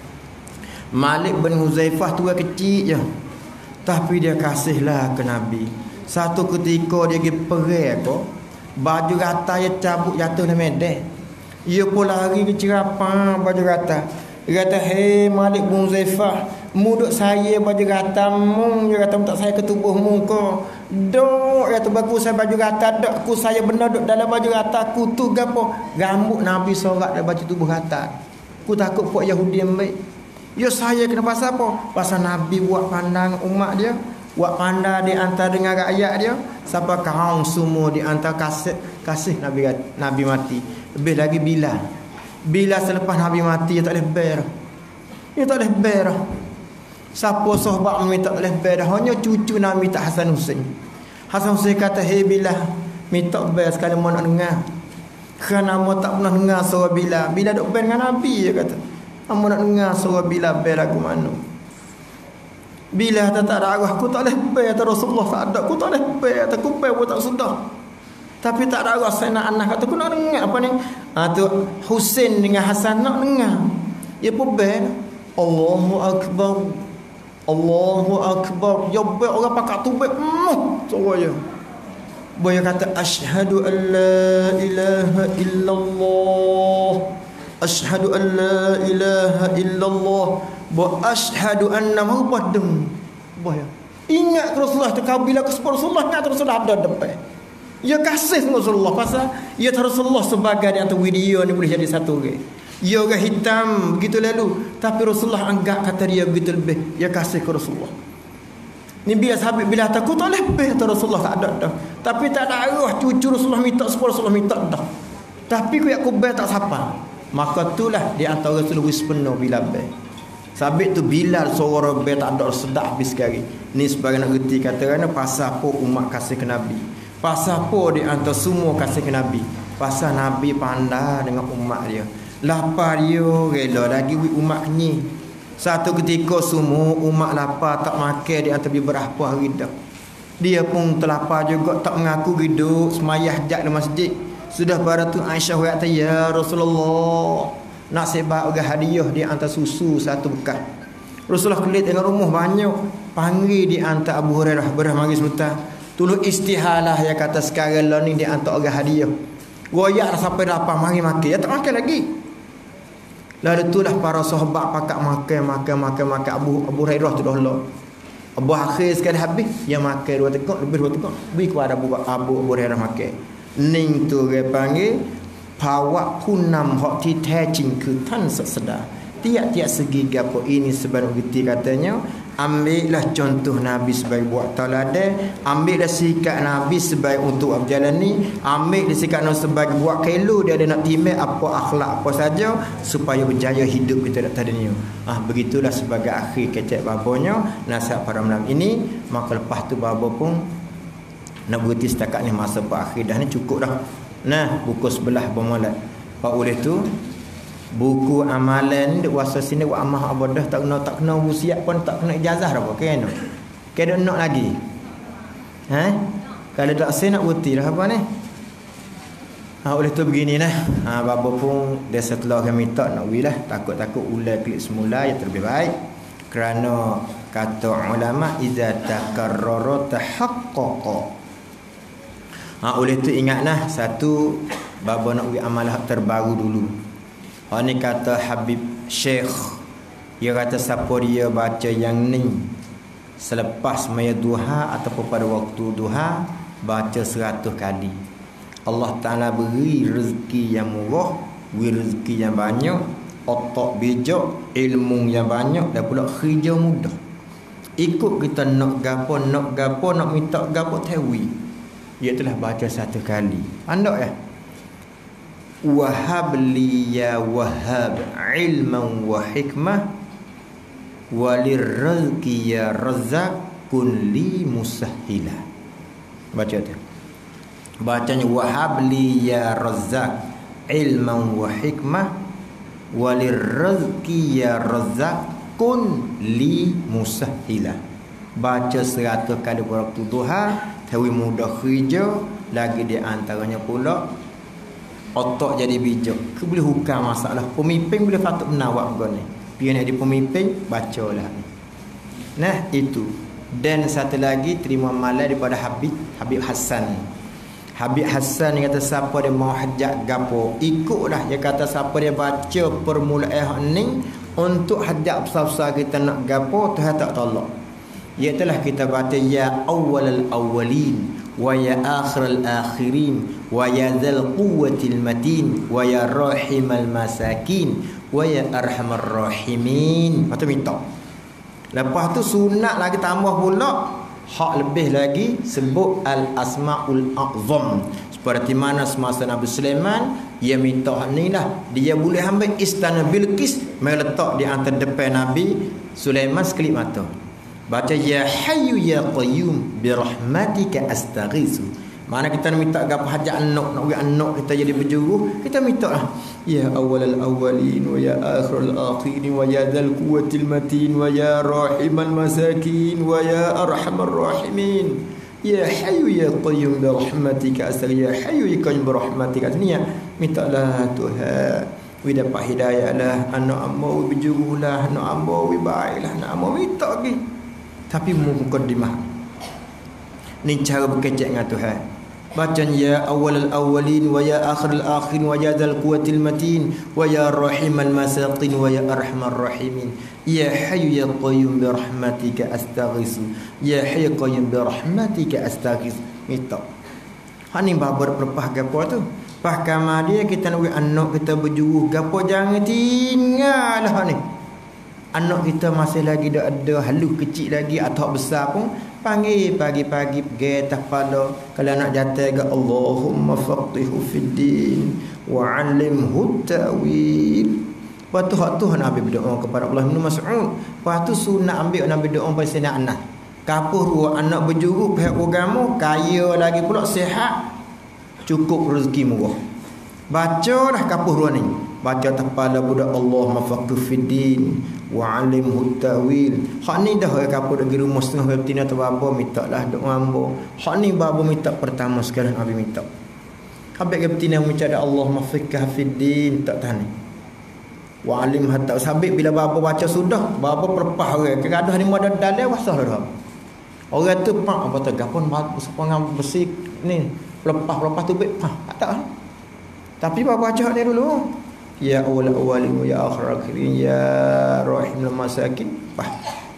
Malik bin Huzaifah tu kecil je, tapi dia kasihlah ke Nabi. Satu ketika dia pergi perang ko, baju rata dia cabut jatuh dalam medan. Ia pun lari ke cerapang baju rata. Dia kata, "Hei Malik bin Huzaifah, muduk saya baju rata mu." Dia kata, "Tak saya ke tubuhmu ko." Dok, kata bagus saya baju rata, dok ku saya benar duk dalam baju rata ku tu gapo? Rambut Nabi sorak dalam baju tubuh rata. Ku takut pok Yahudi ambil. Ya saya kena pasal apa? Pasal Nabi buat pandang umat dia, buat pandang di antara dengan rakyat dia, siapa kaum semua di antara kasih kasih Nabi Nabi mati. Lebih lagi bila bila selepas Nabi mati dia tak boleh ber. Dia tak boleh ber. Siapa sahabat minta tak boleh ber, hanya cucu Nabi tak Hasan Husain. Hasan Husain kata, "Hei Bilal, minta ber sekali mau nak dengar." Kerana mau tak pernah dengar suara Bilal. Bilal duk ber dengan Nabi dia kata. Amo nak dengar suara Bilal ber lagu mana. Bilal kata, "Tak ada arah, aku tak boleh ber kata Rasulullah tak ada, aku tak boleh ber kata aku ber pun tak sudah." Tapi tak ada arah saya nak anak kata aku nak dengar apa ni? Ah tu Husain dengan Hasan nak dengar. Dia pun ber. Allahu akbar. Allahu akbar. Ya ber orang pakak tu ber. Hmm, suara dia. Boya kata asyhadu an la ilaha illallah. Asyhadu an la ilaha illallah wa asyhadu anna Muhammadan. Boya. Ingat Rasulullah tu kau bila ke Rasulullah ingat Rasulullah ada depan. Ya kasih Rasulullah pasal ya Rasulullah sebagai di antara video ni boleh jadi satu orang. Ya orang hitam begitu lalu, tapi Rasulullah anggap kata dia begitu lebih. Ya kasih ke Rasulullah. Ni biasa Habib bila takut tak lebih kata Rasulullah tak ada dah. Tapi tak ada arah cucu Rasulullah minta sepuluh Rasulullah minta dah. Tapi ku Yakub tak siapa. Maka itulah di antara seluruh penuh bila be. Sabit tu Bilal suara be tak ada sedap habis sekali. Ni sebagai nak reti kata kerana pasal apa umat kasih ke Nabi. Pasal apa di antara semua kasih ke Nabi. Pasal Nabi pandai dengan umat dia. Lapar dia rela lagi umat kenyang. Satu ketika semua umat lapar tak makan di antara beberapa hari dah. Dia pun terlapar juga tak mengaku hidup semayah jak di masjid. Sudah pada tu Aisyah kata, "Ya Rasulullah, nak sebab orang hadiah di antara susu satu bekas." Rasulullah kelit dengan rumah banyak. Panggil di antara Abu Hurairah berah mari sebentar. Tulu istihalah ya kata sekarang lah ni di antara orang hadiah. Goyak sampai lapar mari makan. Ya tak makan lagi. Lalu itulah para sahabat pakak makan makan makan makan Abu Abu Hurairah tu dah lah. Abu akhir sekali habis dia makan dua tekuk lebih dua tekuk. Beri kepada Abu Abu Hurairah makan. Ning tu dia panggil pawak kunam hak tiแท้จริงคือท่านศาสดา tiap-tiap segi gapo ini sebenarnya reti katanya. Ambillah contoh Nabi sebagai buat teladan, ambillah sikap Nabi sebagai untuk berjalan ni, ambillah sikap Nabi sebagai buat kelo dia ada nak timbang apa akhlak apa saja supaya berjaya hidup kita di atas dunia. Ah begitulah sebagai akhir kecek babanya nasihat pada malam ini. Maka lepas tu babo pun nak berhenti setakat ni masa berakhir dah ni cukup dah. Nah, buku sebelah bermula. Pak oleh tu buku amalan duk wasa sini buat amal ibadah tak kena tak kena wasiat pun tak kena ijazah dah apa kena. Kena nak lagi. Ha? Kalau tak saya nak berhenti dah apa ni? Ha oleh tu beginilah. Ha bapa pun dia setelah kami minta nak wilah takut-takut ulai klik semula yang terlebih baik. Kerana kata ulama iza takarrara tahaqqaqa. Ha oleh tu ingatlah satu bapa nak buat amalan terbaru dulu. Ha ni kata Habib Syekh. Dia kata siapa dia baca yang ni selepas maya duha ataupun pada waktu duha baca seratus kali. Allah Ta'ala beri rezeki yang murah, beri rezeki yang banyak, otak bijak, ilmu yang banyak dan pula kerja mudah. Ikut kita nak gapo, nak gapo, nak minta gapo tewi. Iaitulah baca satu kali. Anda ya? Wahab li ya wahab ilman wa hikmah walir rizqi ya razzaq kun li musahhila. Baca tu. Bacanya wahab li ya razzaq ilman wa hikmah walir rizqi ya razzaq kun li musahila. Baca seratus kali waktu duha, tawi mudah kerja, lagi di antaranya pula otak jadi bijak. Ke boleh hukam masalah. Pemimpin boleh patut menawak kau ni. Biar nak jadi pemimpin, bacalah ni. Nah, itu. Dan satu lagi terima malai daripada Habib Habib Hassan. Habib Hassan ni kata siapa dia mau hajat gapo, ikutlah. Dia kata siapa dia baca permulaan ni untuk hajat besar-besar kita nak gapo, Tuhan tak tolak. Iaitulah kita baca ya awwalal awwalin wa ya akhiral akhirin wa ya dzal quwwatil matin wa ya rahimal masakin wa ya arhamar rahimin. Lepas tu minta. Lepas tu sunat lagi tambah pula hak lebih lagi sebut al asmaul a'zam. Seperti mana semasa Nabi Sulaiman, dia minta hak ni lah, dia boleh ambil istana Bilqis, meletak di antara depan Nabi Sulaiman sekelip mata. Baca ya hayyu ya qayyum bi rahmatika astaghiitsu. Mana kita nak minta gapo hajat anak, nak bagi anak kita jadi berjuru, kita minta lah ya awwalal awwalin wa ya akhirul akhirin wa ya dzal quwwatil matin wa ya rahimal masakin wa ya arhamar rahimin. Ya hayyu ya qayyum bi rahmatika astaghiitsu. Ya hayyu ya qayyum bi rahmatika. Ni ya mintalah Tuhan, we dapat hidayah lah, anak ambo berjuru lah, anak ambo we baiklah, anak ambo minta lagi. Tapi mukaddimah ni cara berkecek dengan Tuhan. Bacaan ya awwalal awwalin wa ya akhirul akhirin wa ya dzal quwwatil matin wa ya rahimal masakin wa ya arhamar rahimin. Ya hayyu ya qayyum bi rahmatika astaghiitsu. Ya hayyu qayyum bi rahmatika astaghiitsu. Minta. Hak ni babar perpah gapo tu. Pahkam dia kita nak anak kita berjuru gapo, jangan tinggal lah ni. Anak kita masih lagi dah ada halus kecil lagi atau besar pun panggil pagi-pagi pergi atas kepala. Kalau nak jatuh ke Allahumma faqihu fid din wa 'allimhu ta'wil. Lepas tu hak tu Nabi berdoa kepada Allah bin Mas'ud. Lepas tu sunat ambil Nabi doa pada Sayyidina Anas. Kapuh dua anak berjuru pihak agama, kaya lagi pula sihat, cukup rezeki murah. Baca dah kapuh dua ni. Baca atas kepala budak Allah mafaqihu fid din wa 'allimhu ta'wil. Hak ni dah kapuh dah pergi rumah setengah betina atau bapa minta lah doa ambo. Hak ni bapa minta pertama sekali Nabi minta. Habis ke betina minta Allah mafaqihu fid din tak tahan. Wa 'allim hatta sabit bila bapa baca sudah, bapa perpah orang. Kegaduh ni ada dalil wasah dah. Orang tu pak apa tu gapun sepengam besi ni lepas-lepas tu bet pah tak. Tapi bapa baca ni dulu. Ya awal awalin ya akhir akhirin ya rahimul masakin. Pah.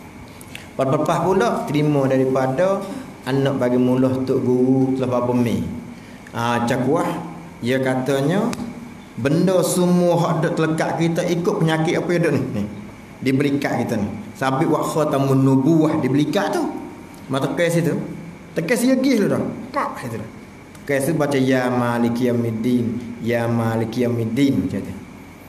Perpah pula terima daripada anak bagi mulah tok guru telah bapa mi. Ah cakuah dia katanya benda semua hak dak terlekat kita ikut penyakit apa yang dak ni. Ni. Diberi kat kita ni. Sabit wa khatamun nubuwah diberi kat tu. Mata kes itu. Tekes dia gih dah. Pak itu dah. Kes baca ya maliki yaumiddin, ya maliki yaumiddin macam tu.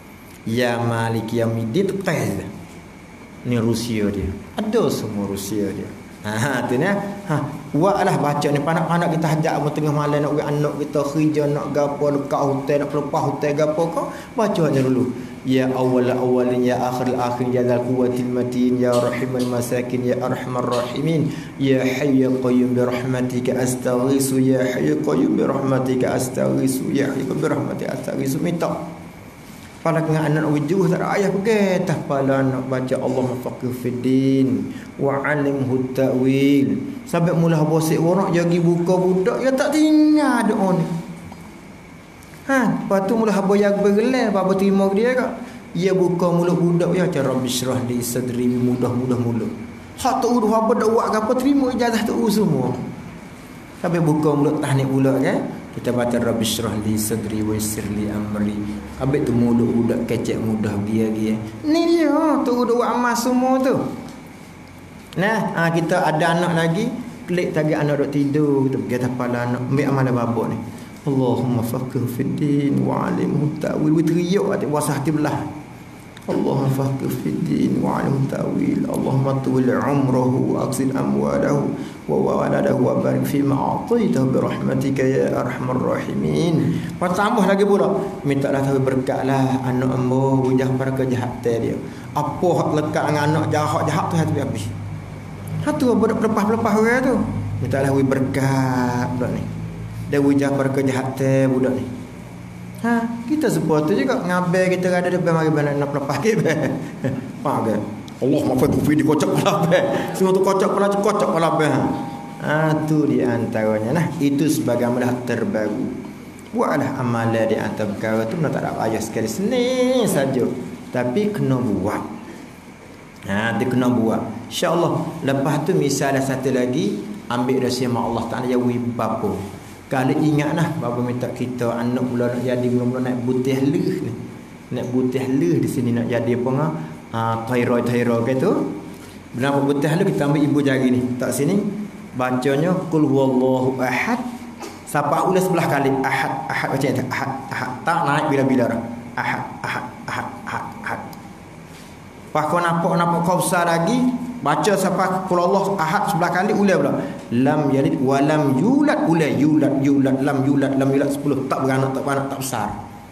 Ya maliki yaumiddin tu tes dah. Ni Rusia dia. Ada semua Rusia dia. Ha tu ni. Ha buat lah baca ni panak-panak kita hajak apa tengah malam nak pergi anak kita kerja nak gapo dekat hotel nak pelepah hotel gapo kau baca aja dulu. Ya awal awalin ya akhir akhir ya dzal quwwatil matin ya rahimal masakin ya arhamar rahimin ya hayyu qayyum bi rahmatika astaghiitsu ya hayyu qayyum bi rahmatika astaghiitsu ya hayyu bi rahmatika astaghiitsu. Minta pada dengan anak wujuh tak ada ayah pergi atas kepala anak baca Allah mafaqihu fid din wa 'allimhu ta'wil. Sampai mula bosik orang jagi buka budak dia tak tinggal doa ni. Ha, lepas tu mula haba yang bergelar bapa terima dia kak. Ia buka mulut budak dia macam Rabbi syrah li sadri mudah-mudah mulut. Hak tu udah haba dak buat gapo terima ijazah tu semua. Sampai buka mulut tahnik pula kan. Kita baca Rabbi syrah li sadri wa yassir li amri. Habis tu mulut budak kecek mudah dia-dia. Ni dia tu udah buat amal semua tu. Nah, ha, kita ada anak lagi, klik tadi anak duk tidur, kita pergi atas kepala anak, ambil amal bapa ni. Allahumma faqih fid din wa 'alimhu ta'wil. Witriuk hati puasa hati belah. Allahumma faqih fid din wa 'alimhu ta'wil. Allahumma tuwil umrahu wa aqsid amwalahu wa waladahu wa barik fi ma a'taitahu bi rahmatika ya arhamar rahimin. Pas tambah lagi pula, mintalah tahu berkatlah anak ambo wujah pada kejahatan dia. Apa hak lekat dengan anak jahat-jahat tu habis habis. Ha tu berlepas-lepas orang tu. Minta lah wi berkat budak ni. Dia wujah pada kejahatan budak ni. Ha, kita sepatut juga ngabai kita ada depan mari nak nak lepas ke. Faham ke? Allah maaf aku video kocok kepala be. Semua tu kocok kepala kocok kepala be. Ha tu di antaranya nah. Itu sebagai amalan terbaru. Buatlah amalan di antara perkara tu nak tak ada ayat sekali seni saja. Tapi kena buat. Ha, dia kena buat. Insya-Allah. Lepas tu misalnya satu lagi, ambil rahsia Allah Taala yang bapa. Kalau ingatlah bapa minta kita anak pula nak jadi mula-mula nak butih leh ni. Nak butih leh di sini nak jadi apa ngah? Ha, thyroid thyroid ke tu. Berapa butih leh kita ambil ibu jari ni. Tak sini bacanya qul huwallahu ahad. Siapa ulas sebelah kali ahad ahad baca ahad ahad tak naik bila-bila dah. Ahad ahad ahad ahad ahad. Pas kau nampak nampak kau besar lagi, baca siapa qul Allah ahad sebelah kali ulas pula. Lam yalid wa lam yulad ulas yulad yulad lam yulad lam yulad sepuluh tak beranak tak beranak tak besar.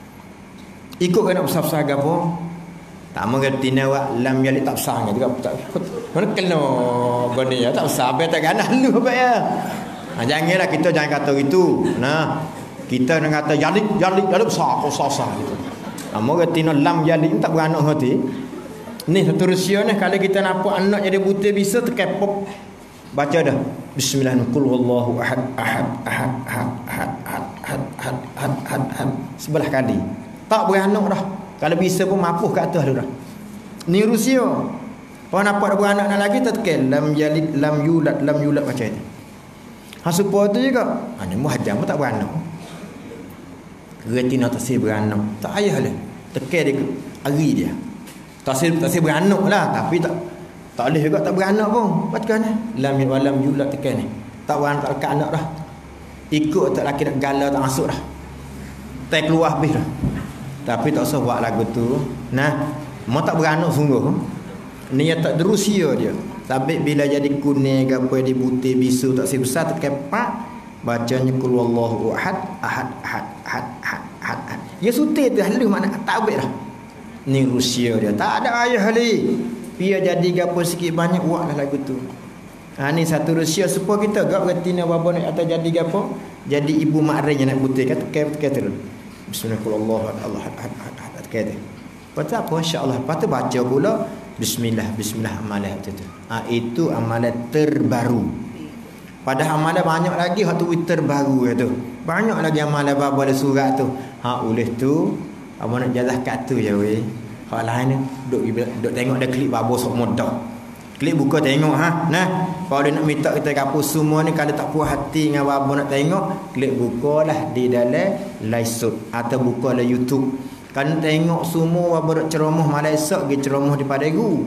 Ikut kena besar-besar gapo? Tak mengerti nawak lam yalid tak besar juga tak. Mana kena goni ya tak besar apa tak ganas lu apa ya. Ha, janganlah kita jangan kata gitu. Nah, kita nak kata yalid yalid yalid besar kau sasa gitu. Ha, mengerti no lam yalid tak beranak hati. Ni seterusnya ni kalau kita nampak anak jadi buta bisa terkepop baca dah bismillahirrahmanirrahim qul huwallahu ahad ahad ahad ahad ahad ahad ahad ahad ahad ahad ahad sebelah kali tak beranak dah kalau bisa pun mapuh kat atas dah ni Rusia kalau nampak ada beranak nak lagi tekan lam yalid lam yulad lam yulad baca itu ha supaya tu juga ha ni muhajam tak beranak retina tak si beranak tak payah lah tekan dia hari dia Tasir tasir beranak lah tapi tak tak boleh juga tak beranak pun. Baca ni lam yalid walam yulad tekan ni. Tak beranak tak lekat anak dah. Ikut tak laki nak gala tak masuk dah. Tak keluar habis dah. Tapi tak usah buat lagu tu. Nah, mau tak beranak sungguh. Niat tak derusia dia. Tapi bila jadi kuning ke apa di butir bisu tak si besar tekan pak bacanya qul huwallahu ahad ahad ahad ahad ahad ahad. Ya sutir tu halu makna tak habis dah. Ni Rusia dia tak ada ayah ali biar jadi gapo sikit banyak buatlah lagu tu ha ni satu Rusia supaya kita gak retina bapa nak atau jadi gapo jadi ibu makrenya nak butir kata kata bismillahirrahmanirrahim Allah ahad ahad ahad kata patut apa insyaallah patut baca pula bismillah bismillah amalan tu tu ha itu amalan terbaru pada amalan banyak lagi hak tu terbaru tu banyak lagi amalan bapa ada surat tu ha oleh tu apa nak jalah kat tu je weh. Hak lain ni duk duk tengok dah klip babo sok modah. Klip buka tengok ha. Nah, kalau dia nak minta kita gapo semua ni kalau tak puas hati dengan babo nak tengok, klik bukalah di dalam live shoot atau bukalah YouTube. Kan tengok semua babo nak ceramah malam esok pergi ceramah di Padegu.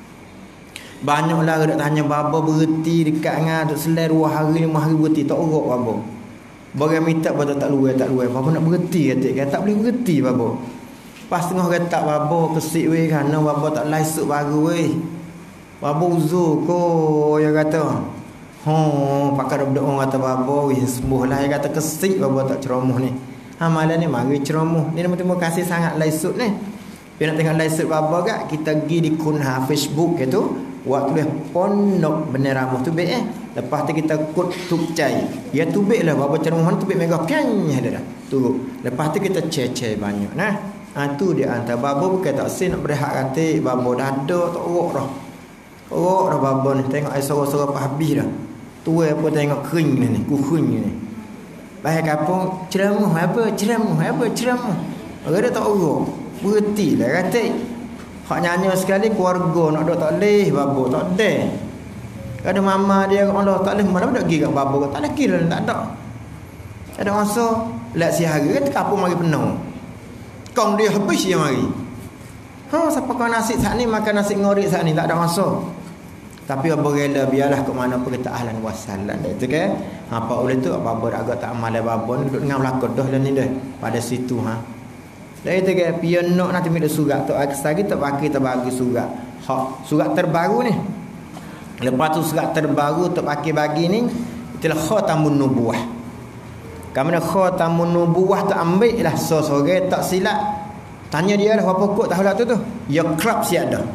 Banyaklah dak tanya babo berhenti dekat dengan duk selai dua hari lima hari berhenti tak urut babo. Barang minta pada tak luai tak luai bapa nak berhenti kata tak boleh berhenti bapa. Pas tengah kata bapa kesik weh kerana bapa tak laisuk baru weh. Bapa uzur ko dia kata. Ha pakar doa kata bapa weh sembuhlah dia kata kesik bapa tak ceramah ni. Ha malam ni mari ceramah. Ni terima kasih sangat laisuk ni. Bila nak tengok laisuk bapa gak kita pergi di kunha Facebook itu. Buat tulis pondok benar ramah tu baik eh. Lepas tu kita kod tubcai. Ya tu baik lah bapa ceramah tu baik mega pian ada dah. Tunggu. Lepas tu kita ceceh banyak nah. Ha tu dia antara bapa bukan tak sin nak berehat kata bapa dah ada tak uruk dah. Uruk dah bapa ni tengok ai sora-sora apa habis dah. Tua apa tengok kering ni ni, kukuing ni. Bahaya kampung ceramah apa ceramah apa ceramah. Orang dia tak uruk. Berhentilah kata. Hak nyanyi sekali keluarga nak dok tak leh babo tak ada. Ada mama dia Allah tak leh mana dak pergi kat babo tak ada kira tak ada. Ada masa lek si hari kan kapung mari penuh. Kong dia habis dia mari. Ha siapa kau nasi sat ni makan nasi ngorek sat ni tak ada masa. Tapi apa rela biarlah ke mana pun kita ahlan wasallan itu kan. Apa oleh tu apa agak tak amal babo ni duduk dengan belakang dah ni dah pada situ ha. Dah itu ke pian nak nanti minta surat tu lagi tak pakai tak bagi surat. Hak surat terbaru ni. Lepas tu surat terbaru tak pakai bagi ni itulah khatamun nubuwah. Kamana khatamun nubuwah tu ambil lah seorang tak silap. Tanya dia lah apa kod tahu lah tu tu. Ya kerap si ada.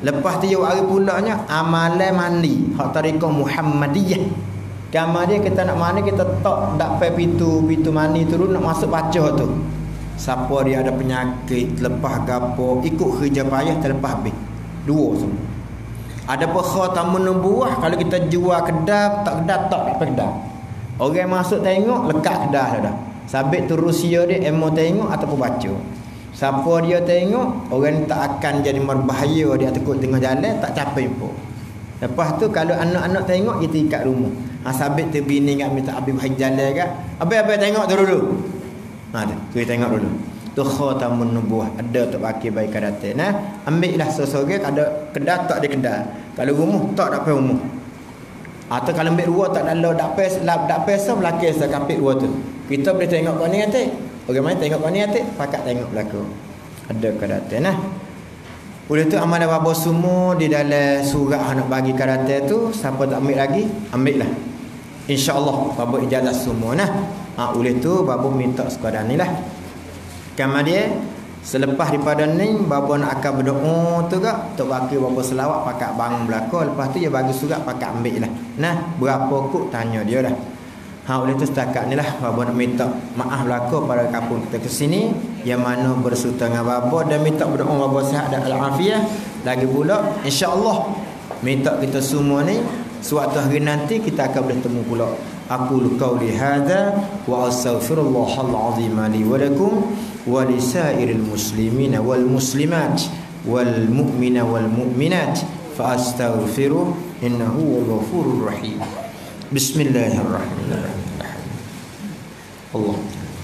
Lepas tu jauh hari pulaknya amalan mandi hak tariqah Muhammadiyah. Gambar dia kita nak mandi kita tak dapat pintu pintu mandi tu dulu nak masuk baca tu. Siapa dia ada penyakit lepas gapo ikut kerja payah terlepas habis. Dua semua. Ada pun khatamun nubuwah kalau kita jual kedai tak kedai tak dapat kedai. Orang masuk tengok lekat kedai dah. Sabit tu Rusia dia emo tengok ataupun baca. Siapa dia tengok orang tak akan jadi berbahaya dia takut tengah jalan tak capai pun. Lepas tu kalau anak-anak tengok kita ikat rumah. Ha sabit tu bini ngak minta habis bahai jalan kan. Habis-habis tengok tu dulu. Ha tu kita tengok dulu. Tu khatamun nubuwah ada tak pakai baik karate. Nah, ambillah seseorang ada kedai tak ada kedai. Kalau rumah tak dapat rumah. Atau kalau ambil dua tak ada dak pes lap dak pesa belakang sekapit dua tu. Kita boleh tengok kau ni nanti. Orang main tengok kau ni nanti, pakat tengok belakang. Ada karate nah. Oleh tu amalan babo semua di dalam surah nak bagi karate tu, siapa tak ambil lagi, ambil lah. Insya-Allah babo ijazah semua nah. Ha oleh tu babo minta sekadar ni lah. Kemudian selepas daripada ni babo nak akan berdoa tu gak, tok bagi babo selawat pakat bang belakang, lepas tu dia bagi surat pakat ambil lah. Nah, berapa kok tanya dia dah. Ha oleh tu setakat ni lah babo nak minta maaf belaka pada kampung kita ke sini yang mana berserta dengan babo dan minta berdoa babo sihat dan al-afiah. Lagi pula insya-Allah minta kita semua ni suatu hari nanti kita akan boleh temu pula. Aku qauli hadza wa astaghfirullahal azim li wa lakum wa lisairil muslimina wal muslimat wal mu'mina wal mu'minat fa astaghfiru innahu huwal ghafurur rahim. Bismillahirrahmanirrahim. Allah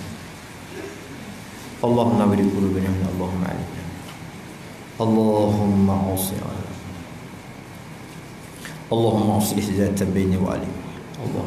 Allahumma bari qulubina min Allahumma alayna Allahumma usir Allahumma uslih zata baini wa alayna Allah.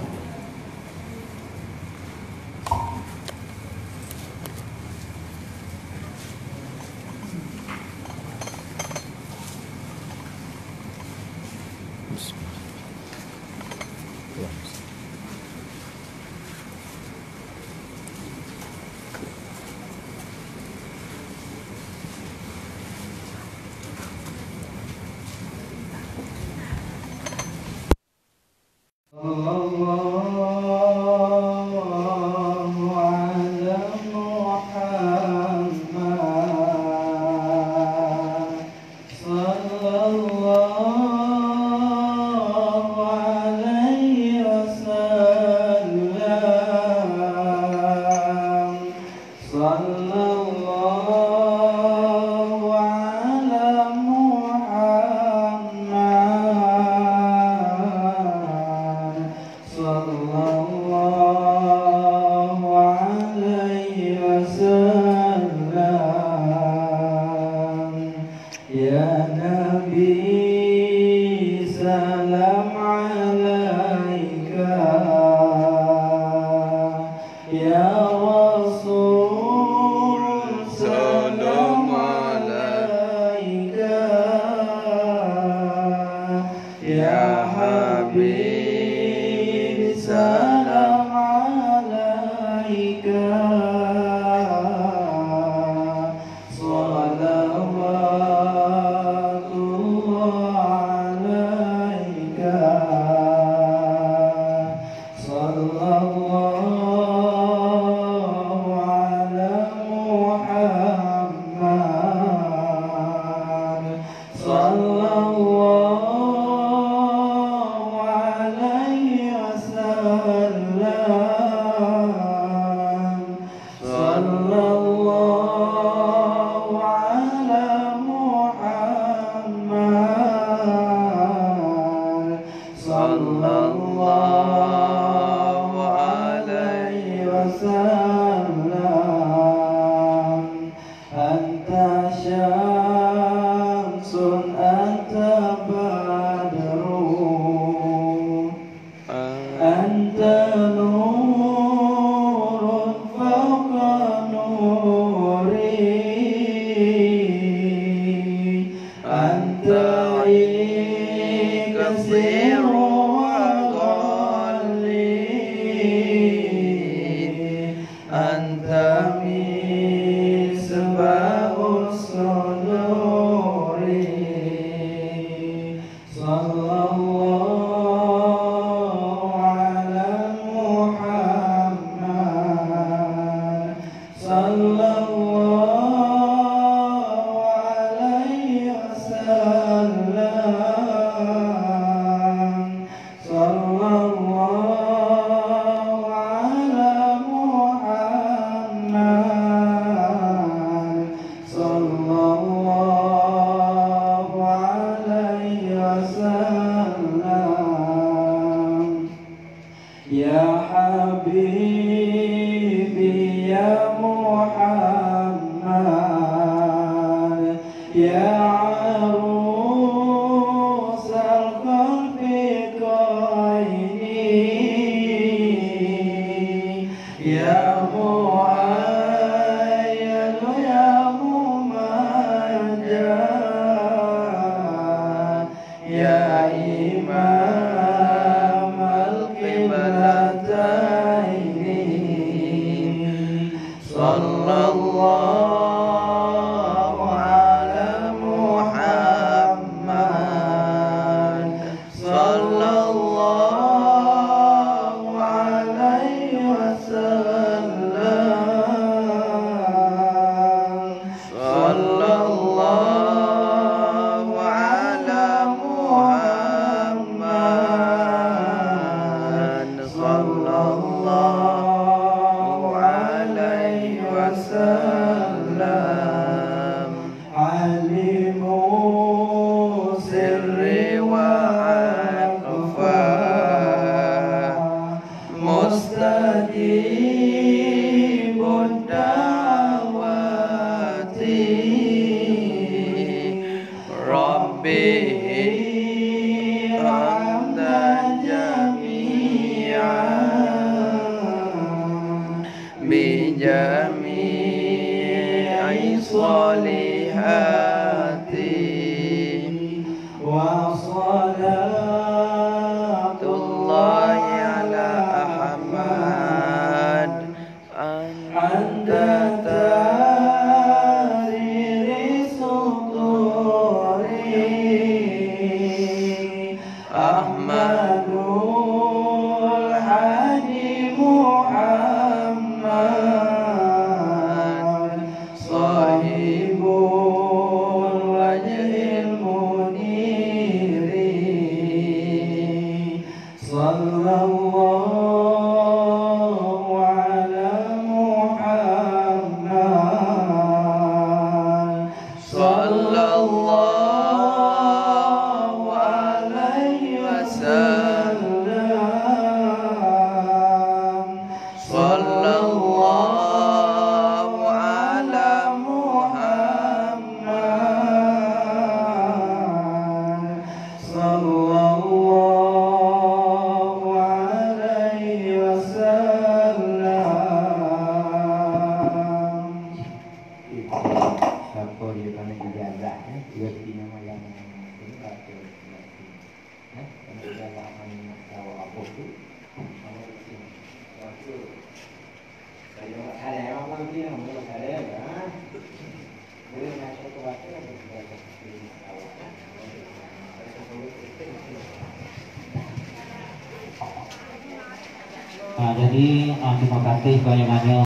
Nah, jadi uh, terima kasih banyak-banyak.